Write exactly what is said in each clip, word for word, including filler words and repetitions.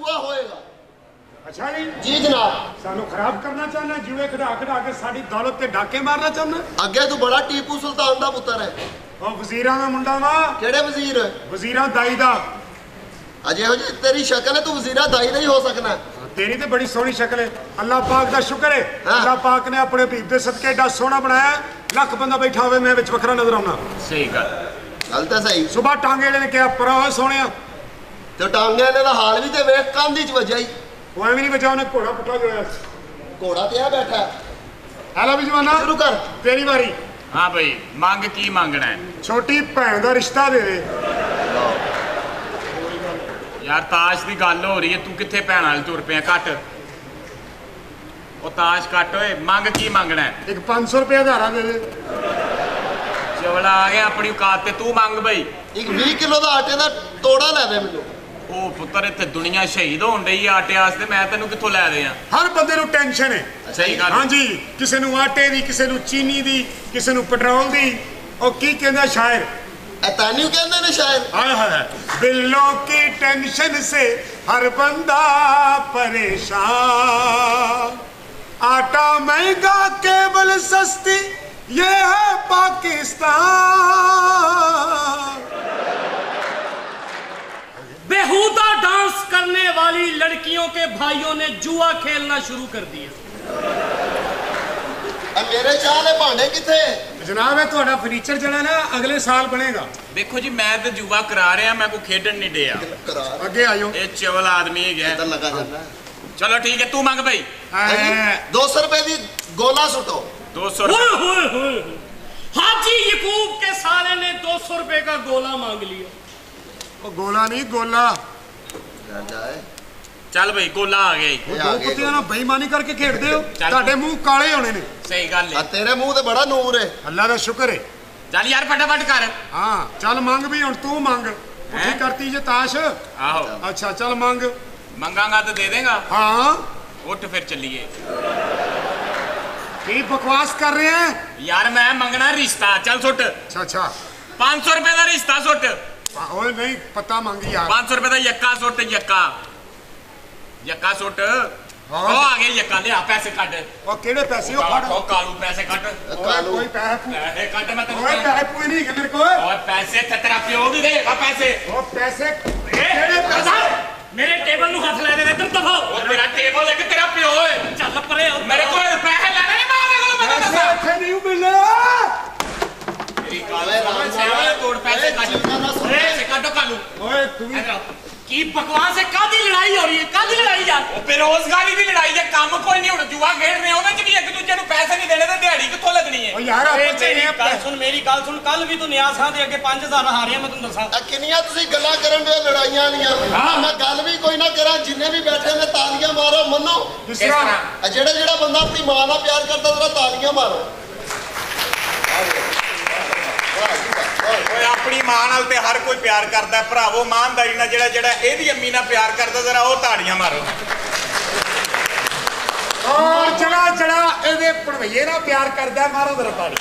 पूरा होएगा। अच्छा जी जी जनाब। सानू खराब करना चाहना, जुए खड़ा खड़ा के साडी दौलत ते डाके मारना चाहना। अगे तू बड़ा टीपू सुल्तान दा पुत्र है। ओ वजीरां दा मुंडा वा। केड़े वजीर? वजीरां दाई दा। अजे हो जी तेरी शक्ल है, तू वजीरा दाई नहीं हो सकना। तेरी तो बड़ी सोहनी शक्ल है, अल्लाह पाक दा शुक्र है। हाँ। अल्लाह पाक ने अपने हबीब दे सदके एडा सोहना बनाया, लख बंदा बैठा होवे मैं विच वखरा नजर आउना। सही गल गल तो सही। सुबह टांगे ने कहा परा हो सोहणिया, ते टांगे ने दा हाल भी ते वेख कांदी च वजाई। वो एवं नहीं बचा, उन्हें घोड़ा पुट्ठा जोया। घोड़ा ते आ बैठा। हेलो भी जवाना शुरू कर तेरी बारी। हाँ भाई मंग की मांगना है? छोटी भैन दा रिश्ता दे दे। यार ताश की गल हो रही है, तू कितने भैन वाल तुर पे घट। वो ताश कट होए, मंग की मंगना है? एक पाँच सौ रुपया धारा दे दे। चवला आ गया अपनी औकात ते, तू मंग भाई। एक बीस किलो का आटे का तोड़ा लै दे मैनू। ओ पुत्र इत्थे दुनिया शहीद होण रही है आटे वास्ते, मैं तेनू कित्थों लै देआं? हर बंदे नू टेंशन है। सही गल। हाँ जी, किसी नू आटे दी, किसी नू चीनी दी, किसी नू पेट्रोल दी। और की कहंदा शायर? तानियों कहंदे ने शायर। हाय हाय, बिल्लों की टेंशन से हर बंदा परेशान, आटा महंगा केवल सस्ती ये है पाकिस्तान। बेहुदा डांस करने वाली लड़कियों के भाइयों ने जुआ खेलना शुरू कर दिया। मेरे चाले भांडे किथे? जनाब है थोड़ा फर्नीचर जड़ा ना अगले साल बनेगा। देखो जी मैं तो जुआ करा रहा, मैं को खेडन नहीं दिया। आगे आयो। ये चवल आदमी है गया। लगा जाना। चलो ठीक है, तू मंग भाई। दो सौ रुपए की गोला सुटो। दो सौ हाजी यकूब के साले ने दो सौ रुपए का गोला मांग लिया। वो गोला नहीं गोला। चल भाई गोला आ गया। दो कुत्तियां ना बेईमानी करके खेडदे हो, ਤੁਹਾਡੇ मुंह काले होने ने। सही गल है। तेरे मुंह ते बड़ा नूर है। अल्लाह दा शुक्र है। चल यार फटाफट कर। हाँ चल मांग भी, हुण तू मांग। पुठी करती जे ताश। आहो अच्छा चल मांग। मंगांगा तो दे देगा। हाँ उठ फिर चलिए। की बकवास कर रहे हैं यार? मैं मंगना रिश्ता। चल सुट। अच्छा अच्छा पाँच सौ रुपए का रिश्ता सुट। ओए नहीं पता मांगी यार। पाँच सौ रुपए का यक्का सुट। यक्का यक्का सुट। हाँ। ओ आ गए यक्का, ले आ पैसे कट। ओ केड़े पैसे हो? कालू कालू पैसे कट। कालू कोई पैसे पैसे कट। मैं तेरे ओए पैसे पूरे नहीं है मेरे को। ओए पैसे ते तेरा प्यो भी देगा पैसे। ओ पैसे केड़े पैसे? मेरे टेबल नु हाथ ला दे, इधर दफा। ओ तेरा टेबल है कि तेरा प्यो है? चल परे मेरे को पैसे लेने नहीं मांगने को मैं पैसे दसा। इत्थे नहीं मिलने। मेरी काले राम से तोड़ पैसे काट। पैसे काटो कालू। ओए तू भी की बकवास है? कादी लड़ाई हो रही है? कादी लड़ाई यार? ओ बेरोजगारी की लड़ाई है, काम कोई नहीं होना। जुआ खेल रहे हो ना जी, एक दूसरे को पैसे नहीं देने तो दिहाड़ी कित्थों लगनी है? ओ यार आप मेरी गल सुन, मेरी गल सुन। कल भी तू न्यास हां दे अगे पाँच हज़ार हारिया, मैं तुम दसा। किनिया तुसी गल्लां करन दे लड़ाइयां वालियां। हां मैं गल भी कोई ना करा, जिन्ने भी बैठे ने तालियां मारो। मनो किस तरह जेड़ा जेड़ा बंदा अपनी मां नाल प्यार करदा जरा तालियां मारो। अपनी मां नाल ते हर कोई प्यार करता है भरावो, ईमानदारी नाल जेड़ा जेड़ा एदी अम्मी नाल प्यार करदा जरा ओ ताड़ियां मारो। और चला चला एदे पड़वैये नाल प्यार करदा है, मारो जरा ताड़ी।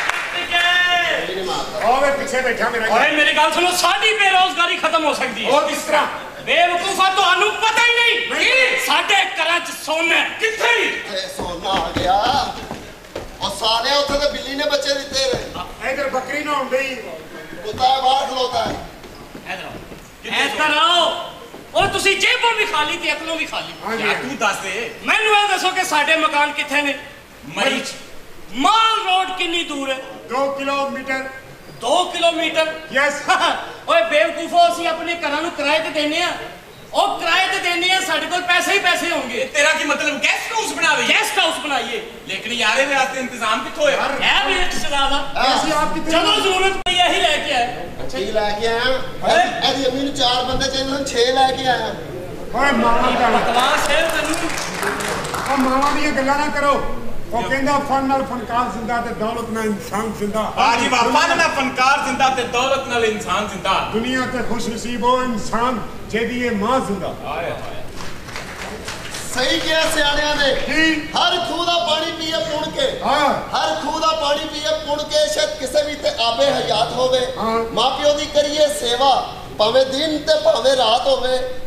ओए पीछे बैठा मेरा। ओए मेरी गल सुनो, साडी बेरोजगारी खत्म हो सकती है। और किस तरह? बेवकूफा ਤੁਹਾਨੂੰ पता ही नहीं साडे घरां च सोना किथे? सोना आ गया और सारे उत्थे ते बिल्ली ने बच्चे दिते ने। इधर बकरी ना होंदी, कुत्ता बाहर खलोता है। इधर आओ। और तुसी जेबों भी खाली ते अकलों भी खाली। यार तू दस दे मैनू ये दसो कि साडे मकान किथे ने? मरीच। माल रोड कितनी दूर है? दो किलोमीटर। दो किलोमीटर? यस। ओए बेवकूफो, असि अपने घरां नूं किराए ते देने आ। और किराए ते देने आ, साडे कोल पैसे ही पैसे होंगे। तेरा की मतलब गेस्ट हाउस बना दे? गेस्ट हाउस बनाइए, लेकिन यार ये वास्ते इंतजाम कित्थों है? है भी एक सलाह। ऐसी आप कितने चलो जरूरत पई यही लेके आए। अच्छा ये लेके आया। एदी अम्मी नु चार बंदे चाहिए, हम छह लेके आया। ओए मामा दा बकवास है तन्नू। ओ मामा दी गल्लां ना करो। ओ कहंदा फन नाल फनकार जिंदा ते दौलत नाल इंसान जिंदा। हां जी वाह, फन नाल फनकार जिंदा ते दौलत नाल इंसान जिंदा। दुनिया ते खुश नसीब हो इंसान जेदी ये मां जिंदा। हाय हाय सही किया सियाणियां ने। हर खूह दा पानी पीए पुण के। हां हर खूह दा पानी पीए पुण के, शायद किसे भी ते आबे हयात होवे। मां पियो दी करिए सेवा, भावे दिन ते भावे रात होवे।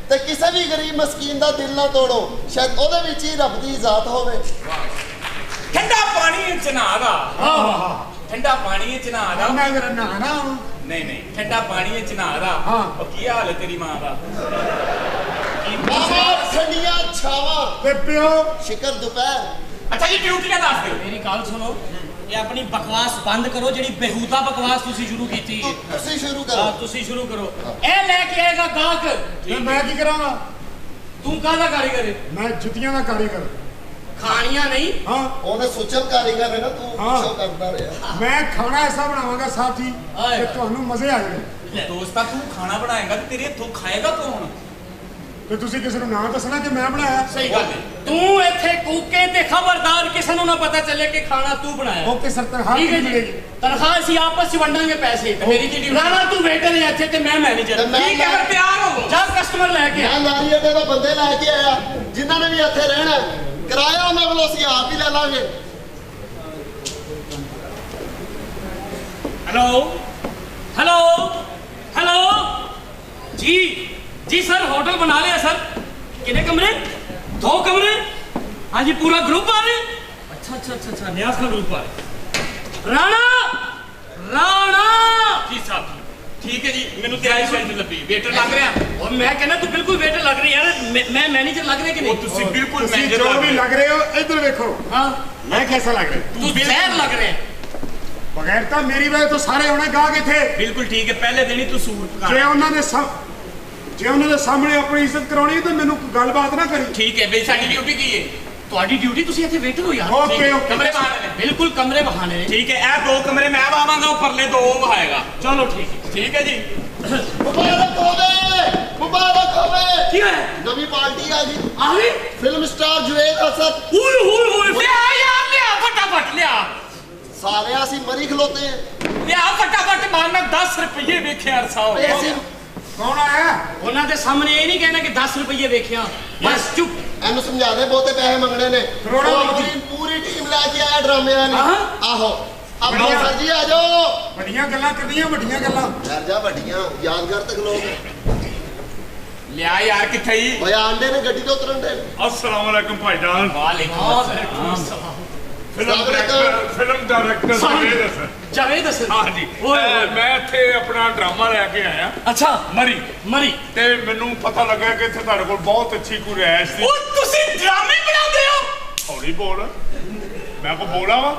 ਤੇ ਕਿਸੇ ਵੀ ਗਰੀਬ ਮਸਕੀਨ ਦਾ ਦਿਲ ਨਾ ਤੋੜੋ, ਸ਼ਾਇਦ ਉਹਦੇ ਵਿੱਚ ਹੀ ਰੱਬ ਦੀ ਜ਼ਾਤ ਹੋਵੇ। ਠੰਡਾ ਪਾਣੀ ਚ ਨਹਾਦਾ, ਠੰਡਾ ਪਾਣੀ ਚ ਨਹਾਦਾ, ਮੈਂ ਅਗਰ ਨਹਾਣਾ ਨਹੀਂ ਨਹੀਂ ਠੰਡਾ ਪਾਣੀ ਚ ਨਹਾਦਾ। ਉਹ ਕੀ ਹਾਲ ਹੈ ਤੇਰੀ ਮਾਂ ਦਾ? ਮਾਵਾ ਠੰਡੀਆਂ ਛਾਵਾਂ ਤੇ ਪਿਓ ਸ਼ਿਕਰ ਦੁਪਹਿਰ। ਅੱਛਾ ਜੀ ਡਿਊਟੀਆਂ ਦੱਸ ਦਿਓ। ਮੇਰੀ ਗੱਲ ਸੁਣੋ, ਇਹ ਆਪਣੀ ਬਕਵਾਸ ਬੰਦ ਕਰੋ, ਜਿਹੜੀ ਬੇਹੂਦਾ ਬਕਵਾਸ ਤੁਸੀਂ ਸ਼ੁਰੂ ਕੀਤੀ ਹੈ। ਤੁਸੀਂ ਸ਼ੁਰੂ ਹਾਂ ਕਰੋ। ਤੁਸੀਂ ਸ਼ੁਰੂ ਕਰੋ। ਇਹ ਲੈ ਕੇ ਆਏਗਾ ਗਾਹਕ, ਤੇ ਮੈਂ ਕੀ ਕਰਾਂਗਾ? ਤੂੰ ਕਾਹਦਾ ਕਾਰੀਗਰ ਹੈ? ਮੈਂ ਜੁੱਤੀਆਂ ਦਾ ਕਾਰੀਗਰ। ਖਾਣੀਆਂ ਨਹੀਂ। ਹਾਂ ਉਹਨੇ ਸੁਚਮ ਕਾਰੀਗਰ ਹੈ ਨਾ, ਤੂੰ ਹਾਂ। ਸ਼ੋ ਕਰਦਾ ਰਿਹਾ। ਮੈਂ ਖਾਣਾ ਐਸਾ ਬਣਾਵਾਂਗਾ ਸਾਥੀ ਕਿ ਤੁਹਾਨੂੰ ਮਜ਼ੇ ਆ ਜਾਣਗੇ। ਦੋਸਤਾ ਤੂੰ ਖਾਣਾ ਬਣਾਏਗਾ ਤੇ ਤੇਰੇ ਹੱਥੋਂ ਖਾਏਗਾ ਕੌਣ? ਤੇ ਤੁਸੀਂ ਕਿਸੇ ਨੂੰ ਨਾ ਦੱਸਣਾ ਕਿ ਮੈਂ ਬਣਾਇਆ। ਸਹੀ ਗੱਲ ਹੈ। ਤੂੰ ਇੱਥੇ ਕੂਕੇ ਤੇ ਖਬਰਦਾਰ ਕਿਸੇ ਨੂੰ ਨਾ ਪਤਾ ਚੱਲੇ ਕਿ ਖਾਣਾ ਤੂੰ ਬਣਾਇਆ। ਓਕੇ ਸਰ, ਤਨਖਾਹ ਠੀਕ ਹੈ ਕਿੰਨੀ ਜੀ, ਮਿਲੇਗੀ? ਤਨਖਾਹ ਅਸੀਂ ਆਪਸ ਚ ਵੰਡਾਂਗੇ ਪੈਸੇ। ਤੇ ਮੇਰੀ ਕੀ ਡਿਊਟੀ? ਰਾਣਾ ਤੂੰ ਵੇਟਰ ਹੈ ਇੱਥੇ ਤੇ ਮੈਂ ਮੈਨੇਜਰ। ਤੇ ਮੈਂ ਠੀਕ ਹੈ, ਫਿਰ ਤਿਆਰ ਹੋਵੋ, ਜਾ ਕਸਟਮਰ ਲੈ ਕੇ ਆ। ਮੈਂ ਲਾਰੀ ਅੱਡੇ ਤੋਂ ਬੰਦੇ ਲੈ ਕੇ ਆਇਆ ਜਿਨ੍ਹਾਂ ਨੇ ਵੀ ਇੱਥੇ ਰਹਿਣਾ, ਕਿਰਾਇਆ ਉਹਨਾਂ ਕੋਲੋਂ ਅਸੀਂ ਆਪ ਹੀ ਲੈ ਲਾਂਗੇ। ਹੈਲੋ ਹੈਲੋ ਹੈਲੋ जी जी सर, होटल बना लिया सर। कितने कमरे? दो कमरे। हाँ जी, पूरा ग्रुप आ रहे। अच्छा अच्छा अच्छा अच्छा न्यास का ग्रुप आ रहे। राणा राणा जी साहब, ठीक है जी, मैंने तेरी शर्ट लगी वेटर लग रहा है। और मैं कहना तू बिल्कुल वेटर लग रही है यार। मैं, मैं मैनेजर लग रहा है कि नहीं? ਤੁਸੀਂ ਬਿਲਕੁਲ ਤੁਸੀਂ ਮੈਨੇਜਰ ਜੋ ਵੀ ਲੱਗ ਰਹੇ ਹੋ ਇੱਧਰ ਵੇਖੋ। हाँ ਮੈਂ कैसा लग रहा? तू जहर लग रहे हैं। ਬਗੈਰ ਤਾਂ ਮੇਰੀ ਵਜ੍ਹਾ ਤੋਂ ਸਾਰੇ ਆਉਣੇ ਗਾਹਕ ਇੱਥੇ। ਬਿਲਕੁਲ ਠੀਕ ਹੈ, ਪਹਿਲੇ ਦਿਨ ਹੀ ਤੂੰ ਸੂਟ ਜੇ ਉਹਨਾਂ ਦੇ ਜੇ ਉਹਨਾਂ ਦੇ ਸਾਹਮਣੇ ਆਪਣੀ ਇੱਜ਼ਤ ਕਰਾਉਣੀ ਤਾਂ ਮੈਨੂੰ ਗੱਲਬਾਤ ਨਾ ਕਰੀ। ਠੀਕ ਹੈ ਬਈ, ਸਾਡੀ ਡਿਊਟੀ ਕੀ ਹੈ? ਤੁਹਾਡੀ ਡਿਊਟੀ, ਤੁਸੀਂ ਇੱਥੇ ਵੇਟਰ ਹੋ ਯਾਰ। ਓਕੇ ਓਕੇ, ਕਮਰੇ ਬਹਾਨੇ ਨੇ। ਬਿਲਕੁਲ ਕਮਰੇ ਬਹਾਨੇ ਨੇ। ਠੀਕ ਹੈ, ਇਹ ਦੋ ਕਮਰੇ ਮੈਂ ਵਾਵਾਂਗਾ, ਉੱਪਰਲੇ ਦੋ ਉਹ ਵਹਾਏਗਾ। ਚਲੋ ਠੀਕ ਹੈ। ਠੀਕ ਹੈ ਜੀ। ਮੁਬਾਰਕ ਹੋਵੇ, ਮੁਬਾਰਕ ਹੋਵੇ। ਕੀ ਹੈ? ਨਵੀਂ ਪਾਰਟੀ ਆ ਗਈ। ਆ ਗਈ? Film star Javed Hasan. हुई हुई हुई लिया यार, लिया फटाफट लिया। ਸਾਰੇ ਅਸੀਂ ਮਰੀ ਖਲੋਤੇ ਆ। लिया फटाफट मारना। दस रुपये वेख्या अरसा हो ਓਏ ਅਸੀਂ ਕੌਣ ਆਇਆ? ਉਹਨਾਂ ਦੇ ਸਾਹਮਣੇ ਇਹ ਨਹੀਂ ਕਹਿਣਾ ਕਿ ਦਸ ਰੁਪਏ ਵੇਖਿਆ। ਬਸ ਚੁੱਪ। ਇਹਨੂੰ ਸਮਝਾ ਦੇ, ਬਹੁਤੇ ਪੈਸੇ ਮੰਗਣੇ ਨੇ। ਕਰੋੜਾਂ ਉਹ ਮੰਗਦੀ। ਆਪਣੀ ਪੂਰੀ ਟੀਮ ਲੈ ਕੇ ਆਇਆ ਡਰਾਮਿਆਂ ਦੀ। ਹਾਂ। ਆਹੋ ਆਪੋ ਬੜੀਆਂ। ਸਰ ਜੀ ਆ ਜਾਓ। ਵੱਡੀਆਂ ਗੱਲਾਂ ਕਰਦੀਆਂ, ਵੱਡੀਆਂ ਗੱਲਾਂ। ਯਾਰ ਜਾ ਵੱਡੀਆਂ ਯਾਦਗਾਰ ਤੱਕ ਲੋਕ ਲਿਆ ਯਾਰ, ਕਿੱਥੇ ਹੀ? ਓਏ ਆਂਡੇ ਨੇ ਗੱਡੀ ਤੋਂ ਉਤਰਨ ਦੇ। अस्सलाम वालेकुम भाईजान। वालेकुम सलाम। Film director film director Javed Hasan. Javed Hasan. हाँ जी, ओए। मैं ਇੱਥੇ ਆਪਣਾ ਡਰਾਮਾ ਲੈ ਕੇ ਆਇਆ अच्छा ਮਰੀ मरी। ਤੇ ਮੈਨੂੰ ਪਤਾ ਲੱਗਾ ਕਿ ਇੱਥੇ ਤੁਹਾਡੇ ਕੋਲ ਬਹੁਤ ਅੱਛੀ ਕੋਈ ਰਿਹਾਇਸ਼ ਸੀ। ਉਹ ਤੁਸੀਂ ਡਰਾਮੇ ਬਣਾਉਂਦੇ ਹੋ? ਹੌਲੀ ਬੋਲ, ਮੈਂ ਕੋ ਬੋਲਾ ਵਾ।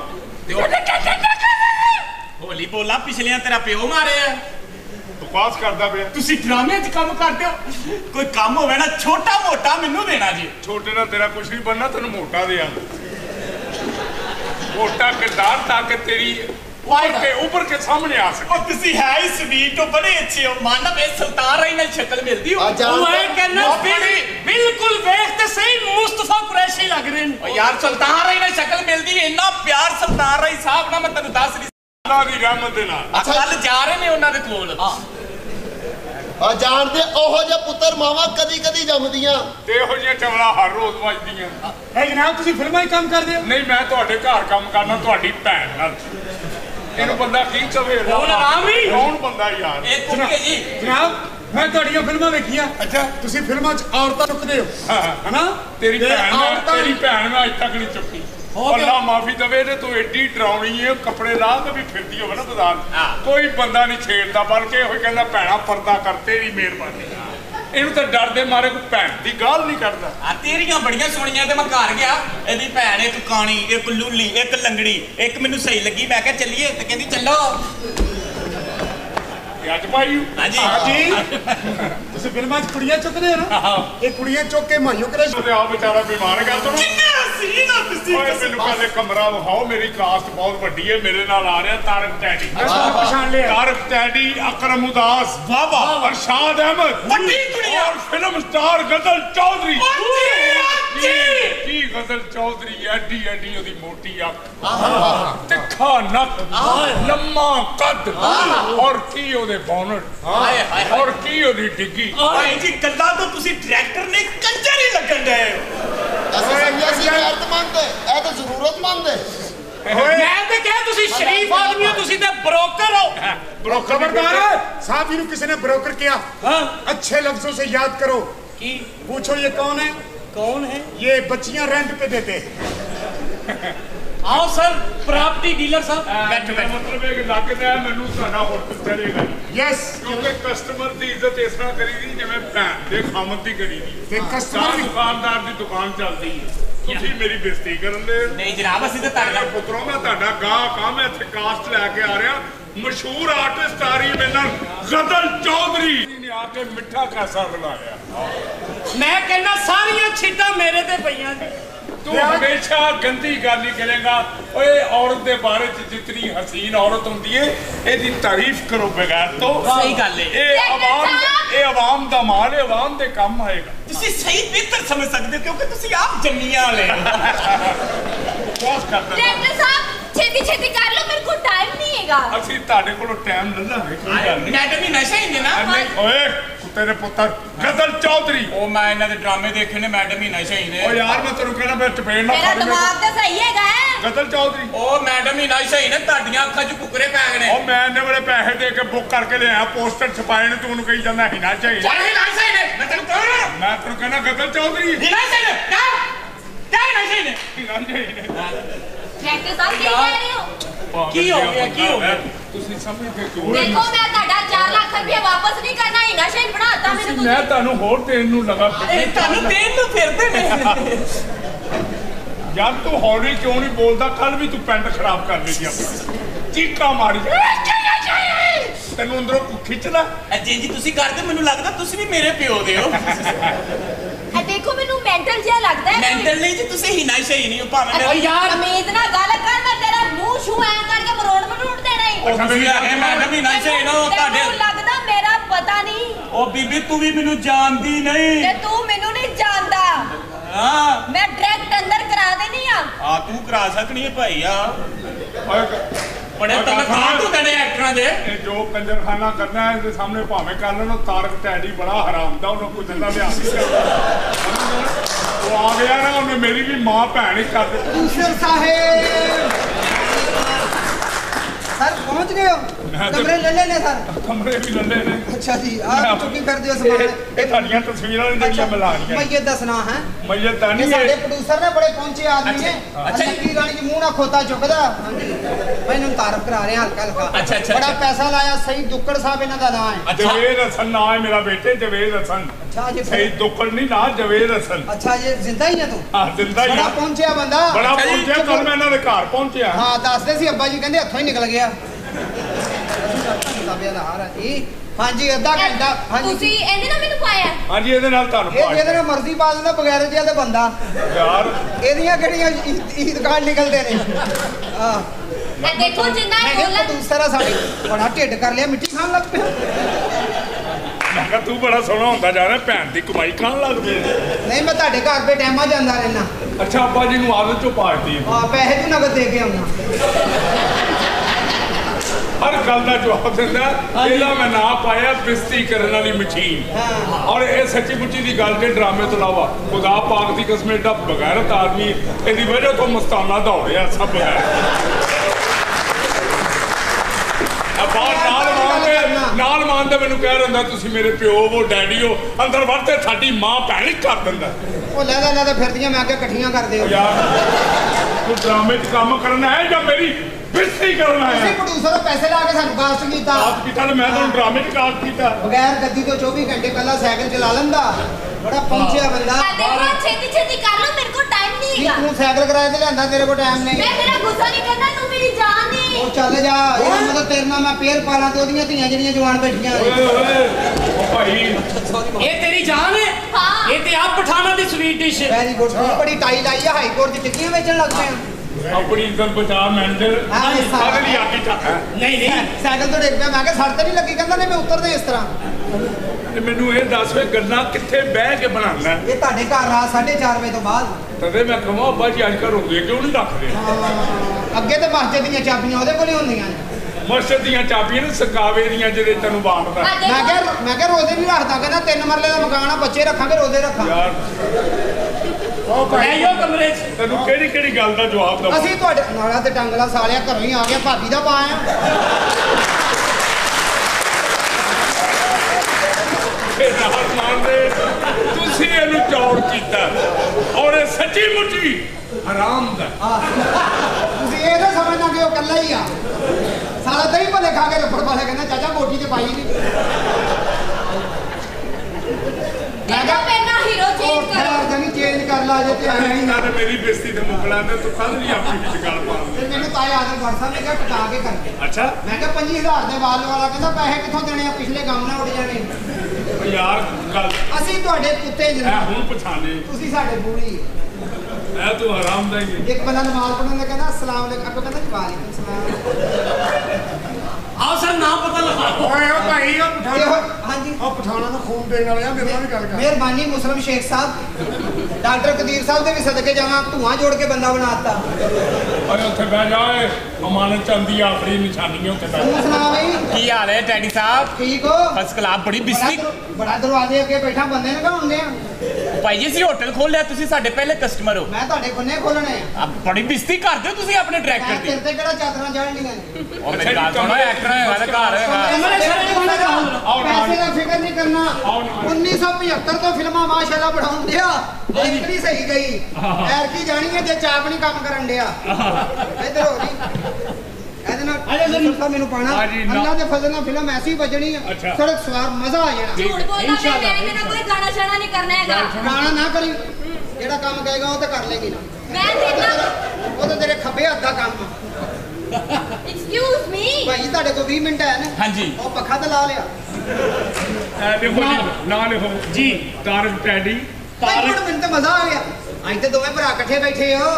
ਹੋਲੀ ਬੋਲਾ, ਪਿਛਲਿਆਂ ਤੇਰਾ ਪਿਓ ਮਾਰਿਆ। ਬਕਵਾਸ ਕਰਦਾ ਪਿਆ। ਤੁਸੀਂ ਡਰਾਮੇ 'ਚ ਕੰਮ ਕਰਦੇ ਹੋ? ਕੋਈ ਕੰਮ ਹੋਵੇ ਨਾ ਛੋਟਾ ਮੋਟਾ ਮੈਨੂੰ ਦੇਣਾ ਜੀ। ਛੋਟੇ ਨਾਲ ਤੇਰਾ ਕੁਝ ਨਹੀਂ ਬਣਨਾ, ਤੈਨੂੰ ਮੋਟਾ ਦੇ ਆਂਦਾ। ਮੋਟਾ ਕਿਰਦਾਰ ਤਾਂ ਕਿ ਤੇਰੀ ਉੱਪਰ ਕੇ ਉੱਪਰ ਕੇ ਸਾਹਮਣੇ ਆ ਸਕੇ। ਉਹ ਤੁਸੀਂ ਹੈ ਹੀ ਸਵੀਟ ਹੋ, ਬੜੇ ਅੱਛੇ ਹੋ। ਮਾਨਵ ਇਹ ਸੁਲਤਾਨ ਰਹੀ ਨਾਲ ਸ਼ਕਲ ਮਿਲਦੀ ਹੋ। ਆ ਜਾਣ ਉਹ ਇਹ ਕਹਿੰਦਾ ਬਿਲਕੁਲ ਵੇਖ ਤੇ ਸਹੀ ਮੁਸਤਫਾ ਕੁਰੈਸ਼ੀ ਲੱਗ ਰਹੇ ਨੇ। ਉਹ ਯਾਰ ਸੁਲਤਾਨ ਰਹੀ ਨਾਲ ਸ਼ਕਲ ਮਿਲਦੀ ਹੈ। ਇੰਨਾ ਪਿਆਰ ਸੁਲਤਾਨ ਰਹੀ ਸਾਹਿਬ ਨਾਲ ਮੈਂ ਤੈਨੂੰ ਦੱਸ ਨਹੀਂ। ਅੱਲਾਹ ਦੀ ਰਹਿਮਤ ਦੇ ਨਾਲ ਕੱਲ ਜਾ ਰਹੇ ਨੇ ਉਹਨਾਂ ਦੇ ਕੋਲ। ਆ ਜਾਣਦੇ ਉਹੋ ਜਿਹੇ ਪੁੱਤਰ ਮਾਵਾਂ ਕਦੀ ਕਦੀ ਜੰਮਦੀਆਂ ਤੇ ਇਹੋ ਜਿਹੀਆਂ ਚਵਲਾ ਹਰ ਰੋਜ਼ ਵੱਜਦੀਆਂ। ਇਹ ਜਨਾਬ ਤੁਸੀਂ ਫਿਲਮਾਂ ਹੀ ਕੰਮ ਕਰਦੇ ਹੋ? ਨਹੀਂ, ਮੈਂ ਤੁਹਾਡੇ ਘਰ ਕੰਮ ਕਰਨਾ, ਤੁਹਾਡੀ ਭੈਣ ਨਾਲ। ਇਹਨੂੰ ਬੰਦਾ ਕੀ ਕਵੇ? ਕੌਣ ਆਮੀ? ਕੌਣ ਬੰਦਾ ਯਾਰ? ਇਹ ਕੁੱਕੇ ਜੀ। ਜਨਾਬ ਮੈਂ ਤੁਹਾਡੀਆਂ ਫਿਲਮਾਂ ਵੇਖੀਆਂ। ਅੱਛਾ, ਤੁਸੀਂ ਫਿਲਮਾਂ 'ਚ ਔਰਤਾਂ ਚੁੱਕਦੇ ਹੋ ਹਨਾ? ਤੇਰੀ ਤੇ ਭੈਣ ਮੈਂ ਔਰਤਾਂ ਤੇਰੀ ਵੀ- ਭੈਣ ਮੈਂ ਅੱਜ ਤੱਕ ਨਹੀਂ ਚੁੱਕੀ। ਅੱਲਾ ਮਾਫੀ ਦਵੇ ਤੇ ਤੂੰ ਐਡੀ ਡਰਾਉਣੀ ਹੈ, ਕੱਪੜੇ ਲਾ ਕੇ ਵੀ ਫਿਰਦੀ ਹੋਵੇ ਨਾ ਬਾਜ਼ਾਰ, ਕੋਈ ਬੰਦਾ ਨਹੀਂ ਛੇੜਦਾ, ਬਲਕਿ ਇਹੋ ਕਹਿੰਦਾ ਭੈਣਾ ਪਰਦਾ ਕਰ, ਤੇਰੀ ਮਿਹਰਬਾਨੀ। ਇਹਨੂੰ ਤਾਂ ਡਰਦੇ ਮਾਰੇ ਕੋਈ ਭੈਣ ਦੀ ਗੱਲ ਨਹੀਂ ਕਰਦਾ। ਆ ਤੇਰੀਆਂ ਬੜੀਆਂ ਸੋਹਣੀਆਂ ਤੇ ਮੈਂ ਘਰ ਗਿਆ, ਇਹਦੀ ਭੈਣ ਇੱਕ ਕਾਣੀ, ਇੱਕ ਲੂਲੀ, ਇੱਕ ਲੰਗੜੀ, ਇੱਕ ਮੈਨੂੰ ਸਹੀ ਲੱਗੀ। ਮੈਂ ਕਿਹਾ ਚੱਲੀਏ ਤੇ ਕਹਿੰਦੀ ਚੱਲੋ। ਅੱਜ ਭਾਈ ਹਾਂਜੀ ਹਾਂਜੀ ਤੁਸੀਂ ਫਿਲਮਾਂ 'ਚ ਕੁੜੀਆਂ ਚੁੱਕਦੇ ਹੋ ਨਾ? ਇਹ ਕੁੜੀਆਂ ਚੁੱਕ ਕੇ ਮਾਈਓ ਕਰੇ। ਤੇ ਆ ਵਿਚਾਰਾ ਬਿਮਾਰ ਕਰ ਦੋ। ਕਿੰਨਾ ਸੀ ਨਾ ਤੁਸੀਂ। ਓਏ ਮੈਨੂੰ ਕਹਿੰਦੇ ਕਮਰਾ ਵਿਖਾਓ, ਮੇਰੀ ਕਾਸਟ ਬਹੁਤ ਵੱਡੀ ਹੈ, ਮੇਰੇ ਨਾਲ ਆ ਰਿਹਾ ਤਾਰਕ ਟੈਡੀ। ਮੈਂ ਤੁਹਾਨੂੰ ਪਛਾਣ ਲਿਆ। ਤਾਰਕ ਟੈਡੀ, ਅਕਰਮ ਉਦਾਸ, ਵਾਹ ਵਾਹ, ਅਰਸ਼ਾਦ ਅਹਿਮਦ, ਵੱਡੀ ਦੁਨੀਆ, ਔਰ ਫਿਲਮ ਸਟਾਰ ਗਜ਼ਲ ਚੌਧਰੀ। ਜੀ ਕੀ ਗਜ਼ਲ ਚੌਧਰੀ, ਐਡੀ ਐਡੀ ਉਹਦੀ ਮੋਟੀ ਅੱਖ, ਤਿੱਖਾ ਨੱਕ, ਲੰਮਾ ਕੱਦ, ਔਰ ਕੀ ਉਹਦੇ ਬੋਨਟ, ਹਾਏ ਹਾਏ ਔਰ ਕੀ ਉਹਦੀ ਡਿੱਗੀ। ਭਾਈ ਜੀ ਗੱਲਾਂ ਤੋਂ ਤੁਸੀਂ ਡਾਇਰੈਕਟਰ ਨੇ ਕੰਜਰ ਹੀ ਲੱਗਣ ਡਏ। ਅਸੀਂ ਸਮਝਿਆ ਸੀ ਜ਼ਰੂਰਤਮੰਦ ਹੈ, ਇਹ ਤਾਂ ਜ਼ਰੂਰਤਮੰਦ ਹੈ। ਮੈਂ ਤੇ ਕਿਹਾ ਤੁਸੀਂ ਸ਼ਰੀਫ ਆਦਮੀ ਹੋ, ਤੁਸੀਂ ਤੇ ਬ੍ਰੋਕਰ ਹੋ। ਬਰੋਕਰ खबरदार साहब जी, किसी ने ब्रोकर किया? हाँ? अच्छे लफ्जों से याद करो, की पूछो ये कौन है? कौन है? ये बच्चियां रेंट पे देते। आओ सर, प्रॉपर्टी डीलर साहब। बैठो बैठो। मतलब एक लगदा है मैनू साडा होटल चलेगा। यस, क्योंकि कस्टमर की इज्जत इस तरह करी दी जिवें भैन दे खामद दी करी दी। ते कस्टमर दुकानदार दी दुकान चलदी है, ਤੁਸੀਂ ਮੇਰੀ ਬੇਇੱਜ਼ਤੀ ਕਰਨ ਦੇ। ਨਹੀਂ ਜਨਾਬ, ਅਸੀਂ ਤਾਂ ਤੁਹਾਡਾ ਪੁੱਤਰੋ ਮੈਂ ਤੁਹਾਡਾ ਗਾਹਕ ਆ, ਮੈਂ ਇੱਥੇ ਕਾਸਟ ਲੈ ਕੇ ਆ ਰਿਹਾ। ਮਸ਼ਹੂਰ ਆਰਟਿਸਟ ਆ ਰਹੀ ਮੇਰੇ ਨਾਲ ਗਜ਼ਲ ਚੌਧਰੀ ਨੇ ਆ ਕੇ ਮਿੱਠਾ ਕਾਸਾ ਬਣਾਇਆ। ਮੈਂ ਕਹਿੰਦਾ ਸਾਰੀਆਂ ਛਿੱਟਾਂ ਮੇਰੇ ਤੇ ਪਈਆਂ ਜੀ। ਤੂੰ ਹਮੇਸ਼ਾ ਗੰਦੀ ਗੱਲ ਹੀ ਕਰੇਗਾ। ਓਏ ਔਰਤ ਦੇ ਬਾਰੇ ਚ ਜਿਤਨੀ ਹਸੀਨ ਔਰਤ ਹੁੰਦੀ ਏ ਇਹਦੀ ਤਾਰੀਫ ਕਰੋ ਬਗੈਰ ਤੋਂ। ਸਹੀ ਗੱਲ ਏ। ਇਹ ਆਵਾਮ ਇਹ ਆਵਾਮ ਦਾ ਮਾਲ ਹੈ, ਆਵਾਮ ਦੇ ਕੰਮ ਆਏਗਾ। ਤੁਸੀਂ ਸਹੀ ਬਿਹਤਰ ਸਮਝ ਸਕਦੇ ਹੋ ਕਿਉਂਕਿ ਤੁਸੀਂ ਆਪ ਜੰਮੀਆਂ ਵਾਲੇ ਬਹੁਤ ਕਰਦਾ। ਡਾਕਟਰ ਸਾਹਿਬ ਛੇਤੀ ਛੇਤੀ ਕਰ ਲਓ, ਮੇਰੇ ਕੋਲ ਟਾਈਮ ਨਹੀਂ ਹੈਗਾ। ਅਸੀਂ ਤੁਹਾਡੇ ਕੋਲੋਂ ਟਾਈਮ ਲੈ ਲਾਂਗੇ, ਕੋਈ ਗੱਲ ਨਹੀਂ। ਮੈਡਮ ਹੀ ਨਸ਼ਾ ਹੀ ਨੇ ਨਾ। ਓਏ ਕੁੱਤੇ ਦੇ ਪੁੱਤਰ ਗਜ਼ਲ ਚੌਧਰੀ। ਉਹ ਮੈਂ ਇਹਨਾਂ ਦੇ ਡਰਾਮੇ ਦੇਖੇ ਨੇ, ਮੈਡਮ ਹੀ ਨਸ਼ਾ ਹੀ ਨੇ। ਓ ਯਾਰ ਮੈਂ ਤੈਨੂੰ ਕਹਿਣਾ ਮੈਂ ਚਪੇੜ ਨਾ ਮੇਰਾ ਦਿਮਾਗ ਤਾਂ ਸਹੀ ਹੈਗਾ ਹੈ। ਗਜ਼ਲ ਚੌਧਰੀ। ਉਹ ਮੈਡਮ ਹੀ ਨਸ਼ਾ ਹੀ ਨੇ, ਤੁਹਾਡੀਆਂ ਅੱਖਾਂ 'ਚ ਕੁਕਰੇ ਪੈ ਗਏ ਨੇ। ਉਹ ਮੈਂ ਇੰਨੇ ਬੜੇ ਪੈਸੇ ਦੇ ਕੇ ਬੁੱਕ ਕਰਕੇ ਲਿਆ, ਪੋਸਟਰ ਛਪਾਏ ਨੇ, ਤੂੰ ਉਹਨੂੰ ਕਹੀ ਜਾਂਦਾ ਹਿਨਾ ਚਾਹੀਦਾ। ਹੀ ਨਸ਼ਾ ਹੀ ਨੇ, ਮੈਂ ਤੈਨੂੰ ਕਹਿ ਰਿਹਾ। ਮੈਂ ਤੈਨੂੰ ਕਹਿਣਾ ਗਜ਼ਲ ਚੌਧਰੀ ਹੀ ਨਸ਼ਾ ਹੀ ਨੇ। ਕਿਆ ਕਿਆ ਨਸ਼ਾ ਹੀ ਨੇ? ਹਿਨਾ ਚਾਹੀਦਾ। ਡਾਕਟਰ ਸਾਹਿਬ ਕੀ ਕਹਿ ਰਹੇ ਹੋ? ਕੀ ਹੋ ਗਿਆ, ਕੀ ਹੋ ਗਿਆ? ਤੁਸੀਂ ਸਮਝਦੇ ਕਿਉਂ? ਦੇਖੋ ਮੈਂ ਤੁਹਾਡਾ ਚਾਰ ਲੱਖ ਰੁਪਏ ਵਾਪਸ ਨਹੀਂ ਕਰਨਾ, ਹੀ ਨਸ਼ਾ ਹੀ ਬਣਾਤਾ ਮੈਨੂੰ ਮੈਂ ਤੁਸੀਂ। ਤੁਹਾਨੂੰ ਹੋਰ ਦੇਣ ਨੂੰ ਲਗਾ। ਇਹ ਤੁਹਾਨੂੰ ਦੇਣ ਨੂੰ ਫਿਰਦੇ ਨੇ। ਯਾਰ ਤੂੰ ਹੌਲੀ ਕਿਉਂ ਨਹੀਂ ਬੋਲਦਾ? ਕੱਲ ਵੀ ਤੂੰ ਪੈਂਟ ਖਰਾਬ ਕਰ ਲਈ ਆਪਣੀ, ਚੀਕਾਂ ਮਾਰੀ। ਤੈਨੂੰ ਅੰਦਰੋਂ ਖਿੱਚਦਾ। ਜੀ ਜੀ ਤੁਸੀਂ ਕਰਦੇ, ਮੈਨੂੰ ਲੱਗਦਾ ਤੁਸੀਂ ਵੀ ਮੇਰੇ ਪਿਓ ਦੇ ਹੋ। ਇਹ ਦੇਖੋ ਮੈਨੂੰ ਮੈਂਟਲ ਜਿਹਾ ਲੱਗਦਾ ਹੈ। ਮੈਂਟਲ ਨਹੀਂ ਜੀ, ਤੁਸੀਂ ਹੀ ਨਸ਼ਾ ਹੀ ਨਹੀਂ ਹੋ ਭਾਵੇਂ। ਓ ਯਾਰ ਅਮੀਜ਼ ਨਾਲ ਗੱਲ ਕਰ, ਮੈਂ ਤੇਰਾ ਮੂੰਹ ਛੂ ਐ ਕਰਕੇ ਮਰੋੜ ਮਰੋੜ ਦੇਣਾ ਹੀ। ਉਹ ਤੁਸੀਂ ਆ ਗਏ ਮੈਡਮ ਹੀ ਨਸ਼ਾ ਹੀ ਨਾ ਤੁਹਾਡੇ। ਤੈਨੂੰ ਲੱਗਦਾ ਮੇਰਾ ਪਤਾ ਨਹੀਂ। ਉਹ ਬੀਬੀ ਤੂੰ ਵੀ ਮੈਨੂੰ ਜਾਣਦੀ ਨਹੀਂ। ਤੇ ਤੂੰ ਮੈਨੂੰ ਨਹੀਂ ਜਾਣਦਾ। ਹਾਂ ਮੈਂ ਡਾਇਰੈਕਟ ਅੰਦਰ ਕਰਾ ਦੇਣੀ ਆ। ਆ ਤੂੰ ਕਰਾ ਸਕਣੀ ਹੈ ਭਾਈ ਆ। ਓਏ ਬੜੇ ਤਨਖਾਹ ਤੂੰ ਦੇਣੇ ਐਕਟਰਾਂ ਦੇ। ਇਹ ਜੋ ਕੰਜਰਖਾਨਾ ਕਰਨਾ ਹੈ ਇਹਦੇ ਸਾਹਮਣੇ ਭਾਵੇਂ ਕਰ ਲੈਣ। ਤਾਰਕ ਟੈਡੀ ਬੜਾ ਹਰਾਮ ਦਾ, ਉਹਨੂੰ ਕੋਈ ਦਿੰਦਾ ਲਿਆ ਨਹੀਂ ਸਕਦਾ। ਉਹ ਆ ਗਿਆ ਨਾ, ਉਹਨੇ ਮੇਰੀ ਵੀ ਮਾਂ ਭੈਣ ਹੀ ਕਰ ਦਿੱਤੀ। ਈਸ਼ਰ ਸਾਹਿਬ सर पहुंच गए हो? कमरे ले लेने सर। कमरे भी ले लेने। अच्छा जी आप चुकी कर दियो सामान। ये ਤੁਹਾਡੀਆਂ ਤਸਵੀਰਾਂ ਨੇ ਜਿਹੜੀਆਂ ਮਿਲਾ ਰਹੀਆਂ। मैं ये दसना है मैं ਤਾਂ ਨਹੀਂ ਸਾਡੇ ਪ੍ਰੋਡਿਊਸਰ ਨੇ ਬੜੇ ਪਹੁੰਚੇ ਆਦਮੀ ਨੇ। ਅੱਛਾ ਕੀ ਰਾਣੀ ਜੀ ਮੂੰਹ ਨਾ ਖੋਤਾ ਚੁੱਕਦਾ। ਹਾਂਜੀ ਮੈਂ ਇਹਨੂੰ ਤਾਰਫ ਕਰਾ ਰਿਹਾ ਹਲਕਾ ਹਲਕਾ। ਅੱਛਾ ਅੱਛਾ ਬੜਾ ਪੈਸਾ ਲਾਇਆ। ਸਹੀ ਦੁੱਕੜ ਸਾਹਿਬ ਇਹਨਾਂ ਦਾ ਨਾਮ ਹੈ। ਜਵੇਦ ਹਸਨ ਨਾਮ ਹੈ ਮੇਰਾ ਬੇਟੇ, ਜਵੇਦ ਹਸਨ। ਅੱਛਾ ਜੀ ਸਹੀ ਦੁੱਕੜ ਨਹੀਂ ਨਾ, ਜਵੇਦ ਹਸਨ। ਅੱਛਾ ਜੀ ਜ਼ਿੰਦਾ ਹੀ ਹੈ ਤੂੰ? ਹਾਂ ਜ਼ਿੰਦਾ ਹੀ। ਬੜਾ ਪਹੁੰਚਿਆ ਬੰਦਾ। ਬੜਾ ਪਹੁੰਚਿਆ, ਕੱਲ ਮੈਂ ਇਹਨਾਂ ਦੇ ਘਰ ਪਹੁੰਚਿਆ। ਹਾਂ ਦੱਸਦੇ ਸੀ ਅੱਬਾ ਜੀ ਕਹਿੰਦੇ ਹੱਥੋਂ ਹੀ ਨਿਕਲ ਗਿਆ। ਹਾਂਜੀ ਅੱਧਾ ਘੰਟਾ। ਹਾਂਜੀ ਤੁਸੀਂ ਇਹਨੇ ਨਾਲ ਮੈਨੂੰ ਪਾਇਆ? ਹਾਂਜੀ ਇਹਦੇ ਨਾਲ ਤੁਹਾਨੂੰ ਇਹ ਜਿਹਦੇ ਨਾਲ ਮਰਜ਼ੀ ਪਾ ਦਿੰਦਾ ਬਗੈਰ ਜਿਹਾ ਤੇ ਬੰਦਾ ਯਾਰ। ਇਹਦੀਆਂ ਕਿਹੜੀਆਂ ਈਦ ਕਾਰਡ ਨਿਕਲਦੇ ਨੇ। ਹਾਂ ਇਹ ਦੇਖੋ ਜਿੰਨਾ ਮੈਂ ਬੋਲਣ। ਕਿਹਾ ਦੂਸਰਾ ਸਾਡੇ ਬੜਾ ਢਿੱਡ ਕਰ ਲਿਆ, ਮਿੱਟੀ ਖਾਣ ਲੱਗ ਪਿਆ। ਮੈਂ ਕਿਹਾ ਤੂੰ ਬੜਾ ਸੋਹਣਾ ਹੁੰਦਾ ਜਾ ਰਿਹਾ, ਭੈਣ ਦੀ ਕਮਾਈ ਖਾਣ ਲੱਗ ਪਿਆ। ਨਹੀਂ ਮੈਂ ਤੁਹਾਡੇ ਘਰ ਤੇ ਟਾਈਮਾਂ ਜਾਂਦਾ ਰਹਿਣਾ। ਅੱਛਾ ਅੱਬਾ ਜੀ ਨੂੰ ਆਦਤ ਚੋਂ ਪਾੜਦੀ ਹੈ। ਹਾਂ ਪੈਸੇ ਤੂੰ ਨਗਦ ਦੇ ਕੇ ਆਉਣਾ। ਹਰ ਗੱਲ ਦਾ ਜਵਾਬ ਦਿੰਦਾ। ਇਹਦਾ ਮੈਂ ਨਾਂ ਪਾਇਆ ਬਿਸਤੀ ਕਰਨ ਵਾਲੀ ਮਸ਼ੀਨ। ਔਰ ਇਹ ਸੱਚੀ ਮੁੱਚੀ ਦੀ ਗੱਲ ਤੇ ਡਰਾਮੇ ਤੋਂ ਇਲਾਵਾ ਖੁਦਾ ਪਾਕ ਦੀ ਕਸਮ ਏਡਾ ਬਗੈਰਤ ਆਦਮੀ, ਇਹਦੀ ਵਜ੍ਹਾ ਤੋਂ ਮਸਤਾਨਾ ਦੌੜਿਆ ਸਭ ਬਗੈਰ। ਬਾਹਰ ਨਾਲ ਮਾਨਦੇ ਨਾਲ ਮਾਨਦੇ ਮੈਨੂੰ ਕਹਿ ਰਿਹਾ ਤੁਸੀਂ ਮੇਰੇ ਪਿਓ ਉਹ ਡੈਡੀ ਹੋ, ਅੰਦਰ ਵੜਦੇ ਸਾਡੀ ਮਾਂ ਭੈਣ ਹੀ ਕਰ ਦਿੰਦਾ। ਉਹ ਲੈਦਾ ਲੈਦਾ ਫਿਰਦੀਆਂ ਮੈਂ ਅੱਗੇ ਇਕੱਠੀਆਂ ਕਰਦੇ ਹੋ ਯਾਰ। ਤੂੰ ਡਰਾਮੇ 'ਚ ਕੰਮ ਕਰਨਾ ਹੈ ਜਾਂ ਮੇਰੀ ਬਿਸਤੀ ਕਰਨਾ ਹੈ? ਤੁਸੀਂ ਪ੍ਰੋਡਿਊਸਰ ਪੈਸੇ ਲਾ ਕੇ ਸਾਨੂੰ ਕਾਸਟ ਕੀਤਾ। ਕਾਸਟ ਕੀਤਾ ਤੇ ਮੈਂ ਤੁਹਾਨੂੰ ਡਰਾਮੇ 'ਚ ਕਾਸਟ ਕੀਤਾ। ਬਗੈਰ ਗੱਦੀ ਤੋਂ ਚੌਵੀ ਘੰਟੇ ਪਹਿਲਾਂ ਸਾਈਕਲ ਚਲਾ ਲੈਂਦਾ। ਬੜਾ ਪਹੁੰਚਿਆ ਬੰਦਾ। ਦੇਖੋ ਛੇਤੀ ਛੇਤੀ ਕਰ ਲਓ, ਮੇਰੇ ਕੋਲ ਟਾਈਮ ਨਹੀਂ ਕੀ ਹੈਗਾ। ਤੂੰ ਸਾਈਕਲ ਕਿਰਾਏ ਤੇ ਲਿਆਂਦਾ, ਤੇਰੇ ਕੋਲ ਟਾਈਮ ਨਹੀਂ। ਮੈਂ ਮੇਰਾ ਗੁੱਸਾ ਨਹੀਂ ਕਰਦਾ, ਤੂੰ ਮੇਰੀ ਜਾਨ ਨਹੀਂ। ਉਹ ਚੱਲ ਜਾ। ਇਹਦਾ ਮਤਲਬ ਤੇਰੇ ਨਾਲ ਮੈਂ ਪੇਰ ਪਾਲਾਂ ਤੇ ਉਹਦੀਆਂ ਧੀਆਂ ਜਿਹੜੀਆਂ ਜਵਾਨ ਬੈਠੀਆਂ ਨੇ। ਓਏ ਓਏ ਉਹ ਭਾਈ ਇਹ ਤੇਰੀ ਜਾਨ ਹੈ? ਹਾਂ। ਇਹ ਤੇ ਆਪ ਪਠਾਣਾ ਦੀ ਸਵੀਟ ਡਿਸ਼ ਹੈ। Very good. ਬੜੀ ਟਾਈ ਲਾਈ ਆ, ਹਾਈ ਕੋਰਟ ਦੀ ਟਿੱਕੀਆਂ ਵੇਚਣ ਲੱਗ ਪਏ ਆ। ਆਪਣੀ ਇੱਜ਼ਤ ਬਚਾ ਮੈਨੇਜਰ। ਸਾਰੇ ਲਈ ਆਕੀ ਚੱਕ। ਨਹੀਂ ਨਹੀਂ ਸਾਈਕਲ ਤੋਂ ਡਿੱਗ ਪਿਆ। ਮੈਂ ਕਿਹਾ ਸੜ ਤੇ ਨਹੀਂ ਲੱਗੀ। ਕਹਿੰਦਾ ਨਹੀਂ ਮੈਂ ਉਤਰਦੇ ਇਸ ਤਰ੍ਹਾਂ। ਤੇ ਮੈਨੂੰ ਇਹ ਦੱਸ ਵੇ ਗੱਲਾਂ ਕਿੱਥੇ ਬਹਿ ਕੇ ਬਣਾਉਣਾ? ਇਹ ਤੁਹਾਡੇ ਘਰ ਰਾਤ ਸਾਢੇ ਚਾਰ ਵਜੇ ਤੋਂ ਬਾਅਦ। ਤਦੇ ਮੈਂ ਕਹਾਂ ਅੱਬਾ ਜੀ ਅੱਜ ਕੱਲ੍ਹ ਰੋਂਦੇ ਕਿਉਂ ਨਹੀਂ ਰੱਖਦੇ? ਅੱਗੇ ਤੇ ਮਸਜਿਦ ਦੀਆਂ ਚਾਬੀਆਂ ਉਹਦੇ ਕੋਲ ਹੀ ਹੁੰਦੀਆਂ ਨੇ। ਮਸਜਿਦ ਦੀਆਂ ਚਾਬੀਆਂ ਨੇ ਸਕਾਵੇ ਦੀਆਂ ਜਿਹੜੇ ਤੈਨੂੰ ਬਾਂਟਦਾ। ਮੈਂ ਕਿਹਾ ਮੈਂ ਕਿਹਾ ਰੋਜ਼ੇ ਨਹੀਂ ਰੱਖਦਾ। ਕਹਿੰਦਾ ਤਿੰਨ ਮਰਲੇ ਦਾ ਮਕਾਨ ਆ, ਬੱਚੇ ਰੱਖਾਂਗੇ ਰੋਜ਼ੇ ਰੱਖਾਂ। ਯਾਰ ਉਹ ਭਾਈ ਇਹੋ ਕਮਰੇ 'ਚ ਤੈਨੂੰ ਕਿਹੜੀ ਕਿਹੜੀ ਗੱਲ ਦਾ ਜਵਾਬ ਦਵਾਂ? ਅਸੀਂ ਤੁਹਾਡੇ ਨਾਲਾ ਤੇ ਟੰਗਲਾ ਸਾਲਿਆ ਘਰੋਂ ਹੀ ਆ ਗਿਆ। ਭਾਬੀ ਦਾ ਪਾ ਆਇਆ। ਇਹ ਨਾਲ ਮਾਰਦੇ ਤੂੰ ਤੁਸੀਂ ਇਹਨੂੰ ਚੌੜ ਕੀਤਾ ਔਰ ਇਹ ਸੱਚੀ ਮੁੱਚੀ ਹਰਾਮ ਦਾ ਤੁਸੀਂ ਇਹ ਤਾਂ ਸਮਝਣਾ ਕਿ ਉਹ ਇਕੱਲਾ ਹੀ ਆ ਸਾਰਾ ਦਹੀਂ ਭਲੇ ਖਾ ਕੇ ਰਫੜ ਵਾਲੇ ਕਹਿੰਦਾ ਚਾਚਾ ਮੋਟੀ ਤੇ ਪਾਈ ਨਹੀਂ ਇਹਦਾ ਪਹਿਨਾ ਹੀਰੋ ਚੇਂਜ ਕਰੋ ਜਣੀ ਚੇਂਜ ਕਰ ਲਾ ਜੇ ਤੇ ਆਇਆ ਹੀ ਨਾ ਮੇਰੀ ਬੇਇੱਜ਼ਤੀ ਤੇ ਮੁਕਲਾ ਤੇ ਤੂੰ ਕੱਲ ਨਹੀਂ ਆਪਣੀ ਵਿੱਚ ਗੱਲ ਪਾ ਤੇ ਮੈਨੂੰ ਤਾਏ ਆਦਰ ਵਰਸਾ ਮੈਂ ਕਿਹਾ ਟਕਾ ਕੇ ਕਰਕੇ ਅੱਛਾ ਮੈਂ ਕਿਹਾ ਪੰਜੀ ਹਜ਼ਾਰ ਦੇ ਵਾਲ ਵਾਲਾ ਕਹਿੰਦਾ ਪੈਸੇ ਕਿੱਥੋਂ ਦੇਣੇ ਆ ਪਿਛਲੇ ਕੰਮ ਨਾ ਉੱਡ ਜਾਣੇ ਯਾਰ ਗੱਲ ਅਸੀਂ ਤੁਹਾਡੇ ਕੁੱਤੇ ਐ ਜਰਾ ਹੁਣ ਪਛਾਣੇ ਤੁਸੀਂ ਸਾਡੇ ਬੂੜੀ ਐ ਤੂੰ ਹਰਾਮ ਦਾ ਹੀ ਇੱਕ ਬੰਦਾ ਨਮਾਜ਼ ਪੜ੍ਹਨ ਦਾ ਕਹਿੰਦਾ ਅਸਲਾਮ ਅਲੈਕੁਮ ਅੱਗੋਂ ਕਹਿੰਦਾ ਵਾਲੇਕੁਮ ਸਲਾਮ ਆਓ ਸਰ ਨਾਮ ਪਤਾ ਲਗਾ ਓਏ ਓ ਭਾਈ ਉਹ ਪਠਾਣਾ ਹਾਂਜੀ ਉਹ ਪਠਾਣਾ ਨੂੰ ਖੂਨ ਦੇਣ ਵਾਲੇ ਆ ਮੇਰੇ ਨਾਲ ਵੀ ਗੱਲ ਕਰ ਮਿਹਰਬਾਨੀ ਮੁਸਲਮ ਸ਼ੇਖ ਸਾਹਿਬ ਡਾਕਟਰ ਕਦੀਰ ਸਾਹਿਬ ਦੇ ਵੀ ਸਦਕੇ ਜਾਵਾਂ ਧੂਆਂ ਜੋੜ ਕੇ ਬੰਦਾ ਬਣਾਤਾ ਓਏ ਉੱਥੇ ਬਹਿ ਜਾ ਓਏ ਅਮਾਨਤ ਚੰਦੀ ਆਖਰੀ ਨਿਸ਼ਾਨੀ ਉੱਥੇ ਬਹਿ ਤੂੰ ਸੁਣਾ ਬਈ ਕੀ ਹਾਲ ਹੈ ਡੈਡੀ ਸਾਹਿਬ ਠੀਕ ਹੋ ਫਸ ਕਲਾਸ ਬੜੀ ਬਿਸਤੀ ਬੜਾ ਦਰਵਾਜ਼ੇ ਅੱਗੇ ਬੈਠਾ ਬੰਦੇ ਨੇ ਘਾਉਂਦੇ ਆ ਭਾਈ ਜੀ ਅਸੀਂ ਹੋਟਲ ਖੋਲ ਲਿਆ ਤੁਸੀਂ ਸਾਡੇ ਪਹਿਲੇ ਕਸਟਮਰ ਹੋ ਮੈਂ ਤੁਹਾਡੇ ਕੋਨੇ ਖੋਲਣੇ ਆ ਆ ਬੜੀ ਬਿਸਤੀ ਕਰਦੇ ਹੋ ਤੁਸੀਂ ਆਪਣੇ ਡਾਇਰੈਕਟਰ ਮੈਂ ਦੀ ਤੇਰੇ ਤੇ ਕਿਹੜਾ ਚਾਦਰਾਂ ਚੜ੍ਹਨੀਆਂ ਨੇ ਉਹ ਮੇਰੀ ਗੱਲ ਸੁਣੋ ਐਕਟਰ ਹੈਗਾ ਤੇ ਘਰ ਹੈਗਾ ਪੈਸੇ ਦਾ ਫਿਕਰ ਨਹੀਂ ਕਰਨਾ ਉੱਨੀ ਸੌ ਪਝੱਤਰ ਤੋਂ ਫਿਲਮਾਂ ਮਾਸ਼ਾਅੱਲਾ ਬਣਾਉਣ ਡਿਆ ਇੱਕ ਨਹੀਂ ਸਹੀ ਗਈ ਐਰ ਕੀ ਜਾਣੀ ਹੈ ਜੇ ਚਾਪ ਨਹੀਂ ਕੰਮ ਕਰਨ ਡਿਆ ਇੱਧਰ ਹੋ ਜੀ ਇਹਦੇ ਨਾਲ ਤਾਂ ਮੈਨੂੰ ਪਾਣਾ ਅੱਲਾ ਦੇ ਫਜ਼ਲ ਨਾਲ ਫਿਲਮ ਐਸੀ ਵੱਜਣੀ ਆ ਸੜਕ ਸਵਾਰ ਮਜ਼ਾ ਆ ਜਾਣਾ ਝੂਠ ਬੋਲਦਾ ਤੇ ਮੇਰੇ ਨਾਲ ਕੋਈ ਗਾਣਾ ਸ਼ਾਣਾ ਨਹੀਂ ਕਰਨਾ ਹੈਗਾ ਗਾਣਾ ਨਾ ਕਰੀ ਜਿਹੜਾ ਕੰਮ ਕਹੇਗਾ ਉਹ ਤਾਂ ਕਰ ਲੇਗੀ ਨਾ ਮੈਂ ਦੇਖਣਾ ਉਹ ਤਾਂ ਤੇਰੇ ਖੱਬੇ ਹੱਥ ਦਾ ਕੰਮ ਆ ਐਕਸਕਿਊਜ਼ ਮੀ ਭਾਈ ਤੁਹਾਡੇ ਕੋਲ ਵੀਹ ਮਿੰਟ ਹੈ ਨਾ ਹਾਂਜੀ ਉਹ ਪੱਖਾ ਤੇ ਲਾ ਲਿਆ ਐ ਦੇਖੋ ਜੀ ਨਾਂ ਲਿਖੋ ਜੀ ਤਾਰਕ ਟੈਡੀ ਤਾਰਕ ਮੈਨੂੰ ਤਾਂ ਮਜ਼ਾ ਆ ਗਿਆ ਅੱਜ ਤੇ ਦੋਵੇਂ ਭਰਾ ਇਕੱਠੇ ਬੈਠੇ ਹੋ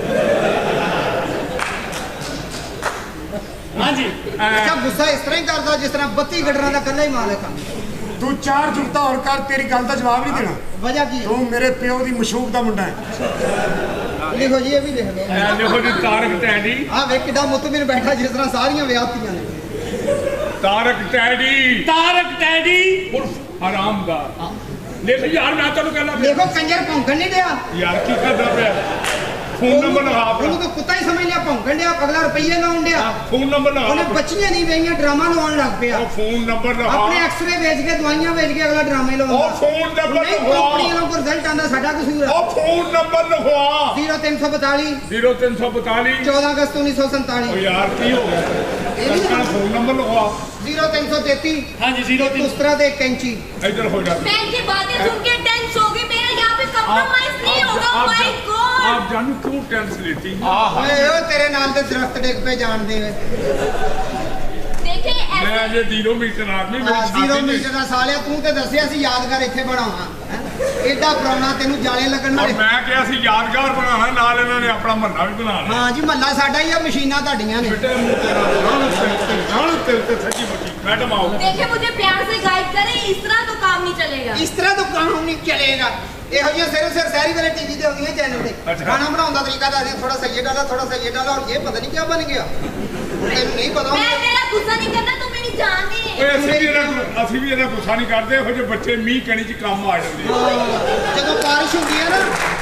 ਹਾਂਜੀ ਅੱਛਾ ਗੁੱਸਾ ਇਸ ਤਰ੍ਹਾਂ ਹੀ ਕਰਦਾ ਜਿਸ ਤਰ੍ਹਾਂ ਬੱਤੀ ਗਟਰਾਂ ਦਾ ਕੱਲਾ ਹੀ ਮਾਲਕ ਆ ਤੂੰ ਚਾਰ ਜੁਗਤਾ ਹੋਰ ਕਰ ਤੇਰੀ ਗੱਲ ਦਾ ਜਵਾਬ ਨਹੀਂ ਦੇਣਾ ਵਜ੍ਹਾ ਕੀ ਹੈ ਤੂੰ ਮੇਰੇ ਪਿਓ ਦੀ ਮਸ਼ੂਕ ਦਾ ਮੁੰਡਾ ਹੈ ਲਿਖੋ ਜੀ ਇਹ ਵੀ ਲਿਖ ਲਓ ਐ ਦੇਖੋ ਜੀ ਤਾਰਕ ਟੈਡੀ ਆ ਵੇ ਕਿੱਡਾ ਮੁਤਮਿਨ ਬੈਠਾ ਜਿਸ ਤਰ੍ਹਾਂ ਸਾਰੀਆਂ ਵਿਆਹਤੀਆਂ ਨੇ ਤਾਰਕ ਟੈਡੀ ਤਾਰਕ ਟੈਡੀ ਉਰਫ ਹਰਾਮ ਦਾ ਲਿਖ ਯਾਰ ਮੈਂ ਤੈਨੂੰ ਕਹਿੰਦਾ ਦੇਖੋ ਕੰਜਰ ਭੌਂਕਣ ਨਹੀਂ ਡਿਆ ਯਾਰ ਕੀ ਕਰਦਾ ਪਿਆ ਫੋਨ ਨੰਬਰ ਲਗਾ ਆਪਣਾ ਉਹਨੂੰ ਤਾਂ ਕੁੱਤਾ ਹੀ ਸਮਝ ਲਿਆ ਭੌਂਕਣ ਡਿਆ ਅਗਲਾ ਰੁਪਈਏ ਲਾਉਣ ਡਿਆ ਫੋਨ ਨੰਬਰ ਲਗਾ ਉਹਨੇ ਬੱਚੀਆਂ ਨਹੀਂ ਵੇਈਆਂ ਡਰਾਮਾ ਲਾਉਣ ਲੱਗ ਪਿਆ ਉਹ ਫੋਨ ਨੰਬਰ ਲਗਾ ਆਪਣੇ ਐਕਸਰੇ ਵੇਚ ਕੇ ਦਵਾਈਆਂ ਵੇਚ ਕੇ ਅਗਲਾ ਡਰਾਮੇ ਲਾਉਂਦਾ ਉਹ ਫੋਨ ਨੰਬਰ ਨਹੀਂ ਲਗਵਾ ਕੰਪਨੀਆਂ ਨੂੰ ਕੋਈ ਰਿਜ਼ਲਟ ਆਂਦਾ ਸਾਡਾ ਕਸੂਰ ਹੈ ਉਹ ਫੋਨ ਨੰਬਰ ਲਗਵਾ ਜ਼ੀਰੋ ਤਿੰਨ ਸੌ ਬਤਾਲੀ ਜ਼ੀਰੋ ਤਿੰਨ ਸੌ ਬਤਾਲੀ ਚੌਦਾਂ ਅਗਸਤ ਉੱਨੀ ਸੌ ਉਹ ਸੰਤਾਲੀ ਯਾਰ ਕੀ ਹੋ ਗਿਆ ਇਹਦਾ ਫੋਨ ਨੰਬਰ ਲਗਵਾ ਜ਼ੀਰੋ ਤਿੰਨ ਸੌ ਤੇਤੀ ਹਾਂਜੀ ਜ਼ੀਰੋ ਤਿੰਨ ਉਸਤਰਾ ਦੇ ਇੱਕ ਇੰਚੀ इधर हो जाते बहन की बातें सुन के टेंस हो गई मेरा यहाँ पे कंप्रोमाइज नहीं होगा माय गॉड आप जानू क्यों टेंस लेती ਓਏ ਓ ਤੇਰੇ ਨਾਲ ਤੇ ਦਰਖਤ ਡਿੱਗ ਪਏ ਜਾਣਦੇ ਵੇ देखे मैं ऐसे ये जीरो मीटर आदमी मेरी ਜ਼ੀਰੋ छाती ਮੀਟਰ ਦਾ ਸਾਲਿਆ ਤੂੰ ਤੇ ਦੱਸਿਆ ਸੀ ਯਾਦਗਾਰ ਇੱਥੇ ਬਣਾਉਣਾ ਹੈਂ? ਏਡਾ ਪੁਰਾਣਾ ਤੈਨੂੰ ਜਾਲੇ ਲੱਗਣ और ਵਾਲੇ मैं क्या सी यादगार बनाना नाल इन्होंने अपना मन्ना भी बना लिया ਹਾਂ ਜੀ ਮਹੱਲਾ ਸਾਡਾ ਹੀ ਆ ਮਸ਼ੀਨਾਂ ਤੁਹਾਡੀਆਂ ਨੇ बेटे मुंह तेरा नाल तेरे नाल तेरे सच्ची मुच्ची मैडम आओ देखे मुझे प्यार से गाइड करें इस तरह तो काम नहीं चलेगा ਇਸ ਤਰ੍ਹਾਂ ਤਾਂ ਕੰਮ ਨਹੀਂ ਚੱਲੇਗਾ ਇਹੋ ਜਿਹੀਆਂ ਸਿਰ ਸਿਰ ਸਾਰੀ ਵੇਲੇ ਟੀਵੀ ਤੇ ਆਉਂਦੀਆਂ ਚੈਨਲ ਤੇ ਅੱਛਾ। ਖਾਣਾ ਬਣਾਉਣ ਦਾ ਤਰੀਕਾ ਦੱਸਦੇ ਥੋੜਾ ਸਹੀ ਡਾਲਾ ਥੋੜਾ ਸਹੀ ਡਾਲਾ और ये पता नहीं क्या बन गया ਤੈਨੂੰ ਨਹੀਂ ਪਤਾ मैं तेरा गुस्सा नहीं करना तू मेरी जान है ਓਏ ਅਸੀਂ ਵੀ ਇਹਦਾ ਅਸੀਂ ਵੀ ਇਹਦਾ ਗੁੱਸਾ ਨਹੀਂ ਕਰਦੇ ਇਹੋ ਜਿਹੇ ਬੱਚੇ ਮੀਂਹ ਕਣੀ ਚ ਕੰਮ ਆ ਜਾਂਦੇ ਆ। ਹਾਂ, ਜਦੋਂ ਬਾਰਿਸ਼ ਹੁੰਦੀ ਹੈ ਨਾ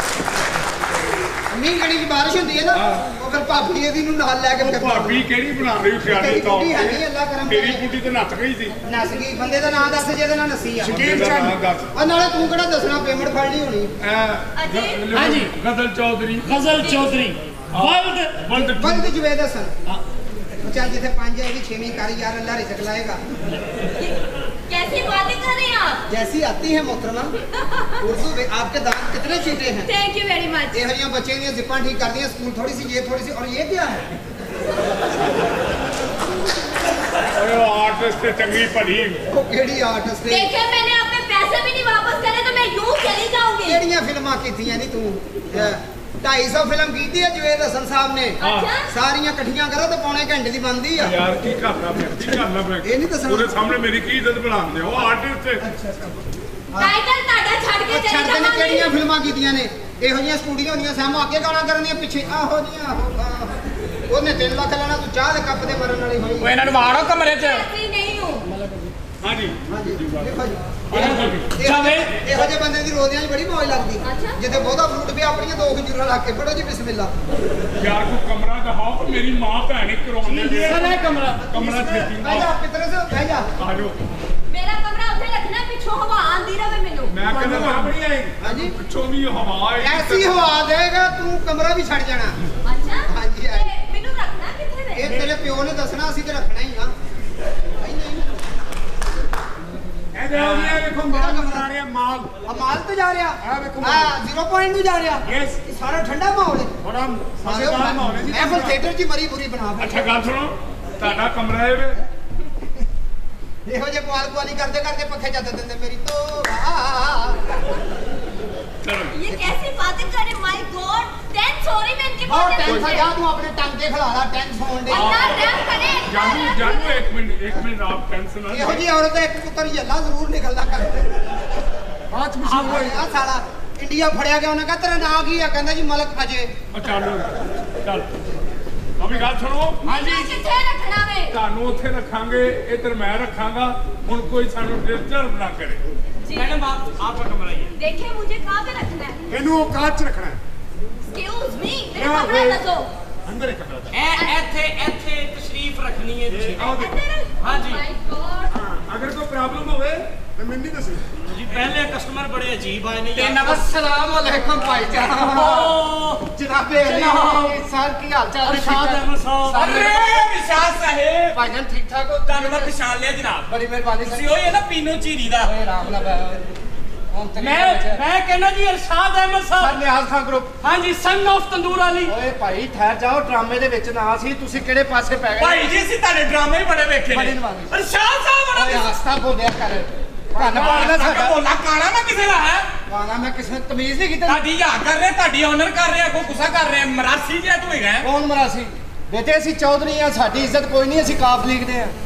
ਮੀਂਹ ਕਣੀ ਦੀ ਬਾਰਿਸ਼ ਹੁੰਦੀ ਹੈ ਨਾ ਉਹ ਫਿਰ ਭਾਬੀ ਇਹਦੀ ਨੂੰ ਨਾਲ ਲੈ ਕੇ ਉਹ ਫਿਰਦਾ ਭਾਬੀ ਕਿਹੜੀ ਬਣਾ ਰਹੀ ਸਿਆਣੇ ਤੇਰੀ ਤੌਰ ਬੁੱਢੀ ਹੈ ਨਹੀਂ, ਤੇ ਅੱਲਾ ਕਰਮ ਮੇਰੀ ਕਰੇ। ਬੁੱਢੀ ਤੇ ਨੱਚ ਗਈ ਸੀ ਨਸ ਗਈ ਬੰਦੇ ਦਾ ਨਾਂ ਦੱਸ ਜਿਹਦੇ ਨਾਲ ਨਸੀ ਆ ਬੰਦੇ ਦਾ ਨਾਂ ਦੱਸ ਉਹ ਨਾਲੇ ਤੂੰ ਕਿਹੜਾ ਦੱਸਣਾ ਪੇਮੈਂਟ ਫੜਨੀ ਹੋਣੀ ਐ ਹਾਂਜੀ। ਗਜ਼ਲ ਚੌਧਰੀ ਗਜ਼ਲ ਚੌਧਰੀ ਵਰਲਡ ਬਲਦ ਬੰਦ ਜਵੇਦ ਹਸਨ ਉਹ ਚੱਲ ਜਿੱਥੇ ਪੰਜ ਹੈ ਵੀ ਛੇਵੀਂ ਕਰ ਯਾਰ ਅੱਲਾ ਰਿਜ਼ਕ ਲਾਏਗਾ कैसी बातें कर रहे हैं आप जैसी आती है मोहतरमा उर्दू में आपके दांत कितने चीटे हैं थैंक यू वेरी मच ये हरियां बच्चे ने जिप्पा ठीक कर दिया स्कूल थोड़ी सी ये थोड़ी सी और ये क्या है आर्टिस्ट चंगी भली वो केड़ी आर्टिस्ट है देखे मैंने अपने पैसे भी नहीं वापस करे तो मैं यूं चली जाऊंगी केड़ियां फिल्मां कीतियां नहीं तू ढाई सौ फिल्म की है जवेद हसन साहब ने अच्छा सारियां कट्ठियां करो तो पौने घंटे की बनती है यार की करना फिर की करना मैं ये नहीं दसना पूरे सामने मेरी की इज्जत बनाते हो आर्टिस्ट टाइटल टाटा छड़ के चली ਛੱਡ जाऊंगी ਕਿਹੜੀਆਂ ਫਿਲਮਾਂ ਕੀਤੀਆਂ ਨੇ ਇਹੋ ਜਿਹੀਆਂ ਸਟੂਡੀਓ ਹੁੰਦੀਆਂ ਸਾਹਮਣੇ ਅੱਗੇ ਗਾਣਾ ਕਰਨ ਦੀਆਂ ਪਿੱਛੇ ਆਹੋ ਜੀਆਂ ਆਹੋ ਆਹ। ਉਹਨੇ ਤਿੰਨ ਲੱਖ ਲੈਣਾ ਤੂੰ ਚਾਹ ਦੇ ਕੱਪ ਦੇ ਮਰਨ ਵਾਲੀ ਹੋਈ ਉਹ ਇਹਨਾਂ ਨੂੰ ਮਾਰੋ ਕਮਰੇ 'ਚ ऐसी नहीं हूँ हाँ जी ਹਾਂਜੀ ਦੇਖੋ ਜੀ ਜਾਵੇ। ਇਹੋ ਜਿਹੇ ਬੰਦੇ ਦੀ ਰੋਦਿਆਂ 'ਚ ਬੜੀ ਮੌਜ ਲੱਗਦੀ ਅੱਛਾ। ਜਿੱਥੇ ਬਹੁਤਾ ਫਰੂਟ ਵੀ ਆਪਣੀਆਂ ਦੋ ਖਜੂਰਾਂ ਲਾ ਕੇ ਪੜੋ ਜੀ ਬਿਸਮਿਲ੍ਲਾ यार को कमरा दिखाओ कि मेरी माँ भैन ही करवाने दे ਸਰ ਇਹ ਕਮਰਾ कमरा छेती ਬਹਿ ਜਾ ਪਿੱਤਰ ਸੇ ਬਹਿ ਜਾ आ जाओ मेरा कमरा उसे रखना पिछो हवा आंदी रहे मैनू मैं मैं कहना अपनी आएगी हाँ जी पिछों भी हवा ऐसी हवा देगा तू कमरा भी छड़ जाना अच्छा हाँ जी मैनू रखना किथे वे ये तेरे प्यो ने दसना असि ते रखना ही हां नहीं नहीं ਇਹ ਦੇਖੋ ਜੀ ਇਹ ਦੇਖੋ ਮਾਲ ਬਣਾ ਰਿਹਾ ਮਾਲ अब माल तो जा रहा ਆ ਵੇਖੋ हां जीरो पॉइंट भी जा रहा यस ये सारा ठंडा माहौल है ਬੜਾ ਮਜ਼ੇਦਾਰ ਮਾਹੌਲ ਹੈ ਜੀ महफिल थिएटर जी मरी बुरी बना अच्छा गल सुनो ਤੁਹਾਡਾ ਕਮਰਾ ਹੈ ਵੇ ਇਹੋ ਜੇ ਕੁਆਲ ਕੁਆਲੀ ਕਰਦੇ ਕਰਦੇ ਪੱਖੇ ਚੱਦ ਦਿੰਦੇ ਮੇਰੀ ਤੋਂ चलो ये कैसी बातें करे माय गॉड टेंस हो रही मैं इनकी बहुत बातें टेंस सुन के। जा तू अपने टंग ते खिला ला टेंस होन दे अल्लाह रहम करे जानू जानू एक मिनट एक मिनट आप टेंशन ना ਇਹੋ ਜੀ ਔਰਤ ਇੱਕ ਪੁੱਤਰ ਯੱਲਾ ਜ਼ਰੂਰ ਨਿਕਲਦਾ ਕਰ ਬਾਅਦ ਚ ਮਸ਼ਹੂਰ ਹੋਈ ਆ ਸਾਲਾ ਇੰਡੀਆ ਫੜਿਆ ਗਿਆ ਉਹਨੇ ਕਹਾ ਤੇਰਾ ਨਾਂ ਕੀ ਆ ਕਹਿੰਦਾ ਜੀ ਮਲਕ ਅਜੇ चलो चल अभी गल सुनो हाँ जी किथे रखना वे ਤੁਹਾਨੂੰ ਉੱਥੇ ਰੱਖਾਂਗੇ ਇੱਧਰ ਮੈਂ ਰੱਖਾਂਗਾ ਹੁਣ ਕੋਈ ਸਾਨੂੰ ਡਿਸਟਰਬ ਨਾ ਕਰੇ जी मैडम आप आपका कमरा ही है देखिए मुझे कहाँ पे रखना है ਇਹਨੂੰ ਉਹ ਕਾਚ ਚ ਰੱਖਣਾ ਹੈ एक्सक्यूज मी मेरा यहाँ कमरा पे- दसो ਅੰਦਰ ਇੱਕ ਕਮਰਾ ए एथे एथे तशरीफ रखनी है जी ਆਓ ਦੇਖੋ हाँ जी माय गॉड ਹਾਂ ਅਗਰ ਕੋਈ ਪ੍ਰੋਬਲਮ ਹੋਵੇ ਤਾਂ ਮੈਨੂੰ ਦੱਸੋ जी पहले कस्टमर बड़े अजीब आए नहीं तेना अस्सलाम वालेकुम भाईजान जनाबे जनाब। सर की हाल चाल अरशाद अहमद साहब अरे विशाल साहेब भाईजान ठीक ठाक हो ਤੁਹਾਨੂੰ ਮੈਂ ਪਛਾਣ ਲਿਆ ਜਨਾਬ बड़ी मेहरबानी ਤੁਸੀਂ ਉਹ ਹੀ ਹੈ ਨਾ ਪੀਨੋ ਝੀਰੀ ਦਾ ओए राम ना मैं मैं कहना जी अरशाद अहमद सर साहब निहाल खान ग्रुप हाँ जी सन ऑफ तंदूर वाली ਓਏ ਭਾਈ ਠਹਿਰ ਜਾਓ ਡਰਾਮੇ ਦੇ ਵਿੱਚ ਨਾ ਸੀ ਤੁਸੀਂ ਕਿਹੜੇ ਪਾਸੇ ਪੈ ਗਏ ਭਾਈ ਜੀ ਅਸੀਂ ਤੁਹਾਡੇ ਡਰਾਮੇ ਹੀ ਬੜੇ ਵੇਖੇ ਬੜੀ ਨੇ ਨਿਭਾਉਣੀ। ਅਰਸ਼ਾਦ ਸਾਹਿਬ ਓਏ ਬੜਾ ਹੱਸਦਾ ਬੋਲਿਆ ਕਰ ਕੰਨ ਪਾੜਨਾ ਸਾਡਾ ਬੋਲਾ ਕਾਣਾ ਨਾ ਕਿਸੇ ਦਾ ਹੈ ਗਾਣਾ ਮੈਂ ਕਿਸੇ ਨੂੰ ਤਮੀਜ਼ ਨਹੀਂ ਕੀਤੀ ਤੁਹਾਡੀ ਯਾਦ ਕਰ ਰਿਹਾ ਤੁਹਾਡੀ ਆਨਰ ਕਰ ਰਿਹਾ ਕੋਈ ਗੁੱਸਾ ਕਰ ਰਿਹਾ ਮਰਾਸੀ ਜਿਹਾ ਤੂੰ ਹੈਗਾ ਕੌਣ ਮਰਾਸੀ ਬੇਟੇ ਅਸੀਂ ਚੌਧਰੀ ਆ ਸਾਡੀ ਇੱਜ਼ਤ ਕੋਈ ਨਹੀਂ ਅਸੀਂ ਕਾਫ ਲਿਖਦੇ ਆ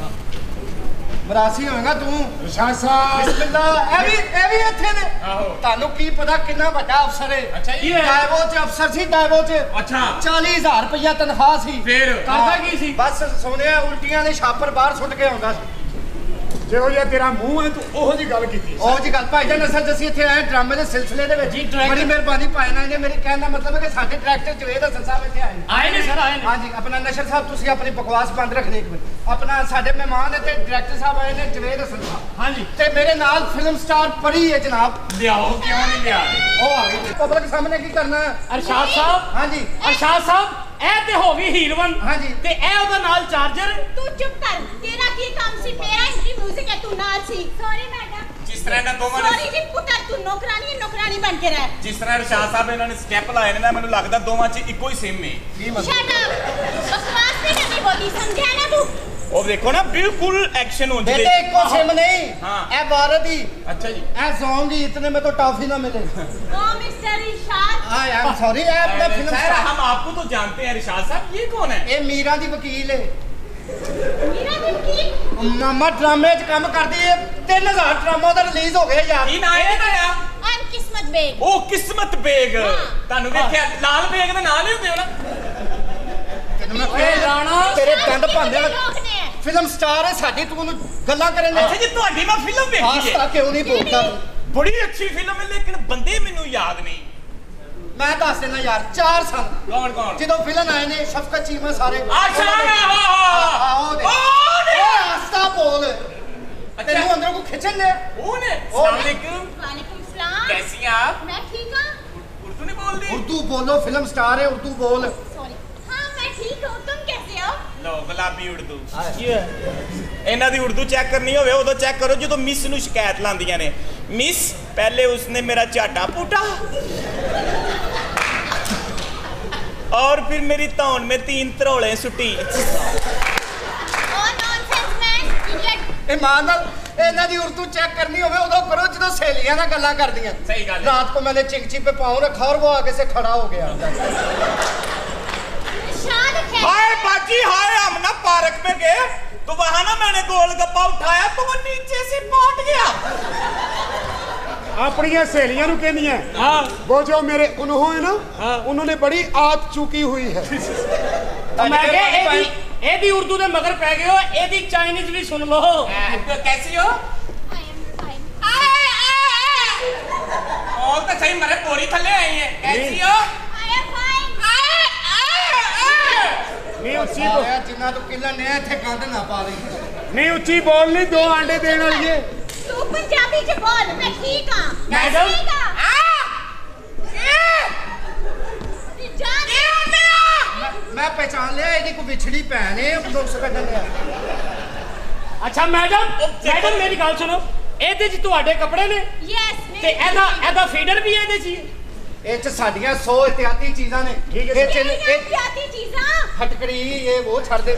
ਮਰਾਸੀ ਹੋਏਗਾ ਤੂੰ ਵਿਸ਼ਾਲ ਸਾਹਿਬ ਬਿਸਮਿਲ੍ਲਾ ਇਹ ਵੀ ਇਹ ਵੀ ਇੱਥੇ ਨੇ ਆਹੋ ਤੁਹਾਨੂੰ ਕੀ ਪਤਾ ਕਿੰਨਾ ਵੱਡਾ ਅਫਸਰ ਹੈ ਅੱਛਾ ਜੀ ਡਾਇਵੋ ਚ ਅਫਸਰ ਸੀ ਡਾਇਵੋ ਚ ਅੱਛਾ ਚਾਲੀ ਹਜ਼ਾਰ ਰੁਪਇਆ ਤਨਖਾਹ ਸੀ ਫੇਰ ਕਰਦਾ ਕੀ ਸੀ ਬਸ ਸੋਨਿਆ ਉਲਟੀਆਂ ਦੇ ਛਾਪਰ ਬਾਹਰ ਸੁੱਟ ਕੇ ਆਉਂਦਾ ਸੀ ਜਿਹੋ ਜਿਹਾ ਤੇਰਾ ਮੂੰਹ ਹੈ ਤੂੰ ਉਹੋ ਜੀ ਗੱਲ ਕੀਤੀ ਉਹ ਜੀ ਗੱਲ ਭਾਈਜਾਨ ਅਸਲ ਅਸੀਂ ਇੱਥੇ ਆਏ ਡਰਾਮੇ ਦੇ ਸਿਲਸਿਲੇ ਦੇ ਵਿੱਚ ਜੀ, director- ਬੜੀ ਮਿਹਰਬਾਨੀ ਭਾਈ ਨਾਲ ਨੇ ਮੇਰੇ ਕਹਿਣ ਦਾ ਮਤਲਬ ਹੈ ਕਿ ਸਾਡੇ ਡਾਇਰੈਕਟਰ ਜਵੇਦ ਹਸਨ ਸਾਹਿਬ ਇੱਥੇ ਆਏ ਨੇ आए नहीं सर आए नहीं ਹਾਂਜੀ ਆਪਣਾ ਨਸ਼ਰ ਸਾਹਿਬ ਤੁਸੀਂ ਆਪਣੀ ਬਕਵਾਸ ਬੰਦ ਰੱਖਣੀ ਇੱਕ ਮਿੰਟ ਆਪਣਾ ਸਾਡੇ ਮਹਿਮਾਨ ਇੱਥੇ ਡਾਇਰੈਕਟਰ ਸਾਹਿਬ ਆਏ ਨੇ ਜਵੇਦ ਹਸਨ ਸਾਹਿਬ हाँ जी ਤੇ ਮੇਰੇ ਨਾਲ ਫਿਲਮ ਸਟਾਰ ਪਰੀ ਹੈ ਜਨਾਬ ਲਿਆਓ ਕਿਉਂ ਨਹੀਂ ਲਿਆ ਉਹ ਆ ਗਈ ਪਬਲਿਕ ਸਾਹਮਣੇ ਕੀ ਕਰਨਾ ਹੈ अरशाद साहब ਹਾਂਜੀ अरशाद साहब ए ते हो गई हीरवन हाँ जी। ते ए ओदा नाल चार्जर तू चुप कर तेरा की काम सी मेरा इनकी म्यूजिक है तू नाल सी सॉरी मैडम ਜਿਸ ਤਰ੍ਹਾਂ ਇਹਨਾਂ ਦੋਵਾਂ सॉरी ਨੇ जी पुत्र तू नौकरानी है नौकरानी बन के रह ਜਿਸ ਤਰ੍ਹਾਂ ਅਰਸ਼ਾਦ ਸਾਹਿਬ ਇਹਨਾਂ ਨੇ ਸਟੈਪ ਲਾਏ ਨੇ ਨਾ ਮੈਨੂੰ ਲੱਗਦਾ ਦੋਵਾਂ 'ਚ ਇੱਕੋ ਹੀ ਸਿਮ ਹੈ शट अप बकवास नहीं करनी बोली समझा ना तू ਉਹ ਦੇਖੋ ਨਾ ਬਿਲਕੁਲ ਐਕਸ਼ਨ ਹੁੰਦੀ ਬੇਟੇ ਇੱਕੋ ਸਿਮ ਨਹੀਂ हाँ। ਇਹ ਭਾਰਤ ਦੀ ਅੱਛਾ ਜੀ ਇਹ ਸੌਂਗ ਹੀ इतने में तो टॉफी ना मिले ओ mister Irshad I am sorry ਇਹ अपना फिल्म सर स्टार हम आपको तो जानते हैं अरशाद साहब ये कौन है ਇਹ ਮੀਰਾ ਦੀ ਵਕੀਲ ਹੈ मेरा दिल की ਮਾਮਾ ਡਰਾਮੇ 'ਚ ਕੰਮ ਕਰਦੀ ਹੈ ਤਿੰਨ ਹਜ਼ਾਰ ਡਰਾਮਾ ਉਹਦਾ ਰਿਲੀਜ਼ ਹੋ ਗਿਆ ਯਾਰ ਕੀ ਨਾਂ ਹੈ ਤੁਹਾਡਾ आई एम किस्मत बेग ਉਹ ਕਿਸਮਤ ਬੇਗ ਹਾਂ। ਤੁਹਾਨੂੰ ਵੇਖਿਆ ਲਾਲ ਬੇਗ ਦੇ ਨਾਂ ਨਹੀਂ ਹੁੰਦੇ ਹੋ ਨਾ ਤੈਨੂੰ ਮੈਂ ए राणा ਤੇਰੇ ਦੰਦ ਭਾਂਦੇ रोकने हैं ਫਿਲਮ ਸਟਾਰ ਹੈ ਸਾਡੀ ਤੂੰ ਉਹਨੂੰ ਗੱਲਾਂ ਕਰਨ ਅੱਛਾ ਦੇ ਜੀ ਤੁਹਾਡੀ ਮੈਂ ਫਿਲਮ ਵੇਖੀ ਹਾਸਤਾ ਹੈ ਕਿਉਂ ਨਹੀਂ ਬੋਲਦਾ ਬੜੀ ਅੱਛੀ ਫਿਲਮ ਹੈ ਲੇਕਿਨ ਬੰਦੇ ਮੈਨੂੰ ਯਾਦ ਨਹੀਂ ਮੈਂ ਦੱਸ ਦੇਣਾ ਯਾਰ ਚਾਰ ਸਾਲ ਕੌਣ ਕੌਣ ਜਦੋਂ ਫਿਲਮ ਆਏ ਨੇ ਸ਼ਫਕਤ ਚੀਮਾ ਸਾਰੇ ਅੱਛਾ ਉਹਨਾਂ ਦੇ- ਹਾਂ ਹਾਂ ਆਹ, ਉਹ ਦੇ। ਉਹ ਨੇ ਓਏ ਹਾਸਤਾ ਬੋਲ ਤੈਨੂੰ ਅੰਦਰੋਂ ਕੋ ਖਿੱਚਣ ਨੇ ਉਹ ਨੇ ਉਹ अस्सलाम ने। वालेकुम वालेकुम सलाम कैसी हैं आप मैं ठीक हूँ उर्दू नहीं बोल दी ਉਰਦੂ ਬੋਲੋ ਫਿਲਮ ਸਟਾਰ ਹੈ ਉਰਦੂ ਬੋਲ सॉरी हाँ मैं ठीक हूँ तुम कैसे हो ਲਓ ਗੁਲਾਬੀ ਉਰਦੂ ਇਹਨਾਂ ਦੀ ਉਰਦੂ ਚੈੱਕ ਕਰਨੀ ਹੋਵੇ ਉਦੋਂ ਚੈੱਕ ਕਰੋ ਜਦੋਂ ਮਿਸ ਨੂੰ ਸ਼ਿਕਾਇਤ ਲਾਉਂਦੀਆਂ ਨੇ ਮਿਸ ਪਹਿਲੇ ਉਸਨੇ ਮੇਰਾ ਝਾਟਾ ਪੂਟਾ और फिर मेरी तौन में तीन तरोले सुटी ओ नॉनसेंस मैन इडियट ਇਹ ਮਾਂ ਨਾਲ ਇਹਨਾਂ ਦੀ ਉਰਦੂ ਚੈੱਕ ਕਰਨੀ ਹੋਵੇ ਉਦੋਂ ਕਰੋ ਜਦੋਂ ਸਹੇਲੀਆਂ ਨਾਲ ਗੱਲਾਂ ਕਰਦੀਆਂ सही गल है रात को मैंने चिंगची पे पाँव रखा और वो आगे से खड़ा हो गया इरशाद है हाय बाजी हाय हम ना पार्क में गए तो वहां ना मैंने गोलगप्पा उठाया तो वो नीचे से पहुंच गया ਆਪਣੀਆਂ ਸਹੇਲੀਆਂ ਨੂੰ ਕਹਿੰਦੀਆਂ हाँ वो जो मेरे उन्हों है ना उन्होंने बड़ी आदत चुकी हुई है मैं कह एदी एदी उर्दू दे मगर पै गए हो एदी चाइनीज भी सुन लो कैसी हो आई एम फाइन और तो सही मरे पोरी थले आई है कैसी हो आई एम फाइन नहीं उच्ची बोल जिन्ना तो किला ने इथे गंद ना पा रही नहीं उच्ची बोल नहीं दो आंडे देने वाली है चुप पंजाबी च बोल मैं ठीक हां मैडम ठीक हां मैं पहचान लिया ਇਹਦੀ ਕੋਈ ਵਿਛੜੀ ਭੈਣ ਹੈ ਨੁਕਸ ਕੱਢਣ ਲਿਆ ਅੱਛਾ ਮੈਡਮ ਮੈਡਮ ਮੇਰੀ ਗੱਲ ਸੁਣੋ ਇਹਦੇ 'ਚ ਤੁਹਾਡੇ ਕੱਪੜੇ ਨੇ यस ਤੇ ਇਹਦਾ ਇਹਦਾ ਫੀਡਰ ਵੀ ਇਹਦੇ 'ਚ ਹੀ ਇਹ ਚ ਸਾਡੀਆਂ ਸੌ ਇhtiyati ਚੀਜ਼ਾਂ ਨੇ ਠੀਕ ਹੈ ये इhtiyati चीज़ां ਫਟਕੜੀ ਇਹ ਉਹ ਛੱਡ ਦੇ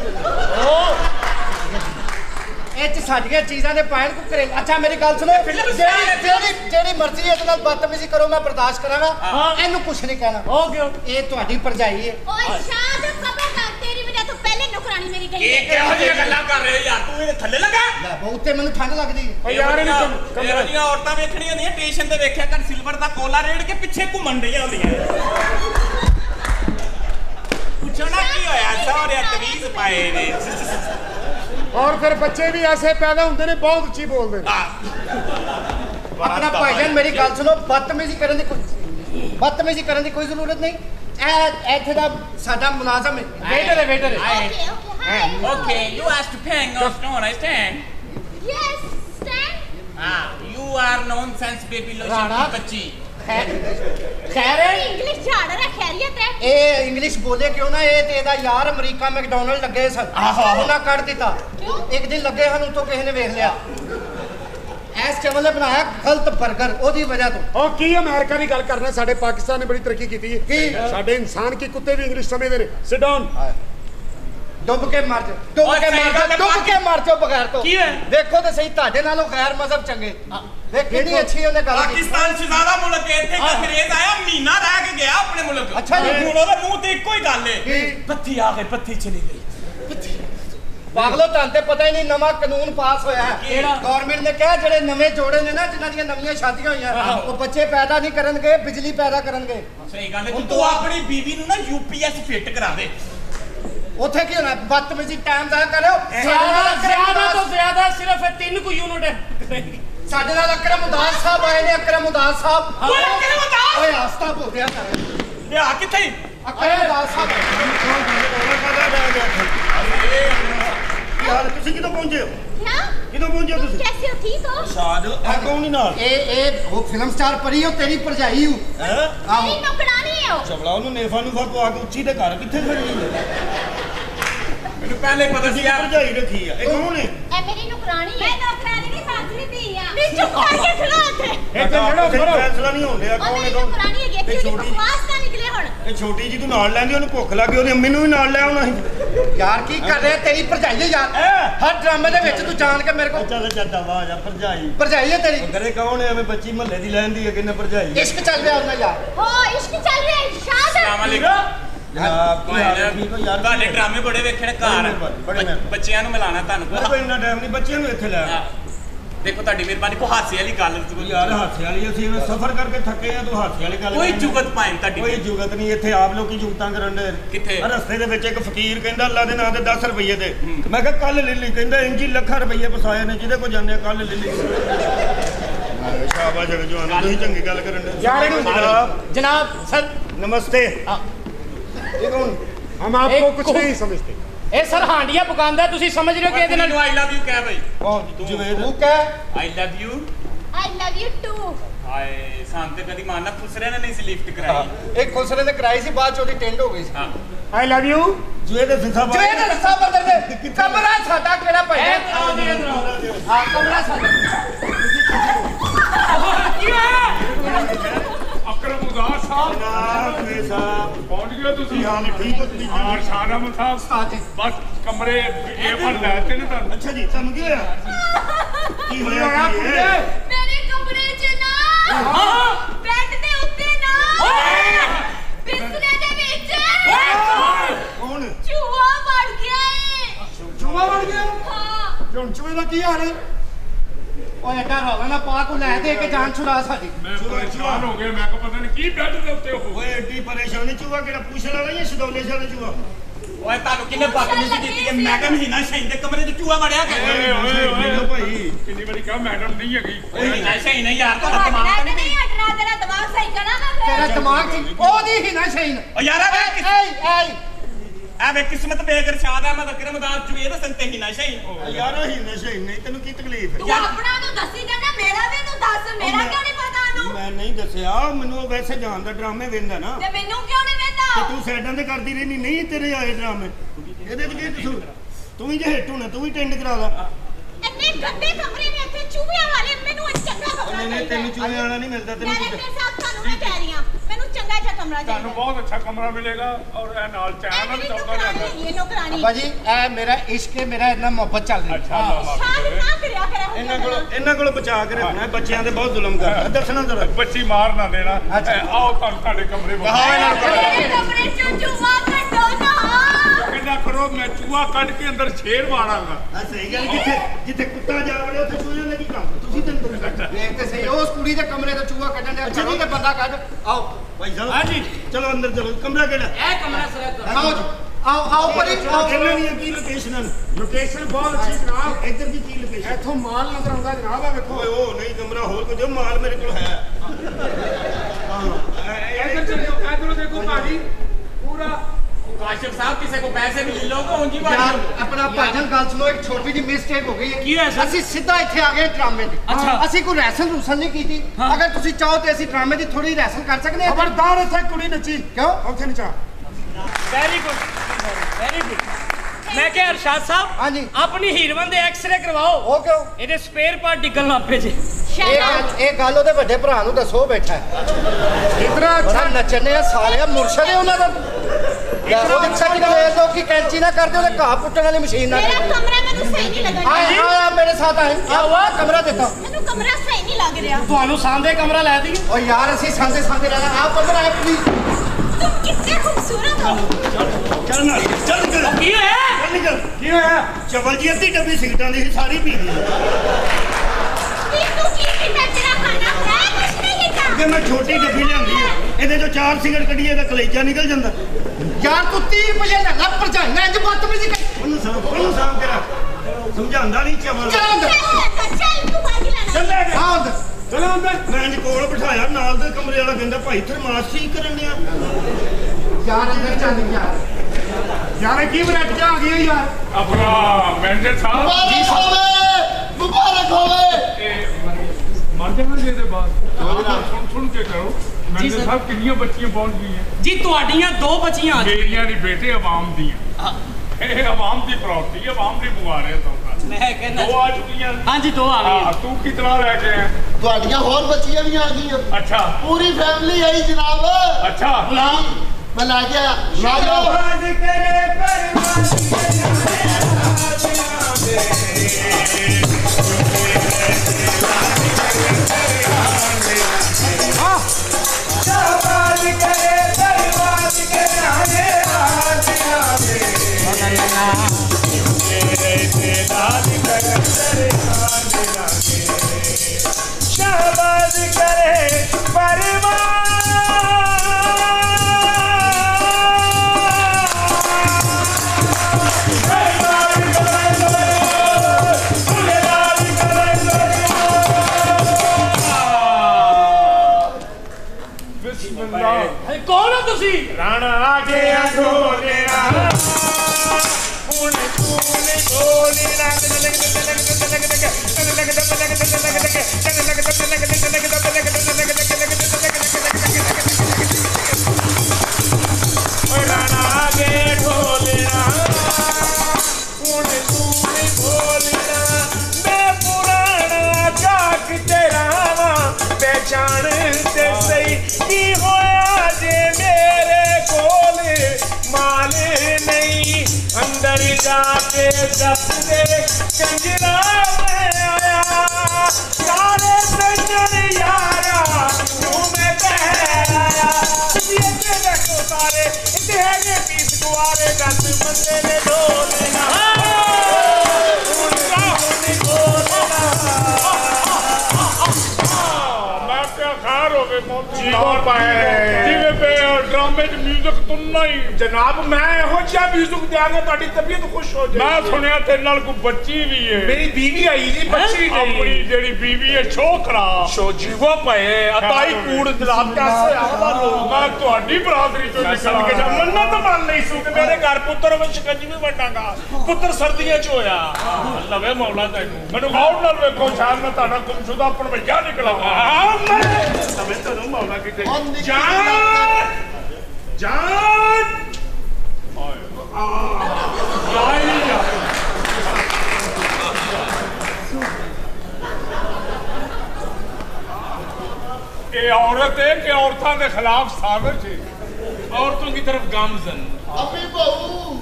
ਉਹ ਇਹ ਚ ਸਾਡੀਆਂ ਚੀਜ਼ਾਂ ਦੇ ਪਾਇਣ ਕੋ ਕਰੇ ਅੱਛਾ ਮੇਰੀ ਗੱਲ ਸੁਣੋ ਜਿਹੜੀ ਜਿਹੜੀ ਜਿਹੜੀ ਮਰਜ਼ੀ ਇਹਦੇ ਨਾਲ ਬਦਤਮੀਜ਼ੀ ਕਰੋ ਮੈਂ ਬਰਦਾਸ਼ਤ ਕਰਾਂਗਾ ਇਹਨੂੰ ਕੁਛ ਨਹੀਂ ਕਹਿਣਾ ਓਕੇ ਇਹ ਤੁਹਾਡੀ ਭਰਜਾਈ ਹੈ ओए शाद कब का तेरी वजह तो पहले नौकरानी मेरी गई ਇਹ ਕਿਹੋ ਜਿਹੀਆਂ ਗੱਲਾਂ ਕਰ ਰਹੇ ਹੋ ਯਾਰ ਤੂੰ ਇਹਦੇ ਥੱਲੇ ਲੱਗਾ ਲੈ ਬਹੁਤ ਤੇ ਮੈਨੂੰ ਠੰਡ ਲੱਗਦੀ ਹੈ ਓ ਯਾਰ ਇਹਨੂੰ ਇਹੋ ਜਿਹੀਆਂ ਔਰਤਾਂ ਵੇਖਣੀਆਂ ਹੁੰਦੀਆਂ ਸਟੇਸ਼ਨ ਤੇ ਵੇਖਿਆ ਕਰ ਸਿਲਵਰ ਦਾ ਕੋਲਾ ਰੇੜ ਕੇ ਪਿੱਛੇ ਘੁੰਮਣ ਡਈਆਂ ਹੁੰਦੀਆਂ ਪੁੱਛਣਾ ਕੀ ਹੋਇਆ ਸਾਰੇ ਤਵੀਜ਼ ਪਾਏ ਨੇ और फिर बच्चे भी ऐसे पैदा होंगे ने बहुत अच्छी बोलते हैं अपना भाईजान मेरी गल सुनो बदतमीजी करने की कोई बदतमीजी करने की कोई जरूरत नहीं ए इथे दा साडा मुलाजम है वेटर है वेटर है okay okay hi okay you asked to paying us no understand yes stand ah you are nonsense baby lotion की बच्ची खैर इंग्लिश झाड़ रहा खैरियत है ए इंग्लिश बोले क्यों ना ए ते दा यार अमेरिका मैकडॉनल्ड लगे सन ਉਹਨਾਂ ਕੱਢ ਦਿੱਤਾ ਇੱਕ ਦਿਨ ਲੱਗੇ ਹਨ ਉਤੋਂ ਕਿਸੇ ਨੇ ਵੇਖ ਲਿਆ ਐਸ ਚਮਲ ਨੇ ਬਣਾਇਆ ਗਲਤ 버ਗਰ ਉਹਦੀ ਵਜ੍ਹਾ ਤੋਂ ਉਹ ਕੀ ਅਮਰੀਕਾ ਦੀ ਗੱਲ ਕਰਨਾ ਸਾਡੇ ਪਾਕਿਸਤਾਨ ਨੇ ਬੜੀ ਤਰੱਕੀ ਕੀਤੀ ਹੈ ਕੀ ਸਾਡੇ ਇਨਸਾਨ ਕੀ ਕੁੱਤੇ ਵੀ ਇੰਗਲਿਸ਼ ਸਮਝਦੇ ਨੇ ਸਿਟ ਡਾਊਨ ਡੁੱਬ ਕੇ ਮਰ ਜਾ ਡੁੱਬ ਕੇ ਮਰ ਜਾ ਡੁੱਬ ਕੇ ਮਰ ਜਾ ਬਗੈਰ ਤੋਂ ਕੀ ਹੈ ਦੇਖੋ ਤੇ ਸਹੀ ਤੁਹਾਡੇ ਨਾਲੋਂ ਗੈਰ ਮਜ਼ਹਬ ਚੰਗੇ ਦੇਖ ਕਿੰਨੀ ਅੱਛੀ ਉਹਨੇ ਗੱਲ ਕੀਤੀ ਪਾਕਿਸਤਾਨ ਸ਼ਹਿਜ਼ਾਦਾ ਮੁਲਕ ਹੈ ਇੱਥੇ ਅੰਗਰੇਜ਼ ਆਇਆ ਮਹੀਨਾ ਰਹਿ ਕੇ ਗਿਆ ਆਪਣੇ ਮੁਲਕ ਅੱਛਾ ਜੀ। ਹੁਣ ਉਹਦੇ ਮੂੰਹ ਤੇ ਇੱਕੋ ਹੀ ਗੱਲ ਹੈ ਕੀ? ਪੱਤੀ ਆ ਗਈ ਪੱਤੀ ਚਲੀ ਗਈ ਪਾਗਲੋ ਤੁਹਾਨੂੰ ਤੇ ਪਤਾ ਹੀ ਨਹੀਂ ਨਵਾਂ ਕਾਨੂੰਨ ਪਾਸ ਹੋਇਆ ਹੈ ਕਿਹੜਾ? ਗਵਰਨਮੈਂਟ ਨੇ ਕਿਹਾ ਜਿਹੜੇ ਨਵੇਂ ਜੋੜੇ ਨੇ ਨਾ ਜਿਨ੍ਹਾਂ ਦੀਆਂ ਨਵੀਆਂ ਸ਼ਾਦੀਆਂ ਹੋਈਆਂ ਉਹ ਬੱਚੇ ਪੈਦਾ ਨਹੀਂ ਕਰਨਗੇ ਬਿਜਲੀ ਪੈਦਾ ਕਰਨਗੇ ਸਹੀ ਗੱਲ ਹੈ ਤੂੰ ਆਪਣੀ ਬੀਵੀ ਨੂੰ ਨਾ ਯੂਪੀਐਸ ਫਿੱਟ ਕਰਾ ਦੇ ਉੱਥੇ ਕੀ ਹੋਣਾ ਬਦਤਮੀਜ਼ੀ ਟਾਈਮ ਦਾ ਕਰਿਓ ਜ਼ਿਆਦਾ ਜ਼ਿਆਦਾ ਤੋਂ ਜ਼ਿਆਦਾ ਸਿਰਫ ਤਿੰਨ ਕੁ ਯੂਨਿਟ ਹੈ ਸਾਡੇ ਨਾਲ ਅਕਰਮ ਉਦਾਸ ਸਾਹਿਬ ਆਏ ਨੇ ਅਕਰਮ ਉਦਾਸ ਸਾਹਿਬ ਓਏ ਅਕਰਮ ਉਦਾਸ! ਓਏ ਆਸਤਾ ਬੋਲਿਆ ਕਰ ਲਿਆ ਕਿੱਥੇ ਅਕਰਮ ਉਦਾਸ ਸਾਹਿਬ ਯਾਰ ਤੁਸੀਂ ਕਿਦੋਂ ਪਹੁੰਚੇ ਹੋ क्या ਕਿਦੋਂ ਪਹੁੰਚੇ ਹੋ तुम ਤੁਸੀਂ कैसे हो ठीक हो ਸ਼ਾਦ ਆ ਕੌਣ ਨਹੀਂ ਨਾਲ ਇਹ ਇਹ ਉਹ ਫਿਲਮ ਸਟਾਰ ਪਰੀ ਉਹ ਤੇਰੀ ਭਰਜਾਈ ਹੂੰ ਹੈ मेरी नौकरानी है वो ਚਵਲਾ ਉਹਨੂੰ ਨੇਫਾ ਨੂੰ ਪਵਾ ਕੇ ਉੱਚੀ ਦੇ ਘਰ ਕਿੱਥੇ ਖੜੀ ਹੈ ਮੈਨੂੰ ਪਹਿਲੇ ਪਤਾ ਸੀ ਯਾਰ ਭਰਜਾਈ ਰੱਖੀ ਆ ਇਹ ਕੌਣ ਹੈ ए मेरी नौकरानी है मैं नौकरानी नहीं साथी दी है नी चुप करके खड़ा थे ਇੱਥੇ ਖੜੋ ਖੜੋ ਫੈਸਲਾ ਨਹੀਂ ਹੋਣ ਡਿਆ और ਕੌਣ ਹੈ मेरी ਕੌਣ नौकरानी है ਇਹ ये ਛੋਟੀ बकवास ना निकले हुन ਇਹ ਛੋਟੀ ਜੀ ਤੂੰ ਨਾਲ ਲੈਂਦੀ ਉਹਨੂੰ ਭੁੱਖ ਲੱਗੀ ਉਹਦੀ ਅੰਮੀ ਨੂੰ ਵੀ ਨਾਲ ਲੈ ਆਉਣਾ ਸੀ ਯਾਰ ਕੀ ਕਰ ਰਿਹਾ ਤੇਰੀ ਭਰਜਾਈ ਹੈ ਯਾਰ ਹਰ ਡਰਾਮੇ ਦੇ ਵਿੱਚ ਤੂੰ ਜਾਣ ਕੇ ਮੇਰੇ ਕੋਲ ਚੱਲ ਚੱਲ ਆਵਾਜ਼ ਆ ਭਰਜਾਈ ਭਰਜਾਈ ਹੈ ਤੇਰੀ ਘਰੇ ਕੌਣ ਹੈ ਐਵੇਂ ਬੱਚੀ ਮਹੱਲੇ ਦੀ ਲੈਂਦੀ ਹੈ ਕਿੰਨੇ ਭਰਜਾਈ ਇਸ਼ਕ ਚੱਲ ਰਿਹਾ ਉਹਨਾਂ ਯਾਰ हो इश्क चल रहा है शाद ਸਲਾਮ ਅਲੈਕੁਮ ਜਨਾਬ ਕੀ ਹਾਲ ਹੈ ਠੀਕ ਹੋ ਯਾਰ ਤੁਹਾਡੇ ਡਰਾਮੇ ਬੜੇ ਵੇਖੇ ਨੇ ਘਰ ਬੜੇ ਮਿਹਰਬਾਨੀ। ਬੱਚਿਆਂ ਨੂੰ ਮਿਲਾਣਾ ਤੁਹਾਨੂੰ ਮੇਰੇ ਕੋਲ ਇੰਨਾ ਟਾਈਮ ਨਹੀਂ ਬੱਚਿਆਂ ਨੂੰ ਇੱਥੇ ਲੈ ਆ। ਹਾਂ। ਦੇਖੋ ਤੁਹਾਡੀ ਮਿਹਰਬਾਨੀ ਕੋ ਹਾਸੇ ਵਾਲੀ ਗੱਲ ਤੂੰ ਯਾਰ ਹਾਸੇ ਵਾਲੀ ਅਸੀਂ ਐਵੇਂ ਸਫ਼ਰ ਕਰਕੇ ਥੱਕੇ ਆ ਤੂੰ ਹਾਸੇ ਵਾਲੀ ਗੱਲ ਕੋਈ ਕਰਨੀ। ਜੁਗਤ ਪਾਇਨ ਤੁਹਾਡੀ ਕੋਈ ਜੁਗਤ ਨਹੀਂ ਇੱਥੇ ਆਪ ਲੋਕੀ ਜੁਗਤਾਂ ਕਰਨ ਦੇ ਕਿੱਥੇ? ਰਸਤੇ ਦੇ ਵਿੱਚ ਇੱਕ ਫਕੀਰ ਕਹਿੰਦਾ ਅੱਲਾ ਦੇ ਨਾਂ ਤੇ ਦਸ ਰੁਪਏ ਦੇ ਮੈਂ ਕਿਹਾ ਕੱਲ ਲੈ ਲਈ ਕਹਿੰਦਾ ਇੰਜੀ ਲੱਖਾਂ ਰੁਪਏ ਫਸਾਏ ਨੇ ਜਿਹਦੇ ਕੋਲ ਜਾਂਦੇ ਕੱਲ ਲੈ ਲਈ ਸ਼ਾਬਾਸ਼ ਜਗਜਵਾਨ ਤੁਸੀਂ ਚੰਗੀ ਗੱਲ ਕਰਨ ਦੇ ਯਾਰ ਇਹਨੂੰ ਜਨਾਬ ਜਨਾਬ ਸਰ ਨਮਸਤੇ ਇਹ ਕੌਣ हम आपको एक कुछ को- नहीं समझते ਇਹ ਸਰ ਹਾਂਡੀਆਂ ਪਕਾਉਂਦਾ ਤੁਸੀਂ ਸਮਝ ਰਹੇ ਹੋ ਕਿ ਇਹਦੇ ਨਾਲ ਆਈ ਲਵ ਯੂ ਕਹਿ ਬਈ ਕੌਣ ਜਵੇਦ ਤੂੰ ਕਹਿ I love you I love you too ਹਾਏ ਸਾਨੂੰ ਤੇ ਕਦੀ ਮਾਨਾ ਖੁਸਰਿਆ ਨੇ ਨਹੀਂ ਸੀ ਲਿਫਟ ਕਰਾਈ ਇੱਕ ਖੁਸਰੇ ਨੇ ਕਰਾਈ ਸੀ ਬਾਅਦ ਚ ਉਹਦੀ ਟੈਂਡ ਹੋ ਗਈ ਸੀ ਹਾਂ आई लव यू ਜਵੇਦ ਸਿੱਧਾ ਜੋ ਇਹ ਦੱਸਾ ਬੰਦਰ ਦੇ ਕਮਰਾ ਸਾਡਾ ਕਿਹੜਾ ਭਾਈ ਇਹ ਤਰ੍ਹਾਂ ਦੀ ਇਹ ਤਰ੍ਹਾਂ ਹਾਂ ਕਮਰਾ ਸਾਡਾ ਕੀ ਹੋਇਆ ਅਕਰਮ ਉਦਾਸ ਸਾਹਿਬ ਜਨਾਬ ਮੇਰੇ ਸਾਹਿਬ ਪਹੁੰਚ ਗਏ ਤੁਸੀਂ ਹਾਲ ਠੀਕ ਹੋ ਤੁਸੀਂ ਹਾਂ ਸ਼ਾਨਾਮ ਸਾਹਿਬ ਸਾਜ ਬਸ ਕਮਰੇ ਇਹ ਪਰ ਲੈਤੇ ਨੇ ਤੁਹਾਨੂੰ ਅੱਛਾ ਜੀ ਤੁਹਾਨੂੰ ਕੀ ਹੋਇਆ ਕੀ ਹੋਇਆ ਕੀ ਹੈ मेरे कमरे च ना बेड दे उत्ते ना बिस्तरे दे विच ਕੌਣ चूहा मर गया है चूहा मर गया हां ਹੁਣ ਚੂਹੇ ਦਾ ਕੀ ਹਾਲ ਹੈ ਓਏ ਐਡਾ ਰੌਲਾ ਨਾ ਪਾ ਕੋ ਲੈ ਦੇ ਕੇ ਜਾਨ ਛੁਡਾ ਸਾਡੀ ਮੈਂ ਪਰੇਸ਼ਾਨ ਹੋ ਗਿਆ ਮੈਂ ਕੋ ਪਤਾ ਨਹੀਂ ਕੀ ਬੈੱਡ ਦੇ ਉੱਤੇ ਹੋ ਓਏ ਐਡੀ ਪਰੇਸ਼ਾਨੀ ਚੂਹਾ ਕਿਹੜਾ ਪੁੱਛਣ ਵਾਲਾ ਜਾਂ ਛਡੌਲੇ ਵਾਲਾ ਚੂਹਾ ਓਏ ਤੁਹਾਨੂੰ ਕਿੰਨੇ ਬਦਤਮੀਜ਼ੀ ਕੀਤੀ ਕਿ ਮੈਂ ਕਹਿੰਦਾ ਹੀਨਾ ਸ਼ਾਹੀਨ ਦੇ ਕਮਰੇ 'ਚ ਚੂਹਾ ਵੜਿਆ ਕਰ ਓਏ ਓਏ ਓਏ ਭਾਈ ਕਿੰਨੀ ਵਾਰੀ ਕਹਾ ਮੈਡਮ ਨਹੀਂ ਹੈਗੀ ਹੀਨਾ ਸ਼ਾਹੀਨ ਹੈ ਯਾਰ ਤੁਹਾਡਾ ਦਿਮਾਗ ਤਾਂ नहीं ਨਹੀਂ हटना तेरा दिमाग सही करना ना ਤੇਰਾ फिर ਦਿਮਾਗ ਸੀ ਉਹਦੀ ਹੀ ਨਾ ਸ਼ਹੀਨ ਓ ਯਾਰ ਆ ਵੇਖ ਐ ਐ ਐ ਵੇ ਕਿਸਮਤ ਬੇਗਰਸ਼ਾਦ ਹੈ ਮੈਂ ਤਾਂ ਕਿਰਮਦਾਰ ਜੁਏ ਦਾ ਸੰਤੇ ਹੀ ਨਸ਼ਾ ਹੀ ਯਾਰ ਹੀ ਨਸ਼ਾ ਹੀ ਨਹੀਂ ਤੈਨੂੰ ਕੀ ਤਕਲੀਫ ਹੈ ਤੂੰ ਆਪਣਾ ਨੂੰ ਦੱਸੀ ਜਾਂਦਾ ਮੇਰਾ ਵੀ ਤੂੰ ਦੱਸ ਮੇਰਾ ਕਿਉਂ ਨਹੀਂ ਪਤਾ ਉਹਨੂੰ ਮੈਂ ਨਹੀਂ ਦੱਸਿਆ ਮੈਨੂੰ ਵੈਸੇ ਜਾਣਦਾ ਡਰਾਮੇ ਵੇਂਦਾ ਨਾ ਤੇ ਮੈਨੂੰ ਕਿਉਂ ਨਹੀਂ ਵੇਂਦਾ ਤੇ ਤੂੰ ਸਾਈਡਾਂ ਤੇ ਕਰਦੀ ਰਹਿਨੀ ਨਹੀਂ ਤੇਰੇ ਆਏ ਡਰਾਮੇ ਇਹਦੇ ਚ ਕੀ ਕਸੂਰ ਤੂੰ ਵੀ ਜੇ ਹਿੱਟ ਹੋਣਾ ਤੂੰ ਵੀ ਟੈਂਡ ਕਰਾ ਲਾ ਇੰਨੇ ਗੰਦੇ ਕਮਰੇ ਨੇ ਇੱਥੇ ਚੂਹਿਆਂ ਵਾਲੇ ਮੈਨੂੰ ਚੰਗਾ ਕਮਰਾ ਨਹੀਂ ਨਹੀਂ ਤੈਨੂੰ ਚੂਹੇ ਵਾਲਾ ਨਹੀਂ ਮਿਲਦਾ ਤੈਨੂੰ ਡਾਇਰੈਕਟਰ ਸਾਹਿਬ ਤੁਹਾਨੂੰ ਮੈਂ ਕਹਿ ਰਹੀ ਹਾਂ ਮੈਨੂੰ ਚੰਗਾ ਜਿਹਾ ਕਮਰਾ ਚਾਹੀਦਾ ਤੁਹਾਨੂੰ ਬਹੁਤ ਅੱਛਾ ਕਮਰਾ ਮਿਲੇਗਾ ਔਰ ਇਹ ਨਾਲ ਚਾਹ ਨਾਲ ਚੌਕਾ ਲਿਆਂਦਾ ਇਹ ਨੌਕਰਾਨੀ ਬਾਜੀ ਇਹ ਮੇਰਾ ਇਸ਼ਕ ਹੈ ਮੇਰਾ ਇੰਨਾ ਮੁਹੱਬਤ ਚੱਲ ਰਹੀ ਅੱਛਾ ਅੱਲਾਹ ਮਾਫ ਸ਼ਾਦ ਕਰੇ ਨਾ ਕਰਿਆ ਕਰੇ ਇਹਨਾਂ ਕੋਲ ਇਹਨਾਂ ਕੋਲ ਬਚਾ ਕੇ ਰੱਖਣਾ ਬੱਚਿਆਂ ਤੇ ਬਹੁਤ ਜ਼ੁਲਮ ਕਰਦਾ ਦੱਸਣਾ ਜ਼ਰਾ ਬੱਚੀ ਮਾਰ ਨਾ ਦੇਣਾ ਆਓ ਤੁਹਾਨੂੰ ਤੁਹਾਡੇ ਕਮਰੇ ਵਿੱਚ ਹਾਂ ਇਹਨਾਂ ਨੂੰ ਮੇਰੇ ਕਮਰੇ ਚ ਚੂਹਾ ਕੱਢੋ ਨਾ ਕਹਿੰਦਾ ਕਰੋ ਮੈਂ ਚੂਹਾ ਕੱਢ ਕੇ ਅੰਦਰ ਸ਼ੇਰ ਵਾੜਾਂਗਾ ਆ ਸਹੀ ਗੱਲ ਜਿੱਥੇ ਜਿੱਥੇ ਕੁੱਤਾ ਜਾ ਵੜੇ ਉੱਥੇ ਚੂਹਿਆਂ ਦਾ ਕੀ ਕੰਮ ਤੁਸੀਂ ਤੇ ਅੰਦਰ ਬੈਠਾ ਵੇਖ ਤੇ ਸਹੀ ਉਸ ਕੁੜੀ ਦੇ ਕਮਰੇ ਤੋਂ ਚੂਹਾ ਕੱਢਣ ਦੇ ਚਲੋ ਤੇ ਬੰਦਾ ਕੱਢ ਆਓ ਭਾਈ ਸਾਹਿਬ ਹਾਂਜੀ ਚਲੋ ਅੰਦਰ ਚਲੋ ਕਮਰਾ ਕਿਹੜਾ ਇਹ ਕਮਰਾ ਸਰ ਆਓ ਜੀ ਆਓ ਆਓ ਪਰੀ ਆਓ ਇਹਨਾਂ ਦੀਆਂ ਕੀ ਲੋਕੇਸ਼ਨ ਹਨ ਲੋਕੇਸ਼ਨ ਬਹੁਤ ਅੱਛੀ ਜਨਾਬ ਇੱਧਰ ਦੀ ਕੀ ਲੋਕੇਸ਼ਨ ਇੱਥੋਂ ਮਾਲ ਨਜ਼ਰ ਆਉਂਦਾ ਜਨਾਬ ਆ ਵੇਖੋ ਓਏ ਉਹ ਨਹੀਂ ਕਮਰਾ ਹੋਰ ਕੁਝ ਮਾਲ ਮੇਰੇ ਕੋਲ ਹੈ ਇੱਧਰ ਚੱਲੋ ਇੱਧਰੋਂ ਦੇਖੋ ਭਾਜੀ ਪੂਰਾ ਕਾਸ਼ਿਫ ਸਾਹਿਬ ਕਿਸੇ ਕੋ ਪੈਸੇ ਵੀ ਲੈ ਲੋਗੇ ਉਂਜੀ ਯਾਰ ਬਾਤ ਆਪਣਾ ਭਾਜਨ ਗੱਲ ਸੁਣੋ ਇੱਕ ਛੋਟੀ ਜਿਹੀ ਮਿਸਟੇਕ ਹੋ ਗਈ ਹੈ ਕੀ ਹੋਇਆ ਸਰ? ਅਸੀਂ ਸਿੱਧਾ ਇੱਥੇ ਆ ਗਏ ਡਰਾਮੇ ਤੇ ਅੱਛਾ। ਅਸੀਂ ਕੋਈ ਰੈਸਲ ਰੂਸਲ ਨਹੀਂ ਕੀਤੀ ਹਾਂ। ਅਗਰ ਤੁਸੀਂ ਚਾਹੋ ਤੇ ਅਸੀਂ ਡਰਾਮੇ ਦੀ ਥੋੜੀ ਰੈਸਲ ਕਰ ਸਕਦੇ ਹਾਂ ਖਬਰਦਾਰ ਇੱਥੇ ਕੁੜੀ ਨੱਚੀ ਕਿਉਂ ਉੱਥੇ ਨਚਾ ਵੈਰੀ ਗੁੱਡ ਵੈਰੀ ਗੁੱਡ ਮੈਂ ਕਿਹਾ ਅਰਸ਼ਾਦ ਸਾਹਿਬ ਹਾਂਜੀ ਆਪਣੀ ਹੀਰਵਨ ਦੇ ਐਕਸ-ਰੇ ਕਰਵਾਓ ਉਹ ਕਿਉਂ ਇਹਦੇ ਸਪੇਅਰ ਪਾਰਟ ਡਿੱਗਣ ਲੱਗ ਪਏ ਜੇ ਇਹ ਗੱਲ ਇਹ ਗੱਲ ਉਹਦੇ ਵੱਡੇ ਭਰਾ ਨੂੰ ਦੱਸੋ ਬੈਠਾ ਹੈ ਇਤਨਾ ਬੜਾ ਨੱਚਣੇ ਆ ਸਾਲਿਆ ਮੁਰਸ਼ਦ ਹੈ ਉਹਨਾਂ ਦਾ ਯਾਰ ਉਹਦੀ ਸੱਚ ਵੇਚ ਦੋ ਕਿ ਕੈਂਚੀ ਨਾ ਕਰਦੇ ਉਹਦੇ ਘਾਹ ਪੁੱਟਣ ਵਾਲੀ ਮਸ਼ੀਨ ਨਾ ਮੇਰਾ ਕਮਰਾ ਮੈਨੂੰ ਸਹੀ ਨਹੀਂ ਲੱਗ ਆਏ ਰਿਹਾ ਆ ਮੇਰੇ ਸਾਥ ਆਏ ਆ ਵਾ ਕਮਰਾ ਦਿੱਤਾ ਮੈਨੂੰ ਕਮਰਾ ਸਹੀ ਨਹੀਂ ਲੱਗ ਰਿਹਾ ਤੁਹਾਨੂੰ ਸਾਹਮਣੇ ਕਮਰਾ ਲੈ ਦਈਏ ਓ ਯਾਰ ਅਸੀਂ ਸਾਂਦੇ ਸਾਂਦੇ ਰਹਿਣਾ ਆ ਕਮਰਾ ਹੈ ਪਲੀਜ਼ तुम कितने खूबसूरत हो ਚੱਲ ਨਾਲ ਚੱਲ ਨਿਕਲ ਕੀ ਹੋਇਆ ਚੱਲ ਨਿਕਲ ਕੀ ਹੋਇਆ ਚਵਲ ਜੀ ਅੱਧੀ ਡੱਬੀ ਸਿਗਰਟਾਂ ਦੀ ਸੀ ਸਾਰੀ ਪੀ ਗਈ कि तू की की मैं तेरा खाना है कुछ नहीं ਕਿ किया ਮੈਂ ਛੋਟੀ ਡੱਬੀ ਲਿਆਂਦੀ ਆ ਇਹਦੇ ਚੋਂ ਚਾਰ ਸਿਗਰਟ ਕੱਢੀਏ ਤਾਂ ਕਲੇਜਾ ਨਿਕਲ ਜਾਂਦਾ ਯਾਰ ਤੂੰ ਤੀਹ ਰੁਪਏ ਲੈ ਲੈ ਭਰਜਾਈਆਂ ਇੰਜ ਬਦਤਮੀਜ਼ੀ ਕਰ ਉਹਨੂੰ ਸਾਂਭ ਉਹਨੂੰ ਸਾਂਭ ਕੇ ਰੱਖ ਸਮਝਾਉਂਦਾ ਨਹੀਂ ਚਵਲ ਚੱਲ ਅੰਦਰ चल चल तू बाकी लाना ਚੱਲ ਲੈ ਕੇ ਆ ਅੰਦਰ ਚਲੋ ਅੰਦਰ ਮੈਂ ਜੀ ਕੋਲ ਬਿਠਾਇਆ ਨਾਲ ਦੇ ਕਮਰੇ ਵਾਲਾ ਕਹਿੰਦਾ ਭਾਈ ਥਰਮਾਸ ਠੀਕ ਕਰਨ ਡਿਆ ਯਾਰ ਅੰਦਰ ਚੱਲ ਯਾਰ ਯਾਰ ਇਹ ਕੀ ਵੈਰਾਈਟੀਆਂ ਆ ਗਈਆਂ ਯਾਰ ਆਪਣਾ ਮੈਨੇਜਰ ਸਾਹਿਬ ਜੀ ਸਾਹਿਬ ਮੁਬਾਰਕ ਹੋਵੇ ਇਹ ਮਰ ਜਾਣਗੇ ਇਹਦੇ ਬਾਅਦ ਸੁਣ ਸੁਣ ਕੇ ਕਰੋ ਮੈਨੇਜਰ ਸਾਹਿਬ ਕਿੰਨੀਆਂ ਬੱਚੀਆਂ ਪਹੁੰਚ ਗਈਆਂ ਜੀ ਤੁਹਾਡੀਆਂ ਦੋ ਬੱਚੀਆਂ ਆ ਮੇਰੀਆਂ ਨਹੀਂ ਬੇਟੇ ਆਵਾਮ ਦੀਆਂ ਇਹ ਆਵਾਮ ਦੀ ਪ੍ਰਾਪਰਟੀ ਆਵਾਮ ਦੀ ਮੁਬਾਰਕ ਤੋਂ ਮੈਂ ਕਹਿੰਦਾ ਦੋ ਆ ਚੁੱਕੀਆਂ ਹਾਂਜੀ ਦੋ ਆ ਹਾਂ ਗਈ ਤੂੰ ਕਿਤਨਾ ਲੈ ਕੇ ਆਇਆ ਤੁਹਾਡੀਆਂ ਹੋਰ ਬੱਚੀਆਂ ਵੀ ਆ ਗਈਆਂ ਅੱਛਾ ਪੂਰੀ ਫੈਮਿਲੀ ਆਈ ਜਨਾਬ ਅੱਛਾ ਮੈਂ ਲੈ ਕੇ ਆਇਆ ਲਾ ਜਾਓ शाबाश करे परिवार ਕੌਣ ਹੋ ਤੁਸੀਂ ਰਾਣਾ ਆ ਗਿਆ ਢੋਲਿਆ ਹੁਣ ਤੂੰ ਨੇ ਢੋਲੀ ਰੰਗ ਲਗ ਲਗ ਲਗ ਲਗ ਲਗ ਲਗ ਰਾਣਾ ਆ ਗਿਆ ਢੋਲਿਆ ਹੁਣ ਤੂੰ ਨੇ ਢੋਲਿਆ ਮੈਂ ਪੁਰਾਣਾ ਜਾਗ ਤੇਰਾ ਵਾਂ ਪਹਿਚਾਣ ਤੇ ਸਹੀ ਕੀ ਹੋਇਆ ਜੇ ਮੇਰੇ ਕੋਲ ਮਾਲ ਨਹੀਂ ਅੰਦਰ ਜਾਕੇ ਦੱਸਦੇ ਕੰਜਰਾ ਮੈਂ ਆਇਆ ਸਾਰੇ ਸੱਜਣ ਯਾਰਾ ਤੂੰ ਮੈਂ ਕਹਿ ਆਇਆ ਇੱਥੇ ਦੇਖੋ ਸਾਰੇ ਇੱਥੇ ਹੈਗੇ ਪੀਸ ਗੁਆਰੇ ਦਸ ਬੰਦੇ ਨੇ ਢੋਲਣਾ ਹੁਣ ਰਾਹੁਲ ਢੋਲਣਾ ਮੈਂ ਕਿਹਾ ਖਾਰ ਹੋ ਗਏ ਮੋਦੀ ਜੀਵਨ ਪਾਏ ਜਿਵੇਂ ਪੇ ਡਰਮ ਪਜਾਮੇ 'ਚ ਮਿਊਜ਼ਿਕ ਤੁੰਨਾ ਹੀ। ਜਨਾਬ ਮੈਂ ਇਹੋ ਜਿਹਾ ਮਿਊਜ਼ਿਕ ਦਿਆਂਗਾ ਤੁਹਾਡੀ ਤਬੀਅਤ ਖੁਸ਼ ਹੋ ਜਾਏ। ਮੈਂ ਸੁਣਿਆ ਤੇਰੇ ਨਾਲ ਕੋਈ ਬੱਚੀ ਵੀ ਹੈ। ਮੇਰੀ ਬੀਵੀ ਆਈ ਜੀ, ਬੱਚੀ ਨਹੀਂ। ਆਪਣੀ ਜਿਹੜੀ ਬੀਵੀ ਹੈ ਛੋਕਰਾ ਸ਼ੋ ਜੀਵੋ ਪਏ ਅਤਾਈ ਕੂੜ ਜਨਾਬ ਕੈਸੇ ਆਵਾ ਲੋਗ। ਮੈਂ ਤੁਹਾਡੀ ਬਰਾਦਰੀ ਤੋਂ ਨਿਕਲ ਕੇ ਜਾ ਮੰਨਤ ਮੰਨ ਲਈ ਸੂ ਕਿ ਮੇਰੇ ਘਰ ਪੁੱਤਰ ਵਿੱਚ ਸ਼ਿਕੰਜੀ ਵੀ ਵੰਡਾਂਗਾ। ਪੁੱਤਰ ਸਰਦੀਆਂ 'ਚ ਹੋਇਆ। ਲਵੇ ਮੌਲਾ ਤੈਨੂੰ ਮੈਨੂੰ ਗੌਰ ਨਾਲ ਵੇਖੋ ਸ਼ਾਇਦ ਮੈਂ ਤੁਹਾਡਾ ਗੁੰਮਸ਼ੁਦਾ ਭਣਵਈਆ ਨਿਕਲਾਂਗਾ। ਆ ਮੈਂ ਸਮਝ ਤੈਨੂੰ ਮੌਲਾ ਕਿਤੇ ਜਾਨ ਜਾਨ ये औरत है कि औरतों के खिलाफ साजिश है? औरतों की तरफ गामजन अभी बहू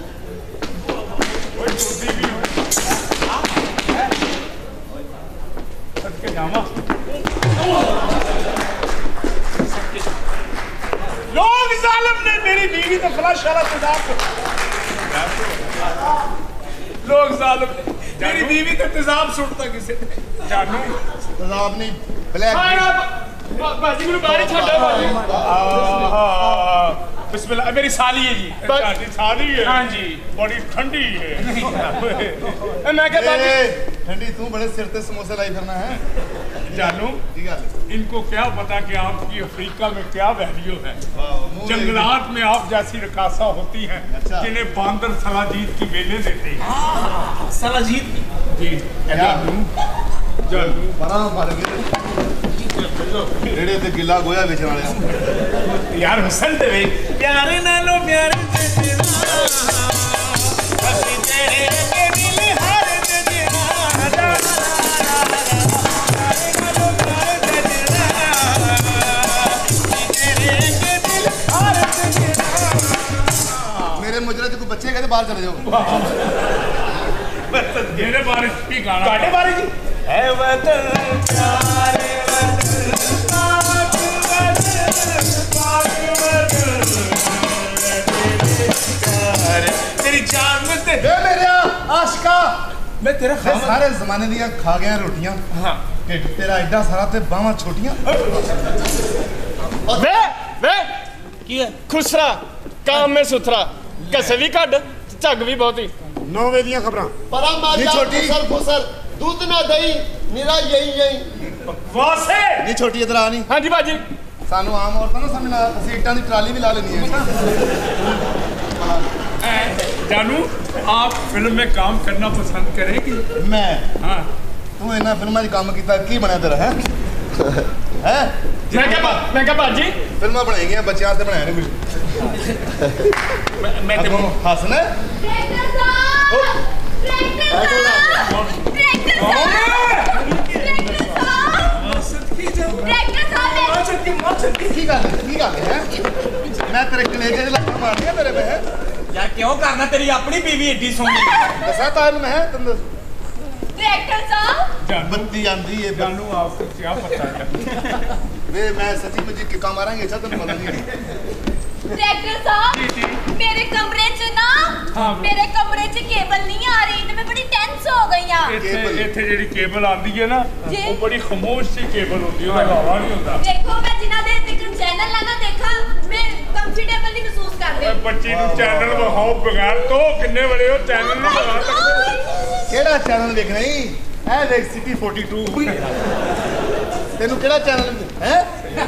सदके जामा लोग जालिम ने मेरी बीवी तो फ्लश वाला तेजाब लोग जालिम ने मेरी बीवी तो तेजाब सुटता किसी ने जानू तेजाब नहीं ब्लैक बाजी मेरे बाहर छोड़ा बाजी बिस्मिल्लाह मेरी साली है जी ਤੁਹਾਡੀ ਸਾਲੀ है हाँ जी बड़ी ठंडी है। मैं क्या बाजी ठंडी तू बड़े सिर पे समोसे लाई फिरना है। जानू की गल इनको क्या पता कि आपकी अफ्रीका में क्या वैल्यू है। जंगलात में आप जैसी रकासा होती हैं अच्छा। जिन्हें बांदर सलाजीत की बेलें देते हैं। सलाजीत जी जानू जानू बड़ा मर गए रेड़े ते गिला गोया बेचने वाले यार हुसन ते वे प्यारे नालो प्यारे ते बस तेरे के दिल हार ते दीवाना नालो प्यारे ते तेरे के दिल हार ते दीवाना। मेरे मुजरे से कोई बच्चे कहते बाहर चले जाओ। मेरे बारे की गाना काटे बारे जी है वतन प्यारे तेरी जान में ते ए मेरे आशिका मैं तेरा मैं सारे जमाने दियां खा गया रोटियां। हाँ ढिड तेरा एडा सारा ते बावां छोटियां। वे वे की है खुसरा काम में सुथरा कसे भी कड झग भी बहुत ही नौ वे दियां खबरां बड़ा माजा छोटी। फुसर फुसर दूध ना दही निरा यही यही वासे नहीं छोटी इधर आ नहीं। हाँ जी बाजी सानू आम औरतां ना समझना ਅਸੀਂ ਇੱਟਾਂ ਦੀ ट्राली भी ला लेनी है। जानू आप फिल्म में काम करना पसंद करेंगी? मैं हाँ तू इन्ना फिल्मां 'ਚ काम कीता की बनया तेरा है हैं? मैं क्या मैं क्या बाजी फिल्मां बनाएंगे बच्चों वास्ते बनाया नहीं कुछ। मैं मैं ते हसना ट्रैक्टर साहब ट्रैक्टर साहब ट्रैक्टर साहब ट्रैक्टर साहब सदकी जा ट्रैक्टर साहब मां सदकी मां सदकी की गल की गल है मैं तेरे कलेजे च लग मार दिया तेरे पे है यार क्यों करना तेरी अपनी बीवी एडी सोहनी दसा तार मैं तुम ट्रैक्टर साहब बत्ती आंदी है जानू आपको क्या पता है? वे मैं सच्ची मुझे कि काम मारेंगे अच्छा तुम पता नहीं। ट्रैक्टर साहब मेरे कमरे च ना हाँ। मेरे कमरे च केबल नहीं आ रही तो मैं बड़ी टेंस हो गई हां। ਇੱਥੇ ਇੱਥੇ ਜਿਹੜੀ ਕੇਬਲ ਆਂਦੀ ਹੈ ਨਾ ਜੀ। ਉਹ ਬੜੀ ਖਾਮੋਸ਼ ਸੀ ਕੇਬਲ ਹੁੰਦੀ ਉਹਦਾ ਹਵਾ ਨਹੀਂ ਹੁੰਦਾ। देखो मैं जिन्ना देर तक चैनल लगा देखा मैं कंफर्टेबल नहीं महसूस कर ਓਏ रही। ਬੱਚੀ ਨੂੰ ਚੈਨਲ ਵਿਖਾਓ ਬਗੈਰ ਤੋਂ ਕਿੰਨੇ ਬੜੇ ਉਹ ਚੈਨਲ ਨਹੀਂ ਲਗਾ ਸਕਦੇ। ਕਿਹੜਾ ਚੈਨਲ ਵੇਖਣਾ ਹੀ ਇਹ ਦੇਖ ਸਿਟੀ बयालीस ਤੈਨੂੰ ਕਿਹੜਾ ਚੈਨਲ ਹੈ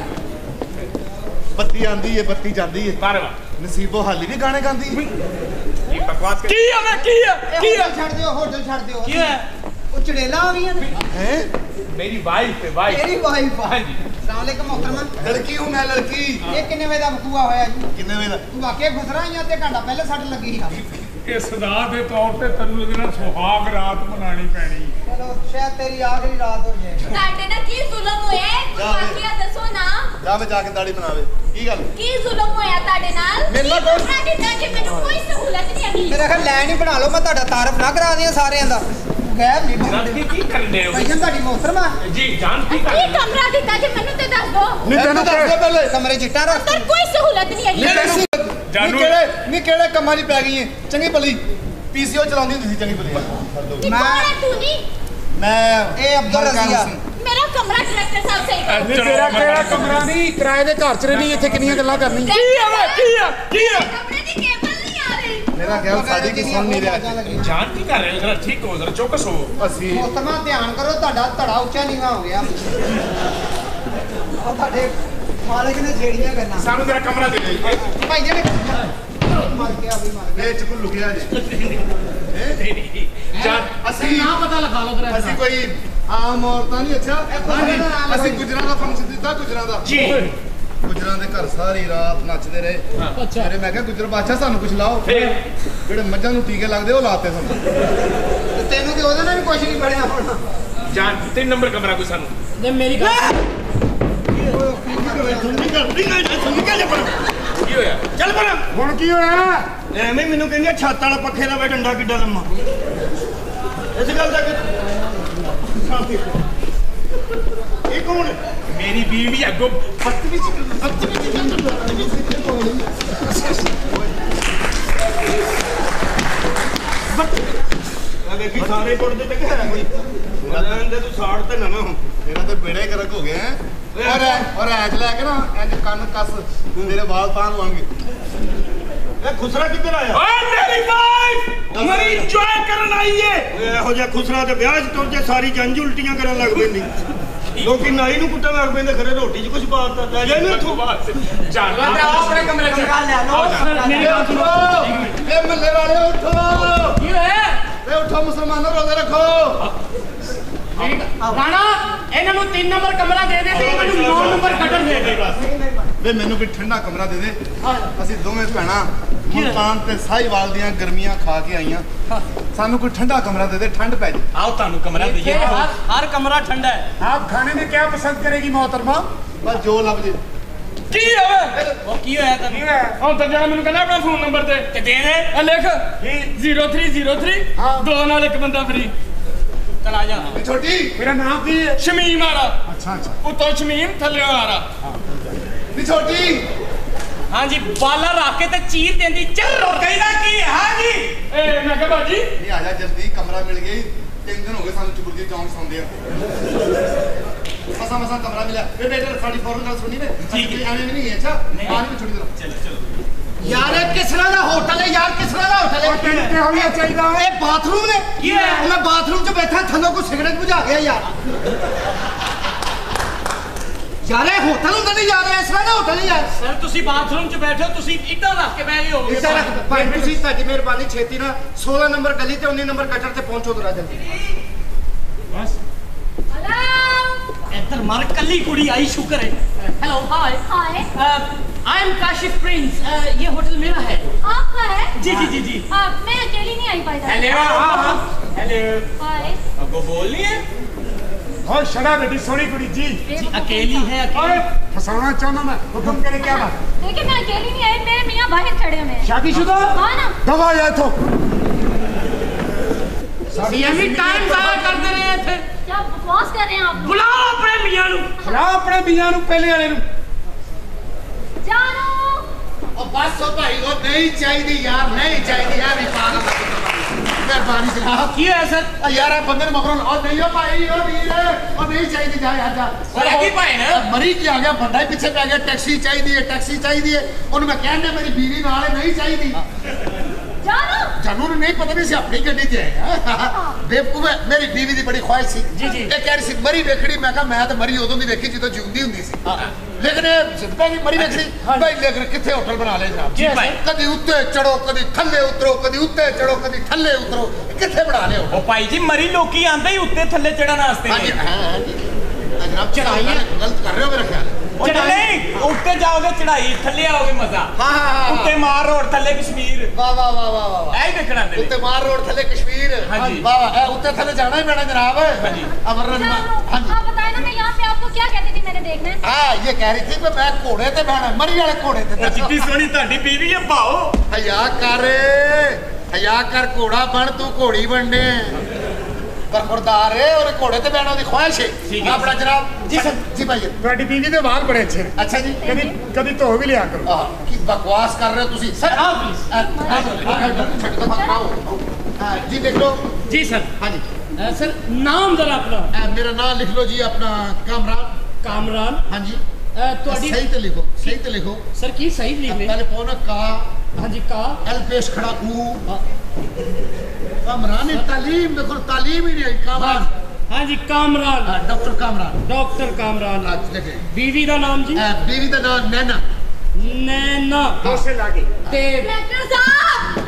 ਬੱਤੀ ਆਂਦੀ ਹੈ ਬੱਤੀ ਜਾਂਦੀ ਹੈ बारे वाह ਨਸੀਬੋ ਹਾਲੀ ਵੀ ਗਾਣੇ ਗਾਉਂਦੀ ਹੈ। ये बकवास की है मैं की है की है ਹੋਟਲ ਛੱਡ ਦਿਓ ਹੋਟਲ ਛੱਡ ਦਿਓ की है ਉਹ ਚੜੇਲਾ ਆ ਗਈਆਂ ਨੇ हैं मेरी वाइफ है वाइफ ਮੇਰੀ ਵਾਈਫ ਆ हाँ जी ਸਲਾਮੁਅਲੈਕਮ ਮੁਹਤਰਮਾ ਲੜਕੀ ਹੂੰ ਮੈਂ ਲੜਕੀ ਇਹ ਕਿੰਨੇ ਵਜੇ ਦਾ ਬਕੂਆ ਹੋਇਆ ਜੀ ਕਿੰਨੇ ਵੇ ਦਾ ਤੂੰ ਵਾਕਿਆ ਖੁਸਰਾ ਜਾਂ ਤੇ ਘੰਟਾ ਪਹਿਲੇ ਸੱਟ ਲੱਗੀ ਸੀ ਇਹ ਸਦਾ ਦੇ ਤੌਰ ਤੇ ਤੈਨੂੰ ਇਹਦੇ ਨਾਲ ਸੁਹਾਗ ਰਾਤ ਮਨਾਣੀ ਪੈਣੀ। ਚਲੋ ਸ਼ਾਇਦ ਤੇਰੀ ਆਖਰੀ ਰਾਤ ਹੋ ਜਾਏ ਤੁਹਾਡੇ ਨਾਲ ਕੀ ਜ਼ੁਲਮ ਹੋਇਆ ਕੋਈ ਵਾਕਿਆ ਦੱਸੋ ਨਾ ਜਾ ਵੇ ਜਾ ਕੇ ਦਾੜੀ ਬਣਾਵੇ ਕੀ ਗੱਲ ਕੀ ਜ਼ੁਲਮ ਹੋਇਆ ਤੁਹਾਡੇ ਨਾਲ ਮੇਰੇ ਨਾਲ ਕੋਈ- ਤੁਹਾਡੇ ਨਾਲ ਕਿ ਮੈਨੂੰ ਕੋਈ ਸਹੂਲਤ ਨਹੀਂ ਹੈਗੀ। ਮੇਰਾ ਖਿਆਲ ਲੈਣ ਹੀ ਬਣਾ ਲਓ ਮੈਂ ਤੁਹਾਡਾ ਤਾਰਫ ਨਾ ਕਰਾ ਦਿਆਂ ਸਾਰਿਆਂ ਦਾ ਗੈਰ ਨਹੀਂ जानती की करने हो ਭਾਈਜਾਨ ਤੁਹਾਡੀ ਮੁਹਤਰਮਾ जी जानती ਕੀ कर ਕਮਰਾ ਦਿੱਤਾ ਜੇ ਮੈਨੂੰ ਤੇ ਦੱਸ ਦੋ ਨਹੀਂ ਤੈਨੂੰ ਦੱਸ ਦੇ ਪਹਿਲੇ ਕਮਰੇ ਚਿੱਟਾ ਰੱਖ ਅੰਦਰ ਕੋਈ ਸਹੂਲਤ ਨਹੀਂ ਹੈਗੀ। ਨਹੀਂ ਜਾਨੂ- ਕਿਹੜੇ ਨਹੀਂ ਕਿਹੜੇ ਕੰਮਾਂ 'ਚ ਪੈ ਗਈ ਹੈ ਚੰਗੀ ਭਲੀ ਪੀਸੀਓ ਚਲਾਉਂਦੀ ਹੁੰਦੀ ਸੀ ਚੰਗੀ ਭਲੀ ਕਿ ਕੌਣ ਹੈ ਤੂੰ ਨਹੀਂ ਮੈਂ ਇਹ ਅਬਦੁਲ ਮਲਕਾ ਰਜ਼ੀਆ ਹੁਸਨ। मेरा कमरा डायरेक्टर साहब सही करो। नहीं तेरा तेरा कमरा नहीं किराए दे घर च रहनी इत्थे किन्नियां गल्लां करनी की है वे की है की है कमरे दी केबल नहीं आ रही। मेरा ख्याल साडी की सुन नहीं रहा जान की कर रहे हो जरा ठीक हो जरा चौकस हो ਅਸੀਂ मोहतरमा ध्यान करो ਤੁਹਾਡਾ ਧੜਾ ਉੱਚਾ ਨੀਵਾ ਹੋ ਗਿਆ ਉਹ ਤੁਹਾਡੇ ਮਾਲਕ ਨੇ ਛੇੜੀਆਂ ਗੱਲਾਂ ਸਾਨੂੰ ਤੇਰਾ ਕਮਰਾ ਦੇ ਦੇ ਭਾਈ ਜੀ ਨੇ ਮਰ ਗਿਆ ਵੀ ਮਰ ਗਿਆ ਵੇਚ ਕੋ ਲੁਕਿਆ ਜੇ ਜਾਨ ਅਸੀਂ ਨਾ ਪਤਾ ਲਗਾ ਲਓ ਫਿਰ ਅਸੀਂ ਕੋਈ ਆਮ ਔਰਤਾਂ ਨਹੀਂ ਅੱਛਾ ਅਸੀਂ ਗੁਜਰਾਂ ਦਾ ਫੰਕਸ਼ਨ ਦਿੱਤਾ ਗੁਜਰਾਂ ਦਾ जी ਗੁਜਰਾਂ ਦੇ ਘਰ ਸਾਰੀ ਰਾਤ ਨੱਚਦੇ ਰਹੇ ਅੱਛਾ ਮੇਰੇ ਮੈਂ ਕਿਹਾ ਗੁਜਰ ਬਾਦਸ਼ਾਹ ਸਾਨੂੰ ਕੁਝ ਲਾਓ फिर ਜਿਹੜੇ ਮੱਝਾਂ ਨੂੰ ਟੀਕੇ ਲੱਗਦੇ ਉਹ ਲਾਤੇ ਸਾਨੂੰ ਤੇ ਤੈਨੂੰ ਤੇ ਉਹਦੇ ਨਾਲ ਵੀ ਕੁਝ ਨਹੀਂ ਬਣਿਆ ਹੋਣਾ जान तीन नंबर कमरा कोई सानू ਜੇ ਮੇਰੀ ਗੱਲ की होया ਚੱਲ ਪਰ ਹੁਣ ਕੀ ਹੋਇਆ ਐਵੇਂ ਮੈਨੂੰ ਕਹਿੰਦੇ ਛੱਤ ਵਾਲਾ ਪੱਖੇ ਦਾ ਵੇ ਡੰਡਾ ਕਿੱਡਾ ਲੰਮਾ ਇਸ ਗੱਲ ਦਾ ਕਿ ਇਹ ਕੌਣ ਹੈ? मेरी बीवी अगो बदतमीजी ਆ ਵੇਖੀ ਸਾਰੇ ਪੁੱਟਦੇ ਤੇ ਘਰ ਕੋਈ ਰਹਿੰਦੇ ਤੂੰ ਸਾੜ ਤੇ ਨਾ ਨਾ ਮੇਰਾ ਤਾਂ ਬੇੜਾ ਹੀ ਗਰਕ ਹੋ ਗਿਆ ਹੈ ਔਰ ਔਰ ਐਜ ਲੈ ਕੇ ਨਾ ਇੰਜ ਕੰਨ ਕੱਸ ਮੇਰੇ ਵਾਲ ਤਾਂ ਲਵਾਂਗੇ ਇਹ ਖੁਸਰਾ ਕਿੱਧਰ ਆਇਆ ओए मेरी वाइफ हमारी एंजॉय करन आई है ਇਹੋ ਜਿਹਾ ਖੁਸਰਾ ਤੇ ਵਿਆਹ 'ਚ ਤੁਰ ਜੇ ਸਾਰੀ ਜੰਜ ਉਲਟੀਆਂ ਕਰਨ ਲੱਗ ਪੈਂਦੀ ਲੋਕੀ ਨਾਈ ਨੂੰ ਕੁੱਟਣ ਲੱਗ ਪੈਂਦੇ ਖਰੇ ਰੋਟੀ 'ਚ ਕੁਝ ਪਾਤਾ ਲੈ ਜਾ ਇਹਨੂੰ ਇੱਥੋਂ जान ਆਪਣੇ ਕਮਰੇ ਚ ਗੱਲ ਲੈ ਲਓ मेरी बात सुनो ਇਹ ਮੱਲੇ ਵਾਲੇ ਉੱਠੋ ਕੀ ਹੋਇਆ ਏ ਉੱਠੋ ਮੁਸਲਮਾਨੋ ਰੋਜ਼ੇ ਰੱਖੋ ਰਾਣਾ ਇਹਨਾਂ ਨੂੰ ਤਿੰਨ ਨੰਬਰ ਕਮਰਾ ਦੇ ਦੇ ਤੇ ਮੈਨੂੰ ਨੌ ਨੰਬਰ ਕਟਰ ਦੇ ਦੇ ਬਸ ਵੇ ਮੈਨੂੰ ਕੋਈ ਠੰਡਾ ਕਮਰਾ ਦੇ ਦੇ ਅਸੀਂ ਦੋਵੇਂ ਭੈਣਾਂ ਮੁਲਤਾਨ ਤੇ ਸਾਹੀਵਾਲ ਦੀਆਂ ਗਰਮੀਆਂ ਖਾ ਕੇ ਆਈਆਂ ਸਾਨੂੰ ਕੋਈ ਠੰਡਾ ਕਮਰਾ ਦੇ ਦੇ ਠੰਡ ਪੈ ਜੇ आओ तानू कमरा दईए हर हर कमरा ठंडा है आप खाने में क्या पसंद करेगी मोहतरमा ਬਸ ਜੋ ਲੱਭ ਜੇ की है वे वो की होया तभी ਹੁਣ ਤਾਂ ਜਣਾ ਮੈਨੂੰ ਕਹਿੰਦਾ ਆਪਣਾ ਫੋਨ ਨੰਬਰ ਤੇ ते दे दे ਇਹ ਲਿਖ ਜ਼ੀਰੋ ਥ੍ਰੀ ਜ਼ੀਰੋ ਥ੍ਰੀ ਦੋ ਨਾਲ ਇੱਕ ਬੰਦਾ ਫਰੀ चल आ जा ਇਹ ਛੋਟੀ मेरा नाम की है ਸ਼ਮੀਮ ਆਰਾ अच्छा अच्छा ਉਤੋਂ ਸ਼ਮੀਮ ਥੱਲੇ ਆਰਾ ਨੀ ਛੋਟੀ हां जी बाला रख के ते चीर देंदी चल कहदा की हां जी ਏ ਮੈਂ ਕਿਹਾ ਬਾਜੀ ਨਹੀਂ ਆ ਜਾ ਜਲਦੀ ਕਮਰਾ ਮਿਲ ਗਿਆ ਈ। ਤਿੰਨ ਦਿਨ ਹੋ ਗਏ ਸਾਨੂੰ ਚੁਬਰਦੀ ਚੌਂਕ ਸੌਂਦੇ ਆ ਮਸਾ ਮਸਾ ਕਮਰਾ ਮਿਲਿਆ ਇਹ ਬੇਟਾ ਸਾਡੀ ਫੌਰਨ ਗੱਲ ਸੁਣੀ ਵੇ ਠੀਕ ਹੈ ਐਵੇਂ ਵੀ ਨਹੀਂ ਹੈ ਅੱਛਾ ਆਣੀ ਵੀ ਛੋਟੀ ਤਰ੍ਹਾਂ ਚਲੋ ਚਲੋ यार ये किस तरह दा होटल है यार किस तरह दा होटल है तेरे ते होना चाहिए ये बाथरूम ने की है? मैं बाथरूम च बैठा थल्लों को सिगरेट बुझा गया यार यार ये होटल ਹੁੰਦਾ ਨਹੀਂ यार ਇਸ ਤਰ੍ਹਾਂ ਦਾ ਹੋਟਲ ਨਹੀਂ यार ਸਰ ਤੁਸੀਂ ਬਾਥਰੂਮ 'ਚ ਬੈਠੇ ਹੋ ਤੁਸੀਂ ਇੱਦਾਂ ਰੱਖ ਕੇ ਬਹਿ ਗਏ ਹੋ ਇੱਦਾਂ ਰੱਖ ਭਾਈ ਤੁਸੀਂ ਤੁਹਾਡੀ ਮਿਹਰਬਾਨੀ ਛੇਤੀ ਨਾਲ ਸੋਲਾਂ ਨੰਬਰ ਗਲੀ ਤੇ ਉੱਨੀ ਨੰਬਰ ਕਟਰ ਤੇ ਪਹੁੰਚੋ ਜਰਾ ਜਲਦੀ ਬਸ हेलो ਇੱਧਰ ਮਾਰ ਕੱਲੀ ਕੁੜੀ ਆਈ ਸ਼ੁਕਰ ਹੈ hello hi hi I am Kashif Prince ये होटल मेरा है आपका है जी जी जी जी आप मैं अकेली नहीं आई पाई हेलो हेलो हाय अब वो बोलनी है और शराब बेटी सोनी कुड़ी जी जी अकेली है ओए अकेली फसाना चाहना मैं हुक्म करे क्या बात देखिए मैं अकेली नहीं आई मेरे मियाँ बाहर खड़े हुए हैं शादीशुदा हाँ ना दवा या तो यही टाइम जाया करते रहे थे क्या बकवास कर रहे हैं आप लोग? बुलाओ अपने मियां नु खड़ा अपने बिया नु पहले वाले नु जानो ਉਹ ਬਸ ਉਹ ਭਾਈ ਉਹ ਨਹੀਂ ਚਾਹੀਦੀ ਯਾਰ ਨਹੀਂ ਚਾਹੀਦੀ ਯਾਰ ਵੀ ਪਾਗਲ ਮਿਹਰਬਾਨੀ ਜਨਾਬ की है सर ਆ ਯਾਰ ਆ ਬੰਦੇ ਨੂੰ ਮਗਰੋਂ ਉਹ ਨਹੀਂ ਉਹ ਭਾਈ ਉਹ ਵੀਰ ਉਹ ਨਹੀਂ ਚਾਹੀਦੀ ਜਾ ਯਾਰ ਜਾ ਉਹ ਕੀ ਭਾਈ ਨੇ? ਮਰੀ ਕੀ ਆ ਗਿਆ ਬੰਦਾ ਹੀ ਪਿੱਛੇ ਪੈ ਗਿਆ ਟੈਕਸੀ ਚਾਹੀਦੀ ਹੈ ਟੈਕਸੀ ਚਾਹੀਦੀ ਹੈ ਉਹਨੂੰ ਮੈਂ ਕਹਿੰਦਾ ਮੇਰੀ ਬੀਵੀ ਨਾਲ ਹੈ ਨਹੀਂ ਚਾਹੀਦੀ जानो ਜਾਨੂੰ ਨੂੰ ਨਹੀਂ ਪਤਾ ਵੀ ਸੀ ਆਪਣੀ ਗੱਡੀ ਤੇ ਆਇਆ ਬੇਵਕੂਫ ਹੈ ਮੇਰੀ ਬੀਵੀ ਦੀ ਬੜੀ ਖੁਆਇਸ਼ ਸੀ ਜੀ, ਜੀ। ਇਹ ਕਹਿ ਰਹੀ ਸੀ ਮਰੀ ਵੇਖੜੀ ਮੈਂ ਕਿਹਾ ਮੈਂ ਤਾਂ ਮਰੀ ਉਦੋਂ ਦੀ ਵੇਖੀ ਜਦੋਂ ਜਿਉਂਦੀ ਹੁੰਦੀ ਸੀ ਲੇਕਿਨ ਇਹ ਜ਼ਿੱਦ ਪੈ ਗਈ ਮਰੀ ਵੇਖੜੀ ਭਾਈ ਲੇਕਿਨ ਕਿੱਥੇ ਹੋਟਲ ਬਣਾ ਲਏ ਜਨਾਬ ਜੀ ਭਾਈ ਕਦੀ ਉੱਤੇ ਚੜੋ ਕਦੀ ਥੱਲੇ ਉਤਰੋ ਕਦੀ ਉੱਤੇ ਚੜੋ ਕਦੀ ਥੱਲੇ ਉਤਰੋ ਕਿੱਥੇ ਬਣਾ ਲਿਓ ਉਹ ਭਾਈ ਜੀ ਮਰੀ ਲੋਕੀ ਆਂਦੇ ਹੀ ਉੱਤੇ ਥੱਲੇ ਚੜਨ ਵਾਸਤੇ ਹਾਂਜੀ ਨੇ ਹਾਂ ਹਾਂਜੀ ਜਨਾਬ ਚੜਾਈਆਂ ਗਲਤ ਕਰ ਰਹੇ ਹੋ ਮੇਰਾ ਖਿਆਲ ਉਹ ਨਹੀਂ ਉੱਤੇ ਜਾਓਗੇ ਚੜਾਈ ਥੱਲੇ ਆਓਗੇ ਮਜ਼ਾ ਹਾਂ ਹਾਂ ਉੱਤੇ ਮਾਰ ਰੋਡ ਥੱਲੇ ਕਸ਼ਮੀਰ ਵਾਹ ਵਾਹ ਵਾਹ ਵਾਹ ਵਾਹ ਐ ਹੀ ਦੇਖਣਾ ਦੇ ਉੱਤੇ ਮਾਰ ਰੋਡ ਥੱਲੇ ਕਸ਼ਮੀਰ ਹਾਂਜੀ। ਵਾਹ ਵਾਹ ਇਹ ਉੱਤੇ ਥੱਲੇ ਜਾਣਾ ਹੀ ਪੈਣਾ ਜਨਾਬ ਹਾਂਜੀ। ਅਮਰ जानो ਹਾਂਜੀ आप बताए ना मैं यहाँ पे आपको क्या कहती थी मैंने देखना है हाँ ये कह रही थी कि मैं घोड़े ते बहना मरी वाले घोड़े ते ਜਿੱਡੀ ਸੋਹਣੀ ਤੁਹਾਡੀ ਬੀਵੀ ਹੈ ਭਾਓ हया कर हया कर घोड़ा बन तू घोड़ी बनने पर खुरदार है और घोड़े ते बहना दी ख्वाहिश है ठीक है। अपना जनाब जी सर जी भाई ਤੁਹਾਡੀ ਬੀਵੀ ਦੇ ਵਾਲ ਬੜੇ ਅੱਛੇ ਨੇ अच्छा जी ਕਦੀ ਕਦੀ ਧੋ ਵੀ ਲਿਆ ਕਰੋ आह, की बकवास कर रहे हो तुसी सर आओ प्लीज हाँ जी देख लो जी सर हाँ जी सर नाम जरा अपना। मेरा नाम लिख लो जी अपना कामरान। कामरान। हाँ जी। ਤੁਹਾਡੀ सही तो लिखो, सही तो लिखो सर की सही लिख ले। पहले पाओ ना का। हाँ जी का। एल पेश खड़ा ऊ। कामरान तालीम देखो, तालीम ही नहीं आई कामरान। हाँ जी कामरान। डॉक्टर कामरान। डॉक्टर कामरान। देखे बीवी का नाम जी। बीवी का नाम नैना। नैना से लागे ते डॉक्टर साहब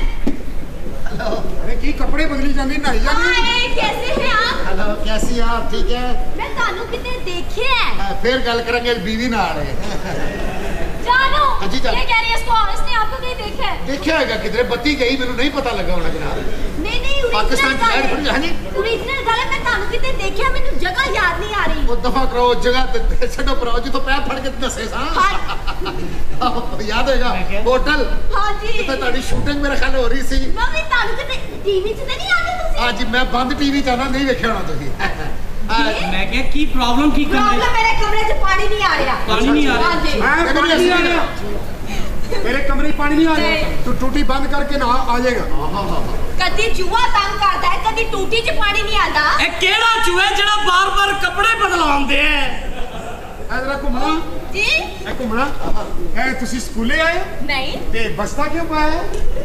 अरे की कपड़े बदली जानी नहीं जानी। हाय कैसे हैं आप? हेलो कैसी हैं आप? ठीक है। मैं तानू कितने देखे हैं। फिर गल करेंगे बीवी ना आ रहे। जानो जी, जानो। ये कह रही है इसको इसने आपको कहीं देखा है? देखा हैगा किधरे बत्ती गई मैंने नहीं पता लगा होना जनाब। नहीं नहीं पाकिस्तान की लाइट बड़ी है नहीं। ओरिजिनल गल है मैं तानू कितने देखा है मैंने जगह याद नहीं आ रही। वो दफा करो जगह ते छड़ो करो जी तो पैर फड़ के दसे सा। याद होगा होटल। हां जी जिथे ਤੁਹਾਡੀ ਸ਼ੂਟਿੰਗ ਮੇਰੇ ਖਿਆਲ ਹੋ ਰਹੀ ਸੀ। मैं भी तानू कितने टीवी च नहीं आते तुसी? आज मैं बंद टीवी चाहना नहीं देखिया होना तुसी। मैं क्या की प्रॉब्लम की कमरे प्रॉब्लम मेरे कमरे च पानी नहीं आ रहा। पानी नहीं आ रहा। हां जी मैं पानी नहीं आ रहा मेरे कमरे में पानी नहीं आ रहा तू टूटी बंद करके ना आ जाएगा। कदी जुआ तंग करता है कदी टूटी च पानी नहीं आता। ए केड़ा चूहा जेड़ा बार-बार कपड़े बदलाਉਂਦੇ है। इधर घुमना जी ए घुमना ए तुसी स्कूले आए नहीं ते बस्ता क्यों पाया?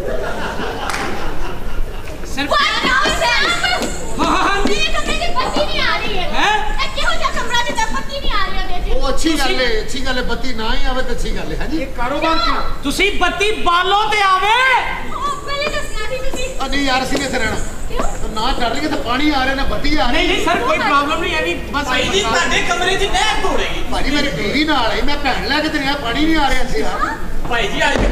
Sir what nonsense. हां जी कमरे च बत्ती नहीं आ रही है। हैं? ए क्यों जा कमरा च बत्ती नहीं आ रही है देखिए। वो अच्छी गल है, अच्छी गल है बत्ती ना ही आवे तो अच्छी गल है। हां जी ये कारोबार क्या? ਤੁਸੀਂ ਬੱਤੀ ਬਾਲੋ ਤੇ ਆਵੇ। ओ पहले दसना थी तुसी। और नहीं यार सी से रहना क्यों? तो ना डर रही तो पानी आ रहा ना बत्ती आ ਨਹੀਂ रही। ਨਹੀਂ ਸਰ ਕੋਈ ਪ੍ਰੋਬਲਮ ਨਹੀਂ ਹੈਗੀ ਬਸ ਭਾਈ ਜੀ ਤੁਹਾਡੇ ਕਮਰੇ 'ਚ ਨਹਿਰ ਤੋੜੇਗੀ। भाजी मेरी बीवी नाल है मैं भैन लेके ते यहाँ पानी नहीं आ रहा इत्थे यार। ਭਾਈ ਜੀ ਅੱਜ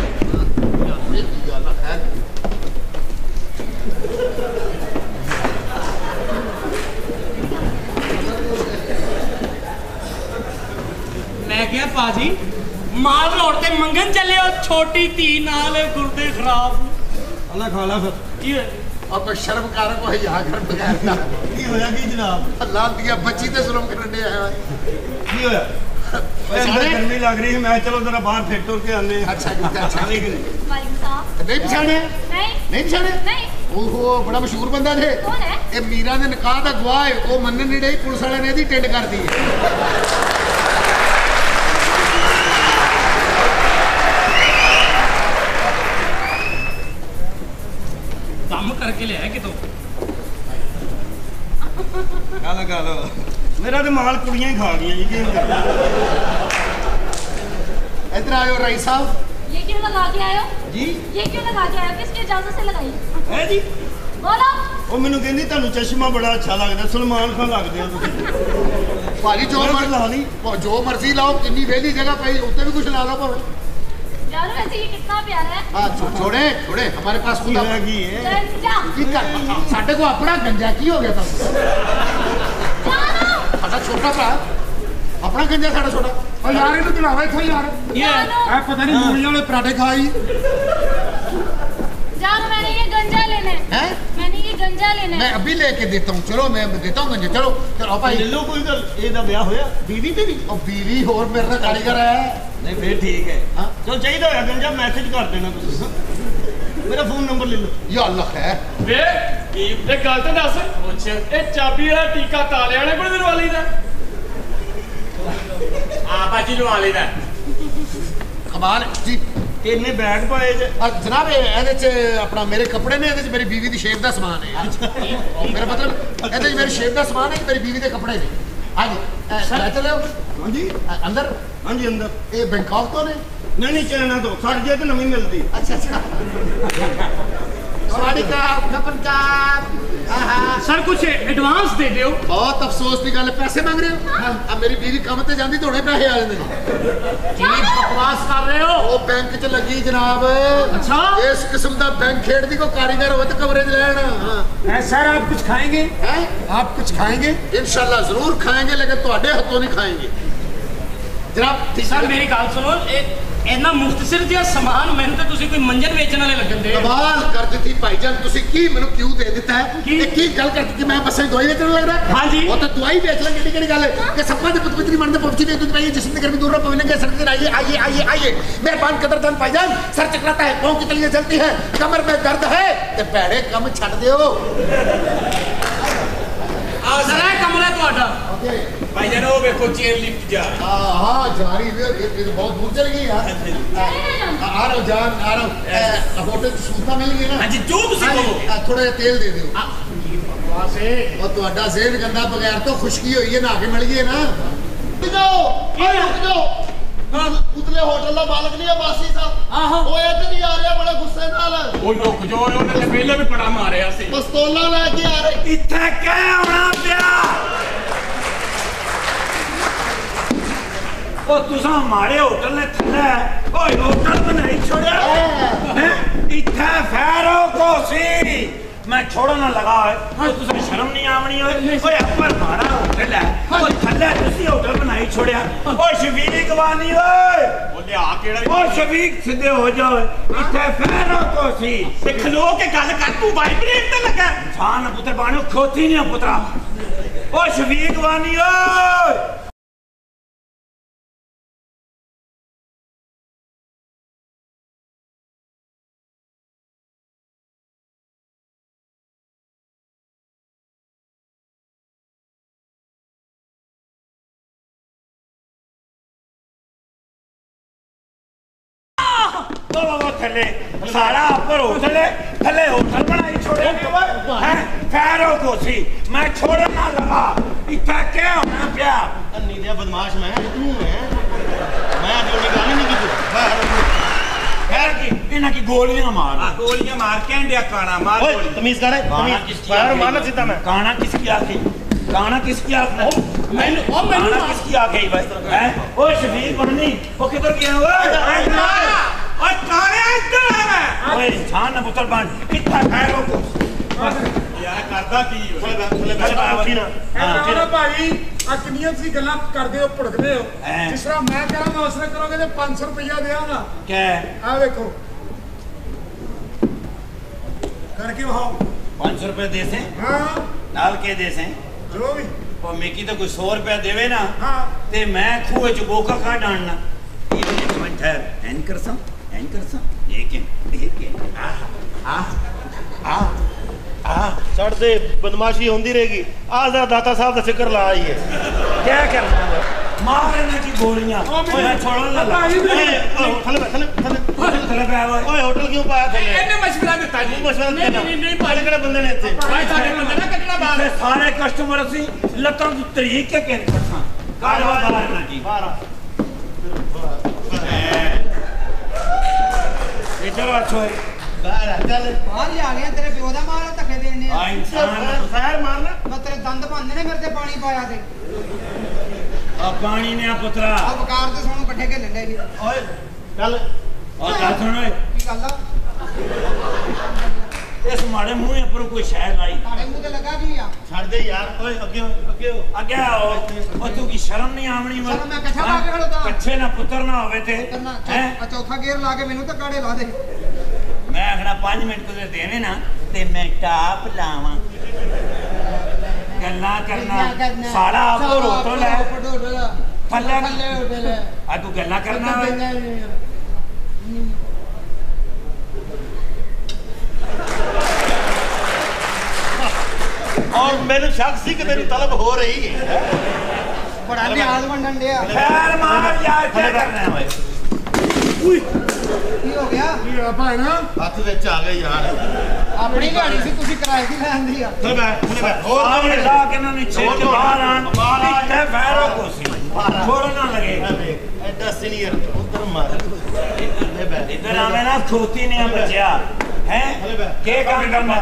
ਮੈਂ ਕਿਹਾ ਪਾਜੀ ਮਾਲ ਰੋਡ ਤੇ ਮੰਗਣ ਚੱਲੇ ਹੋ ਛੋਟੀ ਧੀ ਨਾਲ ਗੁਰਦੇ ਖਰਾਬ। ਅੱਲਾ ਖਾ ਲਾ ਫਿਰ ਕੀ ਹੋਇਆ? और कोई शर्म कर कोई यहाँ कर बगैर ना ਕੀ ਹੋਇਆ ਕੀ ਜਨਾਬ? अल्लाह दिया बच्ची ते जुल्म करने आया। ਕੀ ਹੋਇਆ? ਅੰਦਰ ਗਰਮੀ ਲੱਗ ਰਹੀ ਹੈ ਮੈਂ ਚਲੋ ਜਰਾ ਬਾਹਰ ਫੇਰ ਤੁਰ ਕੇ ਆਨੇ। अच्छा जी अच्छा जी। वालेकुम सलाम। नहीं पछाने नहीं नहीं पछाने नहीं ओहो बड़ा मशहूर बंदा थे। कौन है? ये मीरा दे निकाह दा गवाह है वो मनन नहीं रही पुलिस वाले ने दी टेंड कर दी है। ਕੰਮ ਕਰਕੇ ਲਿਆ ਕਿਤੋਂ? ਗੱਲ ਗੱਲ ਮੇਰਾ ਤੇ ਮਾਲ ਕੁੜੀਆਂ ਹੀ ਖਾ ਗਈਆਂ ਜੀ ਕੀ ਕਰਦਾ। इधर आयो राई साहब। ये क्यों लगा के आए हो? ਜੀ ये क्यों लगा के आए हो? किसकी इजाजत से लगाई? ਹੈ ਜੀ बोलो। ਉਹ ਮੈਨੂੰ ਕਹਿੰਦੀ ਤੁਹਾਨੂੰ ਚਸ਼ਮਾ ਬੜਾ ਅੱਛਾ ਲੱਗਦਾ ਸਲਮਾਨ ਖਾਨ ਲੱਗਦੇ ਹੋ ਤੁਸੀਂ। भाजी जो मैं मर्जी ला ली। जो मर्जी लाओ किन्नी वेली जगह पई उत्ते भी कुछ ला लो पर। यार वैसे ये कितना प्यारा है। हाँ छो- छोड़े छोड़े हमारे पास खुद ਕੀ ਹੈਗੀ ਹੈ गंजा। की कर साडे को अपना गंजा की हो गया था जानो साडा छोटा भरा अपना गंजा साडा छोटा। और यार इन्हें बुलावा इत्थों यार ये जानो ए पता नहीं मूलियां वाले पराठे खाई। जानो मैंने ये गंजा लेना है। हैं मैंने ये गंजा लेना मैं है। अभी लेके देता हूँ चलो मैं देता हूँ गंजा चलो चलो भाई। ਲੈ ਲਓ ਕੋਈ ਗੱਲ ਇਹਦਾ ਵਿਆਹ ਹੋਇਆ ਬੀਵੀ ਤੇ ਵੀ और बीवी और मेरे ਨਾਲ कारीगर है। ਨਹੀਂ ਫੇਰ ਠੀਕ ਹੈ हाँ ਚਲੋ ਚਾਹੀਦਾ ਹੋਇਆ ਗੰਜਾ ਮੈਸੇਜ ਕਰ ਦੇਣਾ ਤੁਸੀਂ ਮੇਰਾ ਫੋਨ ਨੰਬਰ ਲੈ ਲਓ या अल्लाह है। ਵੇ ਕੀ ਤੇ ਗੱਲ ਤੇ ਦੱਸ ਪੁੱਛ ਇਹ ਚਾਬੀ ਵਾਲਾ ਟੀਕਾ ਤਾਲੇ ਵਾਲੇ ਕੋਲ ਦਿਲਵਾ ਲਈਦਾ। ਆ ਭਾਜੀ ਲਵਾ ਲੈਦਾ। कमाल जी। ਤੇ ਇੰਨੇ ਬੈਗ ਪਾਏ ਜੇ और जनाब ਇਹਦੇ ਚ ਆਪਣਾ ਮੇਰੇ ਕੱਪੜੇ ਨੇ ਇਹਦੇ ਚ ਮੇਰੀ ਬੀਵੀ ਦੀ ਸ਼ੇਪ ਦਾ ਸਮਾਨ ਹੈ। ਮੇਰਾ ਮਤਲਬ ਇਹਦੇ ਚ ਮੇਰੀ ਸ਼ੇਪ ਦਾ ਸਮਾਨ ਹੈ ਮੇਰੀ ਬੀਵੀ ਦੇ ਕੱਪੜੇ ਨੇ। ਹਾਂਜੀ ਲੈ ਚਲਿਓ ਹਾਂਜੀ ਅੰਦਰ। ਹਾਂਜੀ ਅੰਦਰ ਇਹ ਬੈਂਕਾਕ ਤੋਂ ਨੇ। ਨਹੀਂ ਨਹੀਂ ਚਾਈਨਾ ਤੋਂ ਸੜ ਜੇ ਤੇ ਨਵੀਂ ਮਿਲਦੀ अच्छा अच्छा सवारी का खपन का आहा ਸਰ ਕੁਝ ਐਡਵਾਂਸ ਦੇ ਦਿਓ। बहुत अफसोस की गल पैसे मांग रहे हो। अब मेरी बीवी काम ते जांदी तो हुणे पैसे आ जांदे ने। ਕੀ ਬਕਵਾਸ ਕਰ ਰਹੇ ਹੋ? वो बैंक च लगी जनाब। अच्छा इस किस्म दा बैंक खेड़ दी को कारीगर होवे तो कवरेज लैण। हां ए सर आप कुछ खाएंगे? हैं आप कुछ खाएंगे? इंशाल्लाह जरूर खाएंगे लेकिन ਤੁਹਾਡੇ ਹੱਥੋਂ ਨਹੀਂ ਖਾएंगे जनाब। ठीक ਸਰ ਮੇਰੀ ਗੱਲ ਸੁਣੋ ਇਹ ਇੰਨਾ ਮੁਖਤਸਰ ਜਿਹਾ ਸਮਾਨ ਮੈਨੂੰ ਤੇ ਤੁਸੀਂ ਕੋਈ ਮੰਜਨ ਵੇਚਣ ਵਾਲੇ ਲੱਗਣ ਦੇ। कमाल कर दी भाईजान तुसी की मेनू क्यों दे दिता है की? ये की गल कर कि मैं बस्से दवाई बेचने लग रहा। हाँ जी। वो तो दवाई बेच ले केड़ी केड़ी गल है कि सप्पा दे पुत पुत्री मन दे पहुंची नहीं तुझ पे जिसम दे गर्मी दूर रहो पवने के सर के आइए आइए आइए आइए मेहरबान कदरदान भाईजान सर चकराता है पांव की तलियां जलती है कमर में दर्द है ते पैड़े कम छड़ दियो। सर कमरा ਤੁਹਾਡਾ ਭਾਈ ਜਾਨ ਉਹ ਵੇਖੋ ਚੇਅਰ ਲਿਫਟ ਜਾ हाँ हाँ जा रही है ये ये तो बहुत दूर चल गई यार आ रहा हूँ जान आ रहा हूँ होटल सूचना मिल गई ना हाँ जी जो तुसी कहो थोड़ा तेल दे दियो और ਤੁਹਾਡਾ ਜ਼ਹਿਨ ਗੰਦਾ ਬਗੈਰ ਤੋਂ ਖੁਸ਼ਕੀ ਹੋਈ ਹੈ ਨਾ ਕੇ ਮਿਲ ਗਈ ਨਾ ਜਾਓ ਰੁਕ ਜਾਓ ਉਤਲੇ ਹੋਟਲ ਦਾ ਮਾਲਕ ਨਹੀਂ ਹੈ ਬਾਸੀ ਸਾਹਿਬ ਆਹੋ ਉਹ ਇੱਧਰ ਹੀ ਆ ਰਿਹਾ ਬੜਾ ਗੁੱਸੇ ਨਾਲ ਉਹ ਲੁਕ ਜੋ ਉਹਨੇ ਤੇ ਪਹਿਲਾਂ ਵੀ ਬੜਾ ਮਾਰਿਆ ਸੀ ਪਿਸਤੌਲਾਂ ਲੈ ਕੇ ਆ ਰਹੇ ਇੱਥੇ ਕਹਿ ਆਉਣਾ ਪਿਆ ਉਹ ਤੁਸੀਂ ਮਾਰੇ ਹੋਟਲ ਨੇ ਥੱਲੇ ਓਏ ਹੋਟਲ ਬਣਾਈ ਛੋੜਿਆ ਹੈ ਇੱਥੇ ਫੈਰੋ ਕੋ ਸੀ मैं छोड़ो ना लगा है तुझे शर्म नहीं आवनी है ओए अपर मारा होटल है ओए थल्ले तुसी होटल बनाई छोड़या ओए शफीक वानी ओए बोले आ केड़ा ओ शफीक सीधे हो जाओ इथे फैरो को सी ते खलो के गल कर तू वाइब्रेट ते लगा जान पुत्र बाणो खोती नहीं पुत्रा ओ शफीक वानी ओए थले सारा ऊपर होटल है थले होटल बनाई छोड़े हैं फैरो को सी मैं छोड़े ना लगा इतना क्या होना प्या अन्नी दिया बदमाश मैं तू है मैं जो निकाली नहीं की खैर की इना की गोलियां मार हां गोलियां मार कैंडिया काना मार ओए तमीज कर तमीज किसकी फायर मारना सीधा मैं काना किसकी आंखें काना किसकी आंख मैंने ओ मैंने काना किसकी आंखें भाई हैं ओ शफीक बन्नी वो किधर गया ओए और काने इधर है ओए जान पुत्र बन कितना फैरो को यार करदा की थले थले बैठ उठी ना हां भाई आ किन्नियां सी गल्लां करदे हो भड़कदे हो जिस तरह मैं कह रहा मैं उसने करोगे ते पाँच सौ रुपया देगा क्या आ देखो करके वहां पाँच सौ रुपए दे से हां नाल के दे से जो भी और मेकी तो कोई सौ रुपया देवे ना हां ते मैं खूह च बोका का डालना ये एक मिनट ठहर एंकर सा एंकर सा लेकिन लेकिन आ आ आ आ छड़ दे बदमाशी होंदी रहेगी आ जरा दाता साहब दा फिक्र ला आई है क्या करना है मारने की गोलियां ओए छोड़ो ना थले थले थले थले पे आओ ओए होटल क्यों पाया थले ਇਹਨੇ ਮਸ਼ਵਰਾ ਦਿੱਤਾ ਜੀ मशवरा नहीं नहीं नहीं पाले केड़े बंदे ने इत्थे भाई साडे बंदे ना कटना बाहर सारे कस्टमर ਅਸੀਂ ਲੱਤਾਂ ਦੀ ਤਰੀਕ ਕੇ ਕਹਿ ਪਛਾਂ ਕਾਰਵਾ ਬਾਹਰ ਨਾ ਜੀ बाहर ਇਹ ਚਲੋ ਅੱਛੋ बाहर चल ਬਾਹਰ ਹੀ ਆ ਗਿਆ ਤੇਰੇ ਪਿਓ ਦਾ ਮਾਲ ਧੱਕੇ ਦੇਣੇ ਆ ਇਨਸਾਨ फायर मारना ਮੈਂ ਤੇਰੇ ਦੰਦ ਭੰਨਦੇ ਨੇ ਮੇਰੇ ਤੇ ਪਾਣੀ ਪਾਇਆ ਤੇ ਆ ਪਾਣੀ ਨੇ ਆ ਪੁੱਤਰਾ ਆ ਬਕਾਰ ਤੇ ਸਾਨੂੰ ਇਕੱਠੇ ਕੇ ਲੈਂਦੇ ਨਹੀਂ ओए चल ਆ ਗੱਲ ਸੁਣ ਓਏ ਕੀ ਗੱਲ ਆ ਇਸ ਮਾੜੇ ਮੂੰਹ ਉੱਪਰ ਕੋਈ ਸ਼ੈ ਲਾਈ ਤੁਹਾਡੇ ਮੂੰਹ ਤੇ ਲੱਗਾ ਕੀ ਆ छड़ दे यार ओए अगे अगे ਅੱਗੇ ਆਓ ਉਹ ਤੂੰ ਕੀ ਸ਼ਰਮ ਨਹੀਂ ਆਵਣੀ ਵਾ ਚਲੋ ਮੈਂ ਕੱਛਾ ਪਾ ਕੇ ਖੜੋਤਾ ਕੱਛੇ ਨਾ ਪੁੱਤਰ ਨਾ ਹੋਵੇ ਤੇ ਕਰਨਾ ਹੈ ਆ ਚੌਥਾ ਗੇਅਰ ਲਾ ਕੇ ਮੈਨੂੰ ਤਾਂ ਕਾੜੇ ਲਾ ਦੇ ਮੈਂ ਆਖਣਾ ਪੰਜ ਮਿੰਟ ਕੁ ਦੇਣੇ ਨਾ ਤੇ ਮੈਂ ਟਾਪ ਲਾਵਾਂ ਗੱਲਾਂ ਕਰਨਾ ਸਾਰਾ ਆਪੋ ਰੋਟੋ ਲੈ ਥੱਲੇ ਥੱਲੇ ਹੋਟਲ ਆ ਤੂੰ ਗੱਲਾਂ ਕਰਨਾ ਓਏ और मेरे शक सी कि तेरी तलब हो रही है ਬੜਾ ਨਿਆਜ਼ ਵੰਡਣ ਡਿਆ ਖੈਰ ਮਾਰ ਯਾਰ ਕੀ ਕਰਨਾ ਹੈ ਓਏ ਕੀ ਹੋ ਗਿਆ ਕੀ ਆ ਭਾਈ ਨਾ हथ विच आ गई यार ਆਪਣੀ ਗਾੜੀ ਸੀ ਤੁਸੀਂ ਕਿਰਾਏ ਦੀ ਲੈਂਦੀ ਆ थले बैठ थले बैठ और हमने ला के ना नीचे के बाहर आन इतने फैरो को सी छोड़ ना लगे एडा सीनियर उधर मार थले बैठ इधर आवे ना खोती ने बचिया हैं के काम करना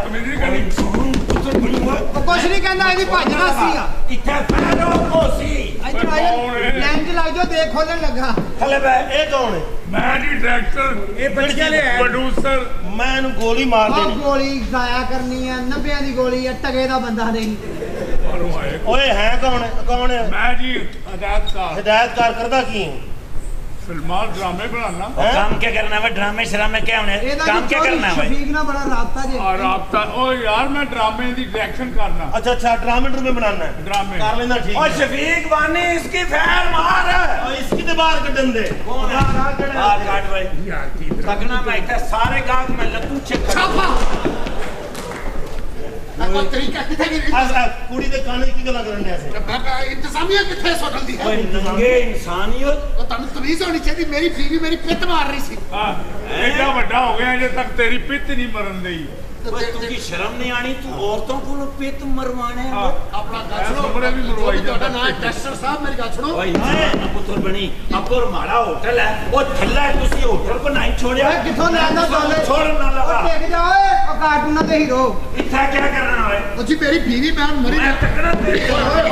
ਕੁਛ ਨਹੀਂ ਕਹਿੰਦਾ ਇਹਦੀ ਭੱਜਣਾ ਸੀ ਆ इतने फैरो को सी ਇੱਧਰ ਆਇਓ ਲੈਂਜ ਲੱਗ ਜਾਓ ਦੇਖ ਖੋਲਣ ਲੱਗਾ थले बे ये कौन है ਮੈਂ ਜੀ ਡਾਇਰੈਕਟਰ ਇਹ ਬੱਚਿਆਂ ਲੈ ਪ੍ਰੋਡਿਊਸਰ मैं इन्हू गोली मार ਉਹ देनी ਗੋਲੀ ਜ਼ਾਇਆ ਕਰਨੀ ਆ ਨੱਬਿਆਂ ਦੀ ਗੋਲੀ ਆ ਟਗੇ ਦਾ ਬੰਦਾ ਨਹੀਂ ओए है कौन है कौन है ਮੈਂ ਜੀ ਹਦਾਇਤਕਾਰ हिदायतकार करदा की है ਫਿਲਮਾਂ ਡਰਾਮੇ ਬਣਾਉਣਾ काम क्या करना है ड्रामे शरामे क्या होने ਇਹਦਾ काम क्या करना है ਸ਼ਫੀਕ ਨਾਲ ਬੜਾ ਰਾਬਤਾ ਜੇ ਔਰ ਰਾਬਤਾ ਓ ਯਾਰ ਮੈਂ ਡਰਾਮੇ ਦੀ ਡਾਇਰੈਕਸ਼ਨ करना अच्छा अच्छा ड्रामे ड्रूमे बनाना है ड्रामे। कर लेना ठीक और शफीक बानी इसकी फैर मार और इसकी तो बाहर कटन दे कौन है बाहर काट भाई ਯਾਰ ਕੀ तकना मैं इतना सारे गांव में लत्तू चेक छापा ਉਹ ਤਰੀਕਾ ਕਿੱਥੇ ਗਈ ਆ ਕੁੜੀ ਦੇ ਕਾਨੇ ਕੀ ਗੱਲਾਂ ਕਰਨ ਡਿਆ ਸੀ ਇੰਤਜ਼ਾਮੀਆ ਕਿੱਥੇ ਇਸ ਹੋਟਲ ਦੀ ਓਏ ਨੰਗੇ ਇਨਸਾਨੀਅਤ ਉਹ ਤੁਹਾਨੂੰ ਤਮੀਜ਼ ਹੋਣੀ ਚਾਹੀਦੀ ਮੇਰੀ ਬੀਵੀ ਮੇਰੀ ਪਿੱਤ ਮਾਰ ਰਹੀ ਸੀ ਹਾਂ ਐਡਾ ਵੱਡਾ ਹੋ ਗਿਆ ਅਜੇ ਤੱਕ ਤੇਰੀ ਪਿੱਤ ਨਹੀਂ ਮਰਨ ਦੇਈ ਓਏ ਤੂੰ ਕੀ ਸ਼ਰਮ ਨਹੀਂ ਆਣੀ ਤੂੰ ਔਰਤੋਂ ਕੋਲੋਂ ਪਿੱਤ ਮਰਵਾਣਾ ਹੈ ਆਪਣਾ ਗੱਲ ਸੁਣੋ ਬੜੇ ਵੀ ਮਰਵਾਈ ਤੁਹਾਡਾ ਨਾਮ ਟੈਸਟਰ ਸਾਹਿਬ ਮੇਰੀ ਗੱਲ ਸੁਣੋ ਓਏ ਨਾ ਪੁੱਤਰ ਬਣੀ ਅੱਪਰ ਮਾੜਾ ਹੋਟਲ ਹੈ ਉਹ ਥੱਲਾ ਤੁਸੀਂ ਹੋਟਲ ਬਣਾਈ ਛੋੜਿਆ ਕਿੱਥੋਂ ਲੈਂਦਾ ਗੱਲ ਛੋੜਨ ਨਾ ਲਗਾ ਦੇਖ ਜਾ ਓਏ ਉਹ ਕਾਰਟੂਨਾਂ ਦੇ ਹੀਰੋ ਇੱਥੇ ਕੀ ਕਰਨਾ ਓਏ ਉਹ ਜੀ ਮੇਰੀ ਬੀਵੀ ਮੈਂ ਮਰੀ ਮੈਂ ਤੱਕਣਾ ਤੇਰੀ ਓਏ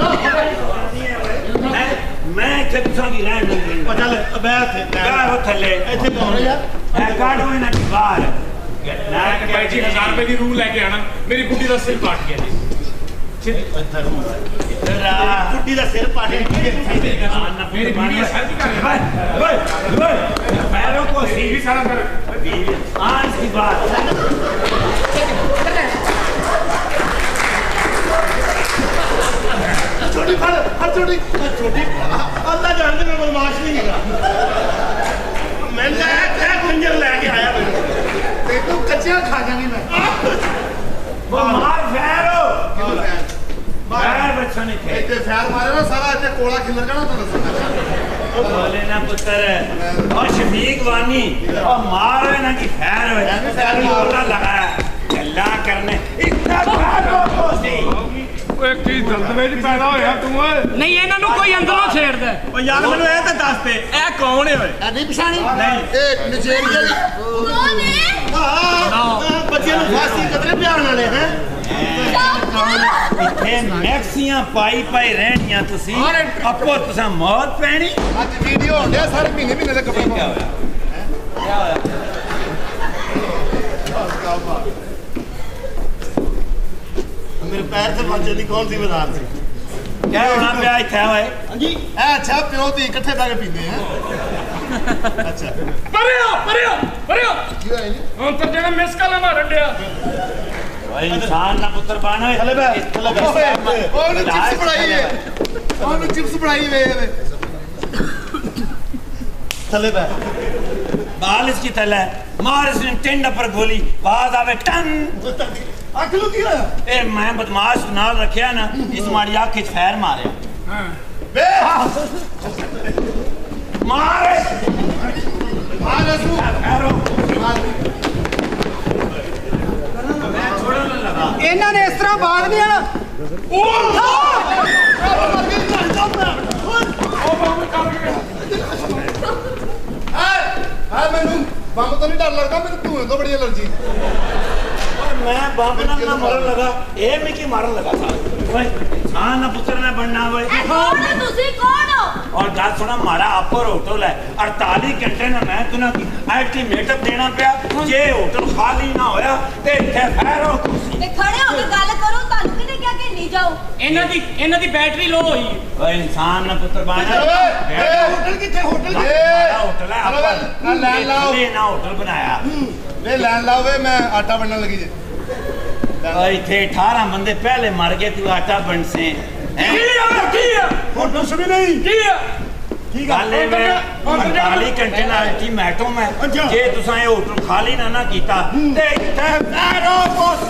ਮੈਂ ਮੈਂ ਇੱਥੇ ਤੁਸਾਂ ਦੀ ਰਹਿਣ ਨਹੀਂ ਉਹ ਚੱਲ ਬੈ ਇੱਥੇ ਬੈ ਉਹ ਥੱਲੇ ਇੱਥੇ ਕੌਣ ਯਾਰ ਇਹ ਕਾਢੋ ਇਹਨਾਂ ਦੀ ਬਾਹਰ ਨਾ ਕਿ ਭਾਈ ਜੀ ਹਜ਼ਾਰ ਰੁਪਏ ਦੀ ਰੂਲ ਲੈ ਕੇ ਆਣਾ ਮੇਰੀ ਗੁੱਡੀ ਦਾ ਸਿਰ ਪਾਟ ਗਿਆ ਜੀ ਗੁੱਡੀ ਦਾ ਸਿਰ ਪਾਟੇ ਮੇਰੀ ਬੀਵੀ ਸਰ ਕੀ ਕਰ ਰਿਹਾ है ਓਏ ਓਏ पैरों को ਵੀ ਸਾਰਾ ਕਰ आज की बात छोटी फड़ हर छोटी छोटी अल्लाह जानते मैं बदमाश नहीं है मैं क्या खंजर लेके आया ते तू कच्चा खा जानी मैं वो मार फेरो क्यों फैर बाहर बच्चा नहीं थे इतने फैर मारे ना सारा इतने कोड़ा खिलर जाना तो दस बोले ना पुत्र और शफीक वानी और मारो ना कि फैर हो फैर बोला लगा अल्लाह करने इतना फैरो को सी ਓਏ ਕੀ ਦਰਦ ਵਿੱਚ ਪੈਦਾ ਹੋਇਆ ਤੂੰ ਓਏ ਨਹੀਂ ਇਹਨਾਂ ਨੂੰ ਕੋਈ ਅੰਦਰੋਂ ਛੇੜਦਾ ਓ ਯਾਰ ਮੈਨੂੰ ਇਹ ਤਾਂ ਦੱਸ ਦੇ ਇਹ ਕੌਣ ਹੈ ਓਏ नहीं पिछानी नहीं ए निजेरिया दी कौन है हां बच्चे नु फांसी कतरे प्यार नाले हैं ਇੱਥੇ ਮੈਕਸੀਆਂ ਪਾਈ ਪਾਈ ਰਹਿਣੀਆਂ ਤੁਸੀਂ ਆਪੋ ਤੁਸੀਂ ਮੌਤ ਪੈਣੀ आज वीडियो होंडे सारे महीने महीने दे कपड़े क्या होया क्या होया मेरे पैर से बच्चे दी कौन सी बाजार से क्या होना पिया इत्थे ओए हां जी ए अच्छा प्यो दी इकट्ठे बैठ के पींदे हैं अच्छा ਪਰਿਓ ਪਰਿਓ ਪਰਿਓ की होया जी ਹੁਣ ਤਾਂ ਜਿਹੜਾ ਮਿਸ ਕਾਲਾ ਮਾਰਨ ਡਿਆ ओए इंसान ना पुत्र बन ओए थले बैठ थले बैठ ओने चिप्स बनाई है ओने चिप्स बनाई वे थले बैठ बाल इसकी तले मार इसने टिंड पर गोली आवाज आवे टन अख लू की होया ए मैं बदमाश नाल रखया ना इस माड़ी आंख च फैर मारया ਹਾਂ बे मार मार रसू फैरो मार मैं छोड़न ना लगा ਇਹਨਾਂ ਨੇ ਇਸ ਤਰ੍ਹਾਂ ਬਾਗ ਨਹੀਂ ਆਣਾ हां मैनू बम तो नहीं डर लगता मेरे धुएं तो बड़ी एलर्जी और मैं बाप ना ना मरन लगा ए मैं की मारन लगा था ओए इंसान ना पुत्र ना बनना ओए ए कौन हो तुसी कौन हो और गल सुना माड़ा अपर होटल है अड़तालीस घंटे ना मैं तुना अल्टीमेटम देना पिया जे होटल खाली ना होया ते इत्थे फैरो कुर्सी ते खड़े हो के गल करो तानू किने क्या के नहीं जाओ ਇਹਨਾਂ ਦੀ ਇਹਨਾਂ ਦੀ ਬੈਟਰੀ ਲੋ ਹੋਈ ओए इंसान ना पुत्र बना होटल किथे होटल माड़ा होटल है हेलो अपर ना लैंड लाओ ये ना होटल बनाया वे लैंड लाओ वे मैं आटा बनने लगी जे और इत्थे अठारह बंदे पहले मर गए तू आटा बन से ਕੀ ਆ ਕੀ ਆ होटल सुनी नहीं ਕੀ ਆ ठीक गल है मैं अड़तालीस घंटे ना अल्टीमेटम है जे तुसां ये होटल खाली ना ना कीता ते इत्थे फैरो बस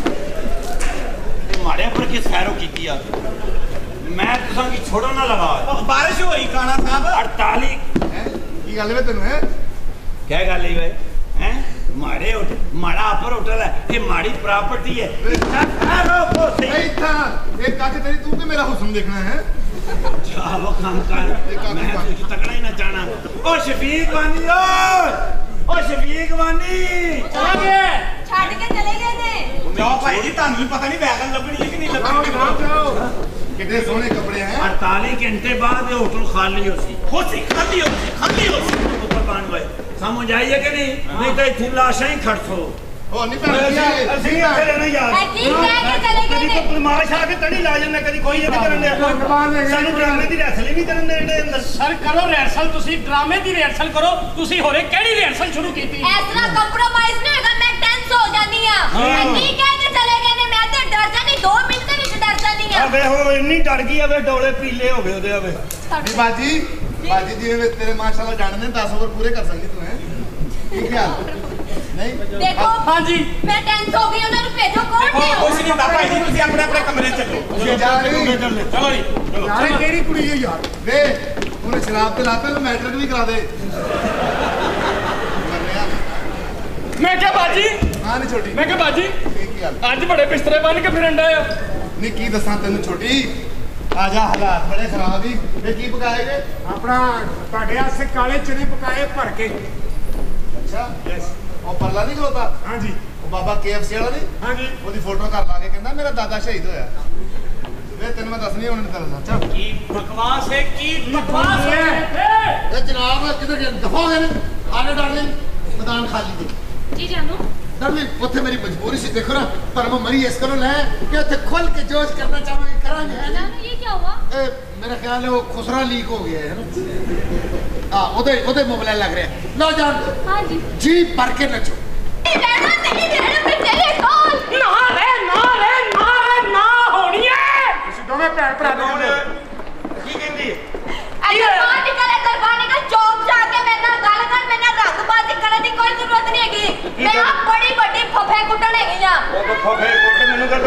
मारे पर किस फैरो कीती आ मैं तुसां की छोड़ो ना लगा ਬਾਰਿਸ਼ ਹੋਈ ਕਾਣਾ ਸਾਹਿਬ अड़तालीस की गल वे तेनु है क्या गल है हैं मारे होटल माड़ा अपर होटल है ये माड़ी प्रॉपर्टी है इत्थे फैरो बस नहीं था एक काके तेरी तू के मेरा हुस्न देखना है जा वो काम कर मैं तुझे तकड़ा ही ना जाना ओ शफीक वानी ओ ओ शफीक वानी ਚਲਾ ਗਿਆ छाड़ के चले गए ने ਜਾਓ ਭਾਈ ਜੀ ਤੁਹਾਨੂੰ ਵੀ ਪਤਾ ਨਹੀਂ ਵੈਗਨ ਲੱਭਣੀ ਹੈ ਕਿ ਨਹੀਂ ਲੱਭਣੀ कितने सोने कपड़े हैं अड़तालीस घंटे बाद ये होटल खाली हो सी ਹੋ ਸੀ ਖਾਲੀ ਹੋ ਸੀ ਖਾਲੀ ਹੋ ਸੀ ऊपर बांध गए समझ आइए कि नहीं नहीं तो इतनी लाशें ही खर्च हो ओ नहीं पहले ਅਸੀਂ ਇੱਥੇ ਰਹਿਣਾ ਯਾਰ ए ठीक कह के चले गए ने ਬਦਮਾਸ਼ ਆ ਕੇ ਤੜੀ ਲਾ ਜਾਂਦਾ ਕਦੀ ਕੋਈ ਇਹ ਕਰਨ ਦੇ ਸਾਨੂੰ ਡਰਾਮੇ ਦੀ ਰੈਸਲ ਹੀ ਨਹੀਂ ਕਰਨ ਦੇ ਇਹਦੇ ਅੰਦਰ ਸਰ ਕਰੋ ਰਿਹਰਸਲ ਤੁਸੀਂ ਡਰਾਮੇ ਦੀ ਰਿਹਰਸਲ ਕਰੋ ਤੁਸੀਂ ਹੋਰੇ ਕਿਹੜੀ ਰਿਹਰਸਲ ਸ਼ੁਰੂ ਕੀਤੀ ऐसा कंप्रोमाइज नहीं होगा मैं टेंस हो जानी हां ए ठीक कह के चले गए ने मैं तो डर जानी दो मिनट के विच डर जानी हां ਵੇ ਹੋ ਇੰਨੀ ਡਰ ਗਈ ਆ ਵੇ ਡੋਲੇ ਪੀਲੇ ਹੋ ਗਏ ਉਹਦੇ ਆਵੇ नहीं बाजी बाजी जी वे तेरे माशाल्लाह जानने दस ओवर पूरे कर सकती तू हैं ठीक है नहीं देखो हाँ जी मैं टेंस हो गई उन्होंने भेजो कौन देखो है कुछ नहीं ताता जी तुसी अपने अपने कमरे चलो चलो जी चलो यार केड़ी कुड़ी है यार वे उन्हें शराब ते लाते तो मैट्रिक भी करा दे मैं क्या बाजी हाँ नहीं छोटी मैं क्या बाजी की गल आज बड़े बिस्तरे बन के फिरन डे नहीं की दसा तेन छोटी आजा हालात बड़े खराब ही ये की पकाए गए अपना ਤੁਹਾਡੇ ਵਾਸਤੇ ਕਾਲੇ ਚਨੇ ਪਕਾਏ ਭਰ ਕੇ अच्छा यस और परला नहीं खलोता हाँ जी ਉਹ ਬਾਬਾ ਕੇਐਫਸੀ ਵਾਲਾ ਨਹੀਂ हाँ जी ਉਹਦੀ ਫੋਟੋ ਘਰ ਲਾ ਕੇ ਕਹਿੰਦਾ ਮੇਰਾ ਦਾਦਾ ਸ਼ਹੀਦ ਹੋਇਆ ਵੇ ਤੈਨੂੰ ਮੈਂ ਦੱਸਣੀ ਹੁਣ ਤੇਰਾ ਸੱਚਾ की बकवास है की बकवास है ਇਹ ਜਨਾਬ ਕਿਧਰ ਗਏ ਦਫਾ ਹੋ ਗਏ ਨੇ ਆਲੇ ਡਾਰਲਿੰਗ ਮੈਦਾਨ ਖਾਲੀ ਦੇ जी जानू ਡਾਰਲਿੰਗ ਉੱਥੇ ਮੇਰੀ ਮਜਬੂਰੀ ਸੀ ਦੇਖੋ ਨਾ ਪਰ ਮੈਂ ਮਰੀ ਇਸ ਕਰੋ ਲੈ ਕਿ ਉੱਥੇ ਖੁੱਲ ਕੇ ਜੋਸ਼ ਕਰਨਾ ਚਾਹਾਂਗੇ ਕਰਾਂਗੇ ਹੈ ਨਾ जानू ये क्या हुआ ਇਹ ਮੇਰਾ ਖਿਆਲ ਹੈ ਉਹ ਖੁਸਰਾ ਲੀਕ ਹੋ ਗਿਆ ਹੈ ਨਾ ਆ ਉਹਦੇ ਉਹਦੇ ਮੋਬਾਈਲ ਲੱਗ ਰਿਹਾ ਲਓ ਜਾਨ हाँ जी ਜੀ ਭਰ ਕੇ ਨੱਚੋ नहीं रहना नहीं रहना मैं तेरे कौन ना रे ना रे ना रे ना होनी है ਤੁਸੀਂ ਦੋਵੇਂ ਭੈਣ ਭਰਾ ਦੋਵੇਂ ਕੀ ਕਹਿੰਦੀ अगर बाहर निकले घर बाहर निकल चौक जाके मेरे नाल गल कर मेरे नाल रंगबाजी करने की कोई जरूरत नहीं हैगी मैं आप बड़ी बड़ी फफे कुटन हैगी आ ਉਹ ਤਾਂ ਫਫੇ ਕੋਟ ਮੈਨੂੰ ਕਾ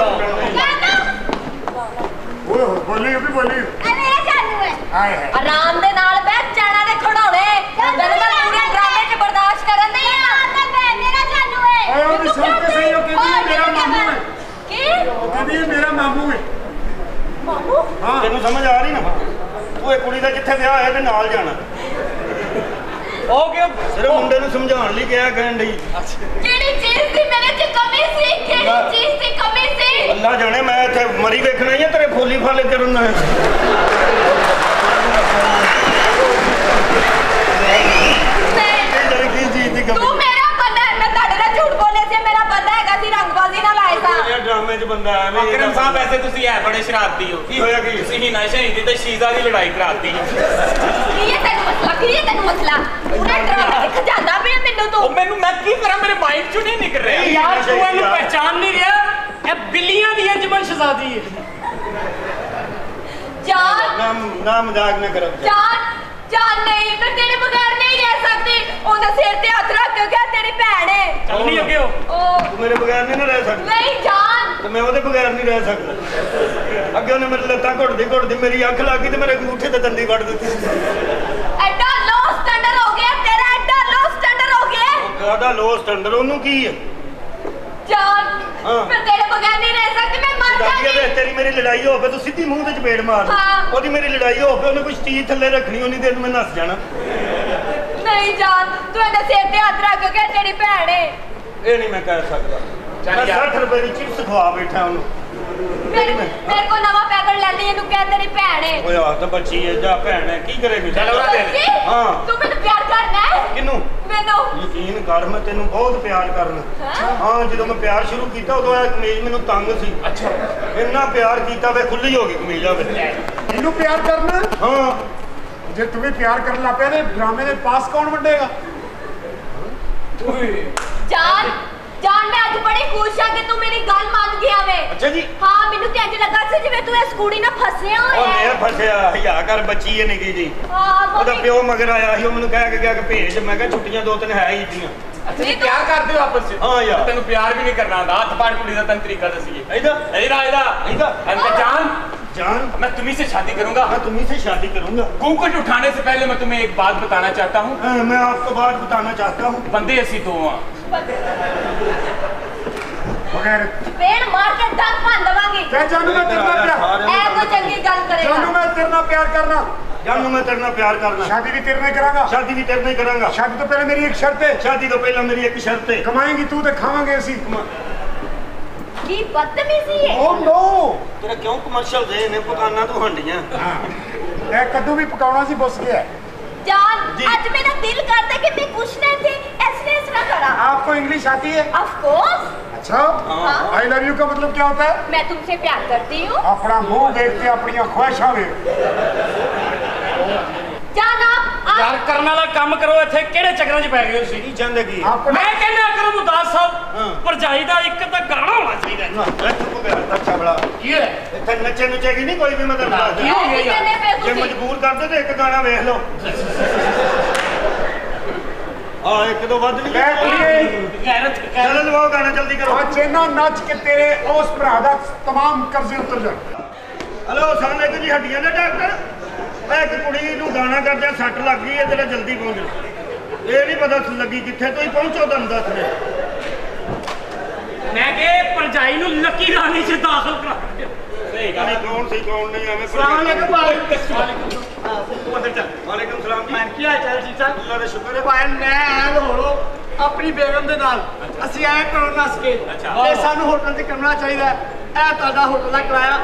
ਓਏ ਬੋਲੀ ਉਹ ਵੀ ਬੋਲੀ अरे ये जानू है ਹਾਏ ਹਾਏ आराम दे नाल बैठ जाना दे खड़ाउणे जद मैं पूरे ड्रामे च बर्दाश्त करन नहीं आ मेरा जानू है ਓਏ ਉਹ ਵੀ ਸੁਣ ਕੇ ਸਹੀ ਉਹ ਕਹਿੰਦੀ ਮੇਰਾ ਮਾਮੂ ਹੈ की ਉਹ ਕਹਿੰਦੀ ਮੇਰਾ ਮਾਮੂ ਹੈ मामू ਹਾਂ ਤੈਨੂੰ ਸਮਝ ਆ ਰਹੀ ਨਾ ਤੂੰ ਇਹ ਕੁੜੀ ਦਾ ਜਿੱਥੇ ਵਿਆਹ ਹੋਇਆ ਤੇ ਨਾਲ ਜਾਣਾ हो गया ਸਿਰਫ ਮੁੰਡੇ ਨੂੰ ਸਮਝਾਉਣ ਲਈ ਕਿਹਾ ਕਹਿਣ ਡਈ केड़ी चीज दी मेरे च कमी सी केड़ी चीज दी कमी सी ਅੱਲਾ ਜਾਣੇ ਮੈਂ ਇੱਥੇ ਮਰੀ ਵੇਖਣਾ ਹੀ ਆ ਤੇਰੇ ਫੋਲੀ ਫਾਲੇ ਕਰਨਾ ਤੇਰੀ ਕੀ ਚੀਜ਼ ਦੀ तू ਕਮੀ मेरा बंदा है मैं ਤੁਹਾਡੇ ਨਾਲ ਝੂਠ ਬੋਲੇ ਸੀ ਮੇਰਾ ਬੰਦਾ ਹੈਗਾ ਸੀ ਰੰਗਬਾਜ਼ੀ ਨਾਲ ਆਇਆ ਸੀ ਇਹ ਡਰਾਮੇ 'ਚ ਬੰਦਾ ਐਵੇਂ ਹੀ ਅਕਰਮ ਸਾਹਿਬ ਐਸੇ ਤੁਸੀਂ ਹੈ ਬੜੇ ਸ਼ਰਾਰਤੀ ਹੋ ਕੀ ਹੋਇਆ ਕੀ? ਤੁਸੀਂ ਹੀ ਨਾ ਸ਼ਹੀਦੀ ਤੇ ਸ਼ੀਜ਼ਾ ਦੀ ਲੜਾਈ ਕਰਾਤੀ ਕੀ ਹੈ ਤੈਨੂੰ ਮਸਲਾ ਕੀ ਹੈ ਤੈਨੂੰ ਮਸਲਾ ਪੂਰਾ ਡਰਾਮਾ ਦਿਖ ਜਾਂਦਾ ਪਿਆ ਮੈਨੂੰ ਉਹ ਤੂੰ ਮੈਨੂੰ ਮੈਂ ਕੀ ਕਰਾਂ ਮੇਰੇ ਮਾਈਂਡ ਚੋਂ ਨਹੀਂ ਨਿਕਲ ਰਿਹਾ यार तू इन्हें पहचान नहीं रहा ये बिल्लियां दी अंजमन शहजादी है जान ਨਾ ਨਾ ਮਜ਼ਾਕ ਨਾ ਕਰੋ जान जान नहीं मैं तेरे बगैर नहीं रह सकती ਉਹਦੇ ਸਿਰ ਤੇ ਹੱਥ ਰੱਖ ਕੇ ਕਿਹਾ ਤੇਰੀ ਭੈਣ ਹੈ चल नहीं अगे हो ਉਹ ਤੂੰ ਮੇਰੇ ਬਗੈਰ ਨਹੀਂ ਨਾ ਰਹਿ ਸਕਦਾ ਨਹੀਂ ਜਾਨ ਤੇ ਮੈਂ ਉਹਦੇ ਬਗੈਰ ਨਹੀਂ ਰਹਿ ਸਕਦਾ ਅੱਗੇ ਉਹਨੇ ਮੇਰੇ ਲੱਤਾਂ ਘੁੱਟਦੀ ਘੁੱਟਦੀ ਮੇਰੀ ਅੱਖ ਲੱਗ ਗਈ ਤੇ ਮੇਰੇ ਅੰਗੂਠੇ ਤੇ ਦੰਦੀ ਵੱਢ ਦਿੱਤੀ ਐਡਾ ਲੋ ਸਟੈਂਡਰਡ ਹੋ ਗਿਆ ਤੇਰਾ ਐਡਾ ਲੋ ਸਟੈਂਡਰਡ ਹੋ ਗਿਆ ਕਾਹਦਾ ਲੋ ਸਟੈਂਡਰਡ ਉਹਨੂੰ ਕੀ ਹੈ ਜਾਨ ਹਾਂ। ਮੈਂ ਤੇਰੇ ਬਗੈਰ ਨਹੀਂ ਰਹਿ ਸਕਦੀ ਮੈਂ ਮਰ ਦਾਦੀ ਜਾਣੀ ਵੇ ਤੇਰੀ ਮੇਰੀ ਲੜਾਈ ਹੋਵੇ ਤੂੰ ਸਿੱਧੀ ਮੂੰਹ ਤੇ ਚਪੇੜ ਮਾਰ ਹਾਂ। ਉਹਦੀ ਮੇਰੀ ਲੜਾਈ ਹੋਵੇ ਉਹਨੇ ਕੁਝ ਚੀਜ਼ ਥੱਲੇ ਰੱਖਣੀ ਉਹਨੀ ਦੇਰ ਨੂੰ ਮੈਂ ਨੱਸ ਜਾਣਾ ਨਹੀਂ ਜਾਨ ਤੂੰ ਇਹਦੇ ਸਿਰ ਤੇ ਹੱਥ ਰੱਖ ਕੇ ਕਿਹਾ ਤੇਰੀ ਭੈਣ ਹੈ ਇਹ ਨਹੀਂ ਮੈਂ ਕਹਿ ਸਕਦਾ ਮੈਂ ਸੱਠ ਰੁਪਏ ਦੀ ਚਿਪਸ ਖਵਾ ਬੈਠਾ ਉਹਨੂੰ ਮੇਰੇ ਮੇਰੇ ਕੋ ਨਵਾਂ ਪੈਕਟ ਲੈ ਲਈ ਇਹਨੂੰ ਕਹਿ ਤੇਰੀ ਭੈਣ ਹੈ ਓਏ ਆ ਤਾਂ ਬੱਚੀ ਹੈ ਜਾ ਭੈਣ ਹੈ ਕੀ ਕਰੇਗੀ ਚੱਲ ਉਹਦਾ ਦੇ ਦੇ। ਹਾਂ। ਤੂੰ ਮੈਨੂੰ ਪਿਆਰ ਕਰਨਾ ਹੈ ਕਿਹਨੂੰ ਮੈਨੂੰ ਯਕੀਨ ਕਰ ਮੈਂ ਤੈਨੂੰ ਬਹੁਤ ਪਿਆਰ ਕਰਨਾ ਹਾਂ? ਹਾਂ ਜਦੋਂ ਮੈਂ ਪਿਆਰ ਸ਼ੁਰੂ ਕੀਤਾ ਉਦੋਂ ਇਹ ਕਮੀਜ਼ ਮੈਨੂੰ ਤੰਗ ਸੀ ਅੱਛਾ ਇੰਨਾ ਪਿਆਰ ਕੀਤਾ ਵੇ ਖੁੱਲੀ ਹੋ ਗਈ ਕਮੀਜ਼ ਆਵੇ ਇਹਨੂੰ ਪਿਆਰ ਕਰਨਾ ਹਾਂ ਜੇ ਤੂੰ ਵੀ ਪਿਆਰ ਕਰਨ ਲੱਗ ਪਿਆ ਤੇ ਡਰਾਮੇ ਦੇ ਪਾਸ ਕੌਣ ਵੰਡੇਗਾ ਜਾਨ ਜਾਨ ਮੈਂ ਅੱਜ ਬੜੀ ਖੁਸ਼ ਹਾਂ ਕਿ ਤੂੰ ਮੇਰੀ ਗੱਲ ਮੰਨ ਗਿਆ ਵੇ ਅੱਛਾ ਜੀ ਹਾਂ ਮੈਨੂੰ ਤੇ ਇੰਜ ਲੱਗਾ ਸੀ ਜਿਵੇਂ ਤੂੰ ਇਸ ਕੁੜੀ ਨਾਲ ਫਸਿਆ ਉਹ ਹੋਇਆ ਮੇਰ ਹੈ ਫਸਿਆ ਹਿਆ ਕਰ ਬੱਚੀ ਹੈ ਨਿੱਕੀ ਜੀ ਹਾਂ ਉਹਦਾ ਮੰਮੀ ਪਿਓ ਮਗਰ ਆਇਆ ਸੀ ਉਹ ਮੈਨੂੰ ਕਹਿ ਕੇ ਗਿਆ ਕਿ ਭੇਜ ਮੈਂ ਕਿਹਾ ਛੁੱਟੀਆਂ ਦੋ ਤਿੰਨ ਹੈ ਹੀ ਦੀਆਂ ਅੱਛਾ ਜੀ ਪਿਆਰ ਕਰਦੇ ਹੋ ਆਪਸ ਵਿੱਚ ਹਾਂ ਯਾਰ। ਤੈਨੂੰ ਪਿਆਰ ਵੀ ਨਹੀਂ ਕਰਨਾ ਆਉਂਦਾ ਹੱਥ ਪਾੜ ਕੁੜੀ ਦਾ ਤੈਨੂੰ ਤਰੀਕਾ ਦੱਸੀਏ ਇਹਦਾ ਇਹਦਾ ਇਹਦਾ ਇਹਦਾ अंकल जान जान मैं तुम्ही से शादी करूंगा मैं तुम्ही से शादी करूंगा कुकुट उठाने से पहले मैं तुम्हें एक बात बताना चाहता हूँ हाँ, मैं आपको बात बताना चाहता हूँ बंदे ऐसी दो हाँ ਬਗੈਰ ਪੇੜ ਮਾਰ ਕੇ ਦੰਦ ਭੰਨ ਦਵਾਂਗੀ ਤੇ ਜਾਨੂ ਮੈਂ ਤੇਰੇ ਨਾਲ ਪਿਆਰ ਐ ਕੋਈ ਚੰਗੀ ਗੱਲ ਕਰੇਗਾ ਜਾਨੂ ਮੈਂ ਤੇਰੇ ਨਾਲ ਪਿਆਰ ਕਰਨਾ जानू मैं तेरे नाल प्यार करना शादी भी तेरे ਨਾਲ ਕਰਾਂਗਾ शादी भी तेरे नाल करांगा शादी ਤੋਂ ਪਹਿਲੇ ਮੇਰੀ ਇੱਕ ਸ਼ਰਤ ਹੈ शादी तो पहला मेरी एक शर्त है ਕਮਾਏਂਗੀ ਤੂੰ ਤੇ ਖਾਵਾਂਗੇ ਅਸੀਂ ਕੀ ਬਦਤਮੀਜ਼ੀ ਹੈ ਓ ਨੋ तेरा क्यों कमर्शियल दे ने पकाना तू हंडियां ਇਹ ਕੱਦੂ ਵੀ ਪਕਾਉਣਾ ਸੀ ਬੁੱਸ ਗਿਆ जान जी। आज मेरा दिल करता है कि मैं कुछ नहीं थी ऐसे ऐसे ना करा आपको इंग्लिश आती है ऑफ कोर्स अच्छा हाँ। आई लव यू का मतलब क्या होता है मैं तुमसे प्यार करती हूँ अपना मुंह देखते अपनी ख्वाहिशां देख जान आप आप यार करने वाला काम करो इत्थे केड़े चक्करां च पै गए हो तुसीं की चाहंदे की आपको मैं कहना करो मुदास हाँ। साहब भरजाई दा एक तां गाना होना चाहिए ना चुप कर अच्छा बड़ा की है इत्थे नचे नुचेगी नहीं कोई भी मतलब ना, दस क्यों? ऐसे कहने पे जे तुसी मजबूर कर दे तो एक गाना देख लो हाँ एक दो वध नहीं चल लवाओ गाना जल्दी करो आज ना नच के तेरे उस भरा दा तमाम कर्जे उतर जाए हेलो अस्सलाम वालेकुम जी हड्डियां दे डॉक्टर एक कुड़ी नूं गाना करदे सट लग गई है जरा जल्दी पहुंचो ये नहीं पता लगी कित्थे तुसीं पहुंचो तुहानूं दस रहे मैं के परजाई नूं लकी रानी च दाखिल करा सही गल कौन सही कौन नहीं आवे अस्सलाम वालेकुम वालेकुम सलाम जी ਕੀ ਹਾਲ ਚਾਲ ਠੀਕ ਠਾਕ अल्लाह दा शुक्र है ਭਾਈ ਮੈਂ ਆਇਆ ਹੋੜੋ ਆਪਣੀ ਬੇਗਮ ਦੇ ਨਾਲ ਅਸੀਂ ਆਏ ਘਰੋਂ ਨੱਸ ਕੇ ਤੇ ਸਾਨੂੰ ਹੋਟਲ 'ਚ ਕਮਰਾ ਚਾਹੀਦਾ ਇਹ ਤੁਹਾਡਾ ਹੋਟਲ ਦਾ ਕਿਰਾਇਆ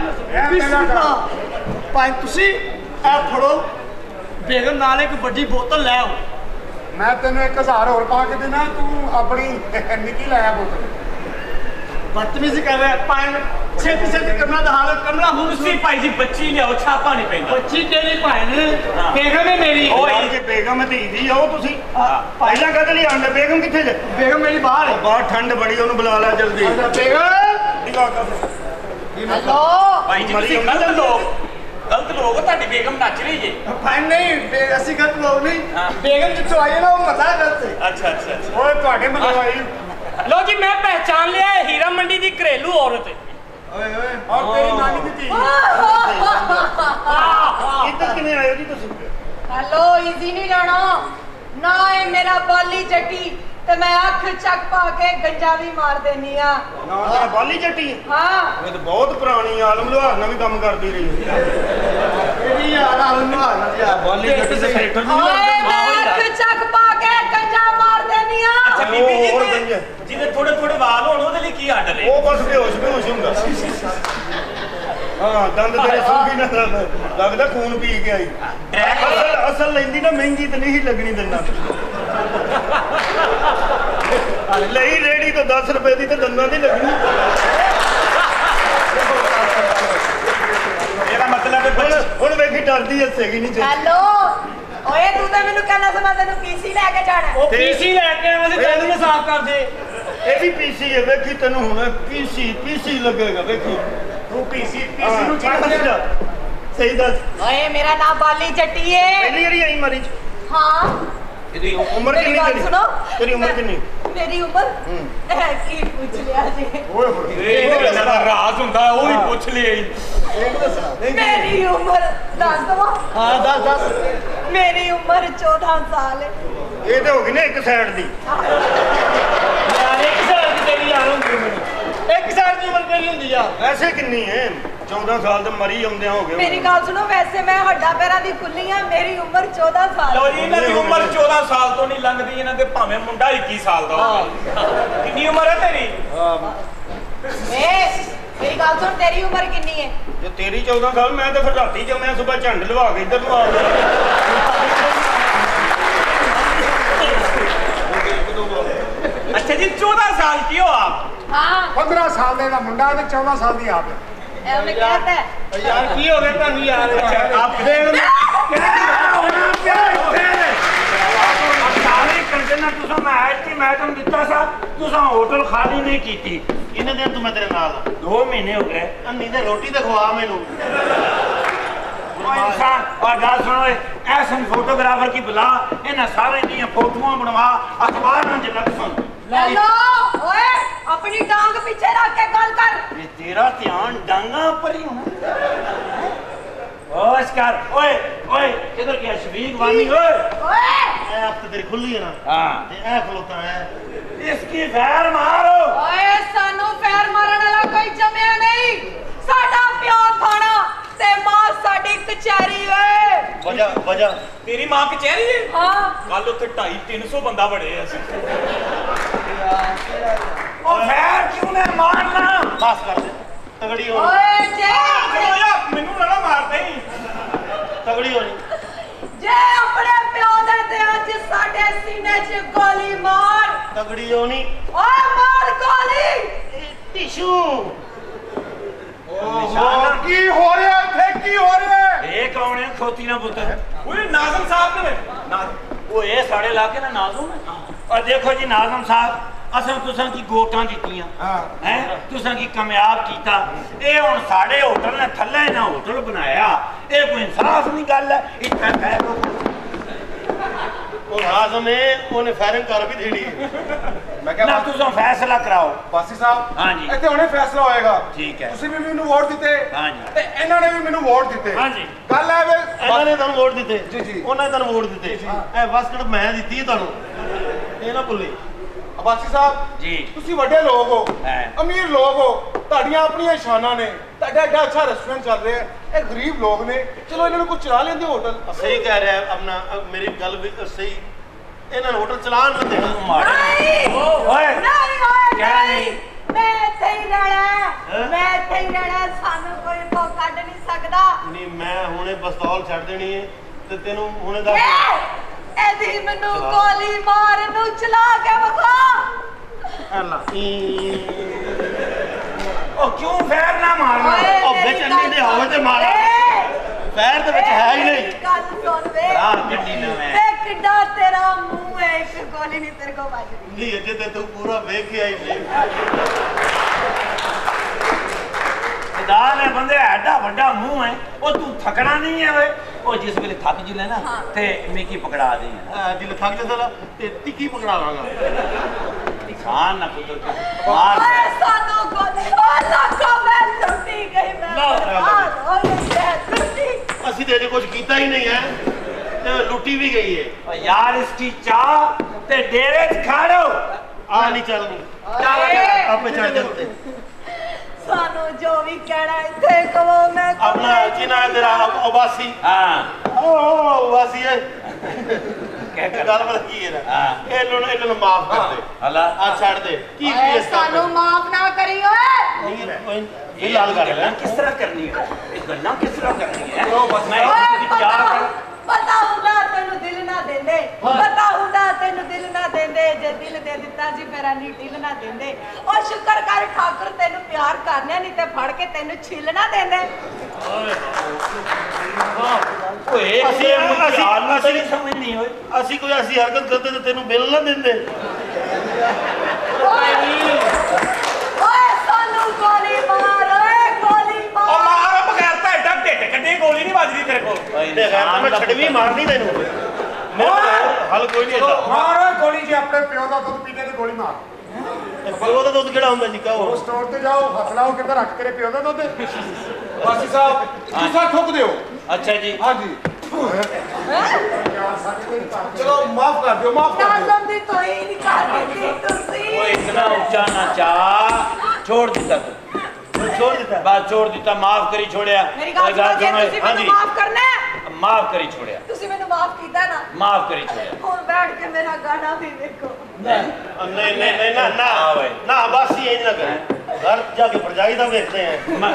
ਭਾਈ ਤੁਸੀਂ ਇਹ ਫੜੋ ਬੇਗਮ ਨਾਲ ਇੱਕ ਵੱਡੀ ਬੋਤਲ ਲੈ ਆਓ मैं तेन एक हजार होर पा के देना तू अपनी निकी लाया बोतल बदतमीजी कर रहे हैं पाए छेती छेती करना दहा कमरा हूँ ਤੁਸੀਂ ਭਾਈ ਜੀ ਬੱਚੀ ਲਿਆਓ ਛਾਪਾ ਨਹੀਂ ਪੈਂਦਾ बच्ची केली भाई ने बेगम है मेरी ओए जे बेगम धी दी आओ तुसी पहला कदे लिए आंदे बेगम किथे जे बेगम मेरी बाहर है बाहर ठंड बड़ी ओनु बुला ला जल्दी बेगम हेलो ਭਾਈ ਜੀ ਤੁਸੀਂ ਗਲਤ ਲੋਕ गलत लोग ਤੁਹਾਡੀ ਬੇਗਮ ਨੱਚ ਰਹੀ ਏ भाई नहीं ऐसी गलत लोग नहीं बेगम जितो आई है ना वो मजा गलत है अच्छा अच्छा अच्छा ओए ਤੁਹਾਡੇ ਮਤਲਬ ਆਈ लो जी मैं पहचान लिया है हीरा मंडी की घरेलू औरत है ओए ओए और तेरी नानी की धी इधर किने आए हो जी तुसी हेलो इजी नहीं जाना ना है मेरा बाली चट्टी ते मैं अख चक पा के गंजा भी मार देनी आ ना तेरा बाली जट्टी हां ये तो बहुत पुरानी आलम लोहार ना भी काम करती रही तेरी यार अलमा यार बाली जट्टी से सेक्टर नहीं ओए मैं अख चक पा के गंजा मार देनी आ अच्छा बीबी जी जिन्हें थोड़े थोड़े वाल होने ਉਹਦੇ ਲਈ ਕੀ ਆਰਡਰ ਹੈ वो बस बेहोश बेहोश ਹੁੰਦਾ हाँ दंद तेरे सूखी ना लगदा खून पी के आई असल असल लेंदी ना महंगी तो नहीं लगनी दिना ਲਈ ਰੇੜੀ तो दस रुपए ਦੀ ਤੇ ਦੰਦਾਂ ਦੀ ਲੱਗਣੀ ਮੇਰਾ ਮਤਲਬ ਹੈ ਹੁਣ ਵੇਖੀ ਡਰਦੀ ਹੱਸੇਗੀ ਨਹੀਂ ਜੇ हेलो ओए तू तो मेनू कहना सी मैं तेनू पीसी लेके जाना ਉਹ ਪੀਸੀ ਲੈ ਕੇ ਆਵਾਂ ਤੇ ਤੈਨੂੰ ਵੀ ਸਾਫ਼ ਕਰ ਦੇ ਇਹ ਵੀ ਪੀਸੀ ਹੈ ਵੇਖੀ ਤੈਨੂੰ ਹੁਣ ਪੀਸੀ ਪੀਸੀ ਲੱਗੇਗਾ ਵੇਖੀ ਤੂੰ ਪੀਸੀ ਪੀਸੀ ਨੂੰ ਛੱਡ ਦੇ ਸਹੀ ਦੱਸ ओए मेरा नाम बाली चट्टी है ਪਹਿਲੀ ਵਾਰੀ ਆਈ ਮਰੀ हां ਇਹਦੀ ਉਮਰ मेरी ਕਿੰਨੀ बात ਤੇਰੀ सुनो ਤੇਰੀ ਉਮਰ ਕਿੰਨੀ मेरी उम्र है की पूछ लिया जी ਓਏ ਹੋਏ ਇਹ ਇਹਨਾਂ ਦਾ ਰਾਜ਼ ਹੁੰਦਾ ਉਹ ਹੀ ਪੁੱਛ ਲਿਆ मेरी उम्र दस दो हां दस दस मेरी उम्र चौदह साल है ਇਹ ਤੇ ਹੋ ਗਈ ਨਾ ਇੱਕ ਸਾਈਡ ਦੀ यार एक साल की तेरी यार होंगी एक साल की उम्र तेरी होंगी यार ਵੈਸੇ ਕਿੰਨੀ ਹੈ चौदह साल ਤੇ ਮਰੀ ਆਉਂਦਿਆਂ ਹੋ ਗਏ मेरी गल सुनो वैसे मैं हड्डा पैरा दी खुली हां मेरी उम्र चौदह साल ਲੋ ਜੀ ਇਹਨਾਂ ਦੀ ਉਮਰ ਚੌਦਾਂ ਸਾਲ ਤੋਂ ਨਹੀਂ ਲੰਘਦੀ ਇਹਨਾਂ ਦੇ ਭਾਵੇਂ ਮੁੰਡਾ ਇੱਕੀ ਸਾਲ ਦਾ ਹੋਵੇ ਕਿੰਨੀ ਉਮਰ ਹੈ ਤੇਰੀ ए मेरी गल सुन तेरी उम्र कितनी है ਜੇ ਤੇਰੀ चौदह साल ਮੈਂ ਤਾਂ ਫਿਰ ਰਾਤੀ ਜੰਮਿਆ ਸਵੇਰ ਝੰਡ ਲਵਾ ਕੇ ਇੱਧਰ ਨੂੰ ਆ ਗਿਆ अच्छा जी चौदह साल की हो आप हां पंद्रह साल ਦਾ ਮੁੰਡਾ ਤੇ चौदह साल ਦੀ ਆਪ ਹੈ ए उन्हें कहता है यार की हो गया ਤੁਹਾਨੂੰ यार आप सारे कंटेनर तुसा मैं आज की मैं तुम दिता सा तुसा होटल खाली नहीं कीती इन्ने दिन तू मैं तेरे नाल दो महीने हो गए अन्नी दे रोटी ते खवा मैनू इंसान और गल सुनो ऐसे फोटोग्राफर की बुला इन्हें सारे दी फोटोआं बनवा अखबार में लग सुन हेलो ओए अपनी टांग पीछे रख के गल कर ये तेरा ध्यान डांगा पर ही होना ओए स्कार ओए ओए किधर गया शफीक वानी ओए ओए ए आप तो तेरी खुली है ना हां ते ए खलोता है इसकी फैर मारो ओए सानू पैर मारन वाला कोई जमया नहीं साडा प्यो थाना ते मां साडी कचहरी ओए वजह वजह तेरी मां कचहरी है हां कल उत्थे ढाई तीन सौ बंदा बड़े असि ओ फैर क्यों ने मारना बस कर दे तगड़ी हो ओए जे ਮੈਨੂੰ ਨਾ ਮਾਰਦੇ ਹੀ तगड़ी हो जे अपने प्यो दे ते अज साडे सीने च गोली मार तगड़ी होनी ओए मार गोली टिशू ਨਿਸ਼ਾਨਾ ਕੀ ਹੋ ਰਿਹਾ ਇੱਥੇ ਕੀ ਹੋ ਰਿਹਾ ਇਹ ਕੌਣ ਹੈ ਖੋਤੀ ਨਾ ਪੁੱਤਰ ਓਏ ਨਾਜ਼ਮ ਸਾਹਿਬ ਨੇ ਨਾਜ਼ਮ ਉਹ ਇਹ ਸਾਡੇ ਇਲਾਕੇ ਦਾ ਨਾਜ਼ਮ ਹੈ और देखो जी नाज़म साहब असल तुसां की गोटां दित्तियां हैं तुसां की कामयाब कीता ये हुण साडे होटल ने थल्ले ना होटल बनाया ये कोई इंसाफ नहीं गल है इत्थे ਉਹ ਆਜ਼ਮ ਹੈ ਉਹਨੇ ਫਾਇਰਿੰਗ ਕਰ ਵੀ ਦੇਣੀ ਹੈ ਮੈਂ ਕਿਹਾ ਨਾ ਤੁਸੀਂ ਫੈਸਲਾ ਕਰਾਓ ਬਾਸੀ ਸਾਹਿਬ ਹਾਂਜੀ ਇੱਥੇ ਹੁਣੇ ਫੈਸਲਾ ਹੋਏਗਾ ਠੀਕ ਹੈ ਤੁਸੀਂ ਵੀ ਮੈਨੂੰ ਵੋਟ ਦਿੱਤੇ ਹਾਂਜੀ ਤੇ ਇਹਨਾਂ ਨੇ ਵੀ ਮੈਨੂੰ ਵੋਟ ਦਿੱਤੇ ਹਾਂਜੀ ਗੱਲ ਹੈ ਵੇ ਇਹਨਾਂ ਨੇ ਤੁਹਾਨੂੰ ਵੋਟ ਦਿੱਤੇ ਜੀ ਜੀ ਉਹਨਾਂ ਨੇ ਤੁਹਾਨੂੰ ਵੋਟ ਦਿੱਤੇ ਇਹ ਬਸਕਟ ਮੈਂ ਦਿੱਤੀ ਹੈ ਤੁਹਾਨੂੰ ਇਹ ਨਾ ਭੁੱਲੀ ਬਾਸੀ ਸਾਹਿਬ ਜੀ ਤੁਸੀਂ ਵੱਡੇ ਲੋਕ ਹੋ ਹੈ ਅਮੀਰ ਲੋਕ ਹੋ ਤੁਹਾਡੀਆਂ ਆਪਣੀਆਂ ਸ਼ਾਨਾਂ ਨੇ ਤੁਹਾਡਾ ਐਡਾ ਅੱਛਾ ਰੈਸਟੋਰੈਂਟ ਚੱਲ ਰਿਹਾ ਇਹ ਗਰੀਬ ਲੋਕ ਨੇ ਚਲੋ ਇਹਨਾਂ ਨੂੰ ਕੁਝ ਚਲਾ ਲੈਂਦੇ ਹੋਟਲ ਸਹੀ ਕਹਿ ਰਿਹਾ ਆਪਣਾ ਮੇਰੀ ਗੱਲ ਵੀ ਸਹੀ ਇਹਨਾਂ ਨੂੰ ਹੋਟਲ ਚਲਾਉਣ ਨਾ ਦੇਣਾ ਨਹੀਂ ਓਏ ਨਹੀਂ ਓਏ ਕਿਆ ਨਹੀਂ ਮੈਂ ਇੱਥੇ ਹੀ ਰਹਿਣਾ ਮੈਂ ਇੱਥੇ ਹੀ ਰਹਿਣਾ ਸਾਨੂੰ ਕੋਈ ਤੋਂ ਕੱਢ ਨਹੀਂ ਸਕਦਾ ਨਹੀਂ ਮੈਂ ਹੁਣੇ ਪਿਸਤੌਲ ਛੱਡ ਦੇਣੀ ਹੈ ਤੇ ਤੈਨੂੰ ਹੁਣੇ ਦੱਸ ਇਹਦੀ ਮੈਨੂੰ ਗੋਲੀ ਮਾਰ ਨੂੰ ਚਲਾ ਕੇ ਵਿਖਾ ਅੱਲਾ ਉਹ ਕਿਉਂ ਫੇਰ ਨਾ ਮਾਰਨਾ ਉਹ ਵਿੱਚ ਅੰਨੀ ਦੇ ਹੋਵੇ ਤੇ ਮਾਰਾ ਪੈਰ ਦੇ ਵਿੱਚ ਹੈ ਹੀ ਨਹੀਂ ਗੱਲ ਸੁਣ ਵੇ ਰਾਹ ਗੱਡੀ ਨਾ ਮੈਂ ਵੇ ਕਿੱਡਾ ਤੇਰਾ ਮੂੰਹ ਹੈ ਇੱਕ ਗੋਲੀ ਨਹੀਂ ਤੇਰੇ ਕੋ ਵੱਜਦੀ ਨਹੀਂ ਅਜੇ ਤੇ ਤੂੰ ਪੂਰਾ ਵੇਖ ਕੇ ਆਈ ਨਹੀਂ ਖੁਦਾ ਨੇ ਬੰਦੇ ਐਡਾ ਵੱਡਾ ਮੂੰਹ ਹੈ ਉਹ ਤੂੰ ਥਕਣਾ ਨਹੀਂ ਹੈ ਓਏ ਉਹ ਜਿਸ ਵੇਲੇ ਥੱਕ ਜਿਲੇ ਨਾ ਤੇ ਮਿੱਕੀ ਪਕੜਾ ਦੇ ਜਿਲੇ ਥੱਕ ਜਾ ਤੇ ਟਿੱਕੀ ਪਕੜਾ ਲਾਂਗਾ ਖਾਨ ਨਾ ਪੁੱਤਰ ਮਾਰ ਓਏ ਸਾਨੂੰ ਗੋਲੀ ਓ ਲੱਖੋ ਮੈਂ ਟੁੱਟੀ ਗਈ ਮੈਂ ਓ ਟੁੱਟੀ ਅਸੀਂ ਤੇ ਅਜੇ ਕੁਝ ਕੀਤਾ ਹੀ ਨਹੀਂ ਹੈ ਤੇ ਲੁੱਟੀ ਵੀ ਗਈ ਹੈ ਓ ਯਾਰ ਇਸकी ਚਾਹ ਤੇ ਡੇਰੇ 'ਚ ਖਾੜੋ ਆ ਨਹੀਂ ਚੱਲਣੀ ਆਪੇ ਚੜ ਜਾ ਉੱਤੇ ਸਾਨੂੰ ਜੋ ਵੀ ਕਹਿਣਾ ਇੱਥੇ ਕਹੋ ਮੈਂ ਆਪਣਾ ਜਿਨਾ ਤੇਰਾ ਉਬਾਸੀ ਹਾਂ ਉਹ ਉਬਾਸੀ ਹੈ ਕਹਿ ਕਰ ਗੱਲ ਬਲ ਕੀ ਹੈ ਹਾਂ ਇਹ ਨੂੰ ਇਹਨਾਂ ਨੂੰ ਮਾਫ ਕਰ ਦੇ ਹਲਾ ਆ ਛੱਡ ਦੇ ਕੀ ਓਏ ਕੇਸ ਸਾਨੂੰ ਮਾਫ ਨਾ ਕਰੀ ਓਏ ਨਹੀਂ ਇਹ ਲਾਲ ਕਰ ਲੈ ਕਿਸ ਤਰ੍ਹਾਂ ਕਰਨੀ ਹੈ ਇਹ ਗੱਲਾਂ ਕਿਸ ਤਰ੍ਹਾਂ ਕਰਨੀ ਹੈ ਮੈਂ ਓਏ ਚਾਹ ਕਰ ਪਤਾ ਹੁੰਦਾ ਤੈਨੂੰ ਦਿਲ ਨਾ ਦਿੰਦੇ ਪਤਾ ਹੁੰਦਾ ਤੈਨੂੰ ਦਿਲ ਨਾ ਦਿੰਦੇ ਜੇ ਦਿਲ ਦੇ ਦਿੱਤਾ ਸੀ ਫਿਰ ਅਨੀ ਦਿਲ ਨਾ ਦਿੰਦੇ ਉਹ ਸ਼ੁਕਰ ਕਰ ਠਾਕੁਰ ਤੈਨੂੰ ਪਿਆਰ ਕਰਨਿਆ ਨਹੀਂ ਤੇ ਫੜ ਕੇ ਤੈਨੂੰ ਛਿੱਲ ਨਾ ਦਿੰਦੇ ਓਏ ਅਸੀਂ ਅਸੀਂ ਅਸੀਂ ਨਹੀਂ ਸਮਝਣੀ ਓਏ ਅਸੀਂ ਕੋਈ ਐਸੀ ਹਰਕਤ ਕਰਦੇ ਤੇ ਤੈਨੂੰ ਮਿਲ ਨਾ ਦਿੰਦੇ ਓਏ ਸਾਨੂੰ ਗੋਲੀ ਮਾਰ ਓਏ ਗੋਲੀ ਉਹ ਮਾਰ ਮਾਰ ਬਗੈਰ ਤਾਂ ਐਡਾ ਢਿੱਡ ਕੱਢੇ ਗੋਲੀ ਨਹੀਂ ਵੱਜਦੀ ਤੇਰੇ ਕੋਲ ਤੇ ਖੈਰ ਮੈਂ ਛੜਵੀ ਮਾਰਨੀ ਤੈਨੂੰ ਮੇਰੇ ਹੱਲ ਕੋਈ ਨਹੀਂ ਏਦਾਂ ਮਾਰ ਓਏ ਗੋਲੀ ਜੇ ਆਪਣੇ ਪਿਓ ਦਾ ਦੁੱਧ ਪੀਣੇ ਤੇ ਗੋਲੀ ਮਾਰ ਪਿਓ ਦਾ ਦੁੱਧ ਕਿਹੜਾ ਹੁੰਦਾ ਜੀ ਉਹ ਕਹੋ ਸਟੋਰ ਤੇ ਜਾਓ ਹੱਥ ਲਾਓ ਕਿੱਧਰ ਰੱਖ ਤੇਰੇ ਪਿਓ ਦਾ ਦੁੱਧ ਬਾਸੀ ਸਾਹਿਬ ਤੁਸੀਂ ਠੁੱਕ ਦਿਓ ਅੱਛਾ ਜੀ ਹਾਂਜੀ ਚਲੋ ਮਾਫ ਕਰ ਦਿਓ ਮਾਫ ਕਰ ਦਿਓ ਨਾਜ਼ਮ ਦੀ ਤੋਈ ਨਹੀਂ ਕਰ ਦਿੱਤੀ ਤੁਸੀਂ ਓਏ ਇਤਨਾ ਉੱਚਾ ਨਾ ਚਾਹ छोड़ दिता तू छोड़ दिता बात छोड़ दिता माफ करी छोड़िया मेरी गल सुनो जे तुसी मैनू माफ करना है माफ करी छोड़िया तुसी मैनू माफ कीता ना माफ करी छोड़िया हुन बैठ के मेरा गाना भी देखो नहीं नहीं नहीं ना ना ना बस ये ना करें घर जाके भरजाई दा देखते हैं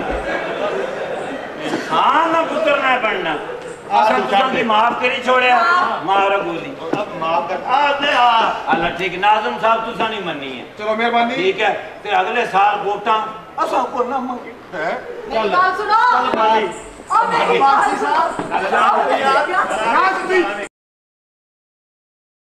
हां ना पुत्र ना बनना आसन तुसां माफ करी छोड़िया मारा गोली अब माफ कर आ दे आ अल्लाह ठीक नाज़िम साहब तुसां नहीं मननी है चलो मेहरबानी ठीक है ते अगले साल वोटां असां को ना मंगे है मेरी बात सुनो चल भाई ओ मेरी बात सुनो यार ना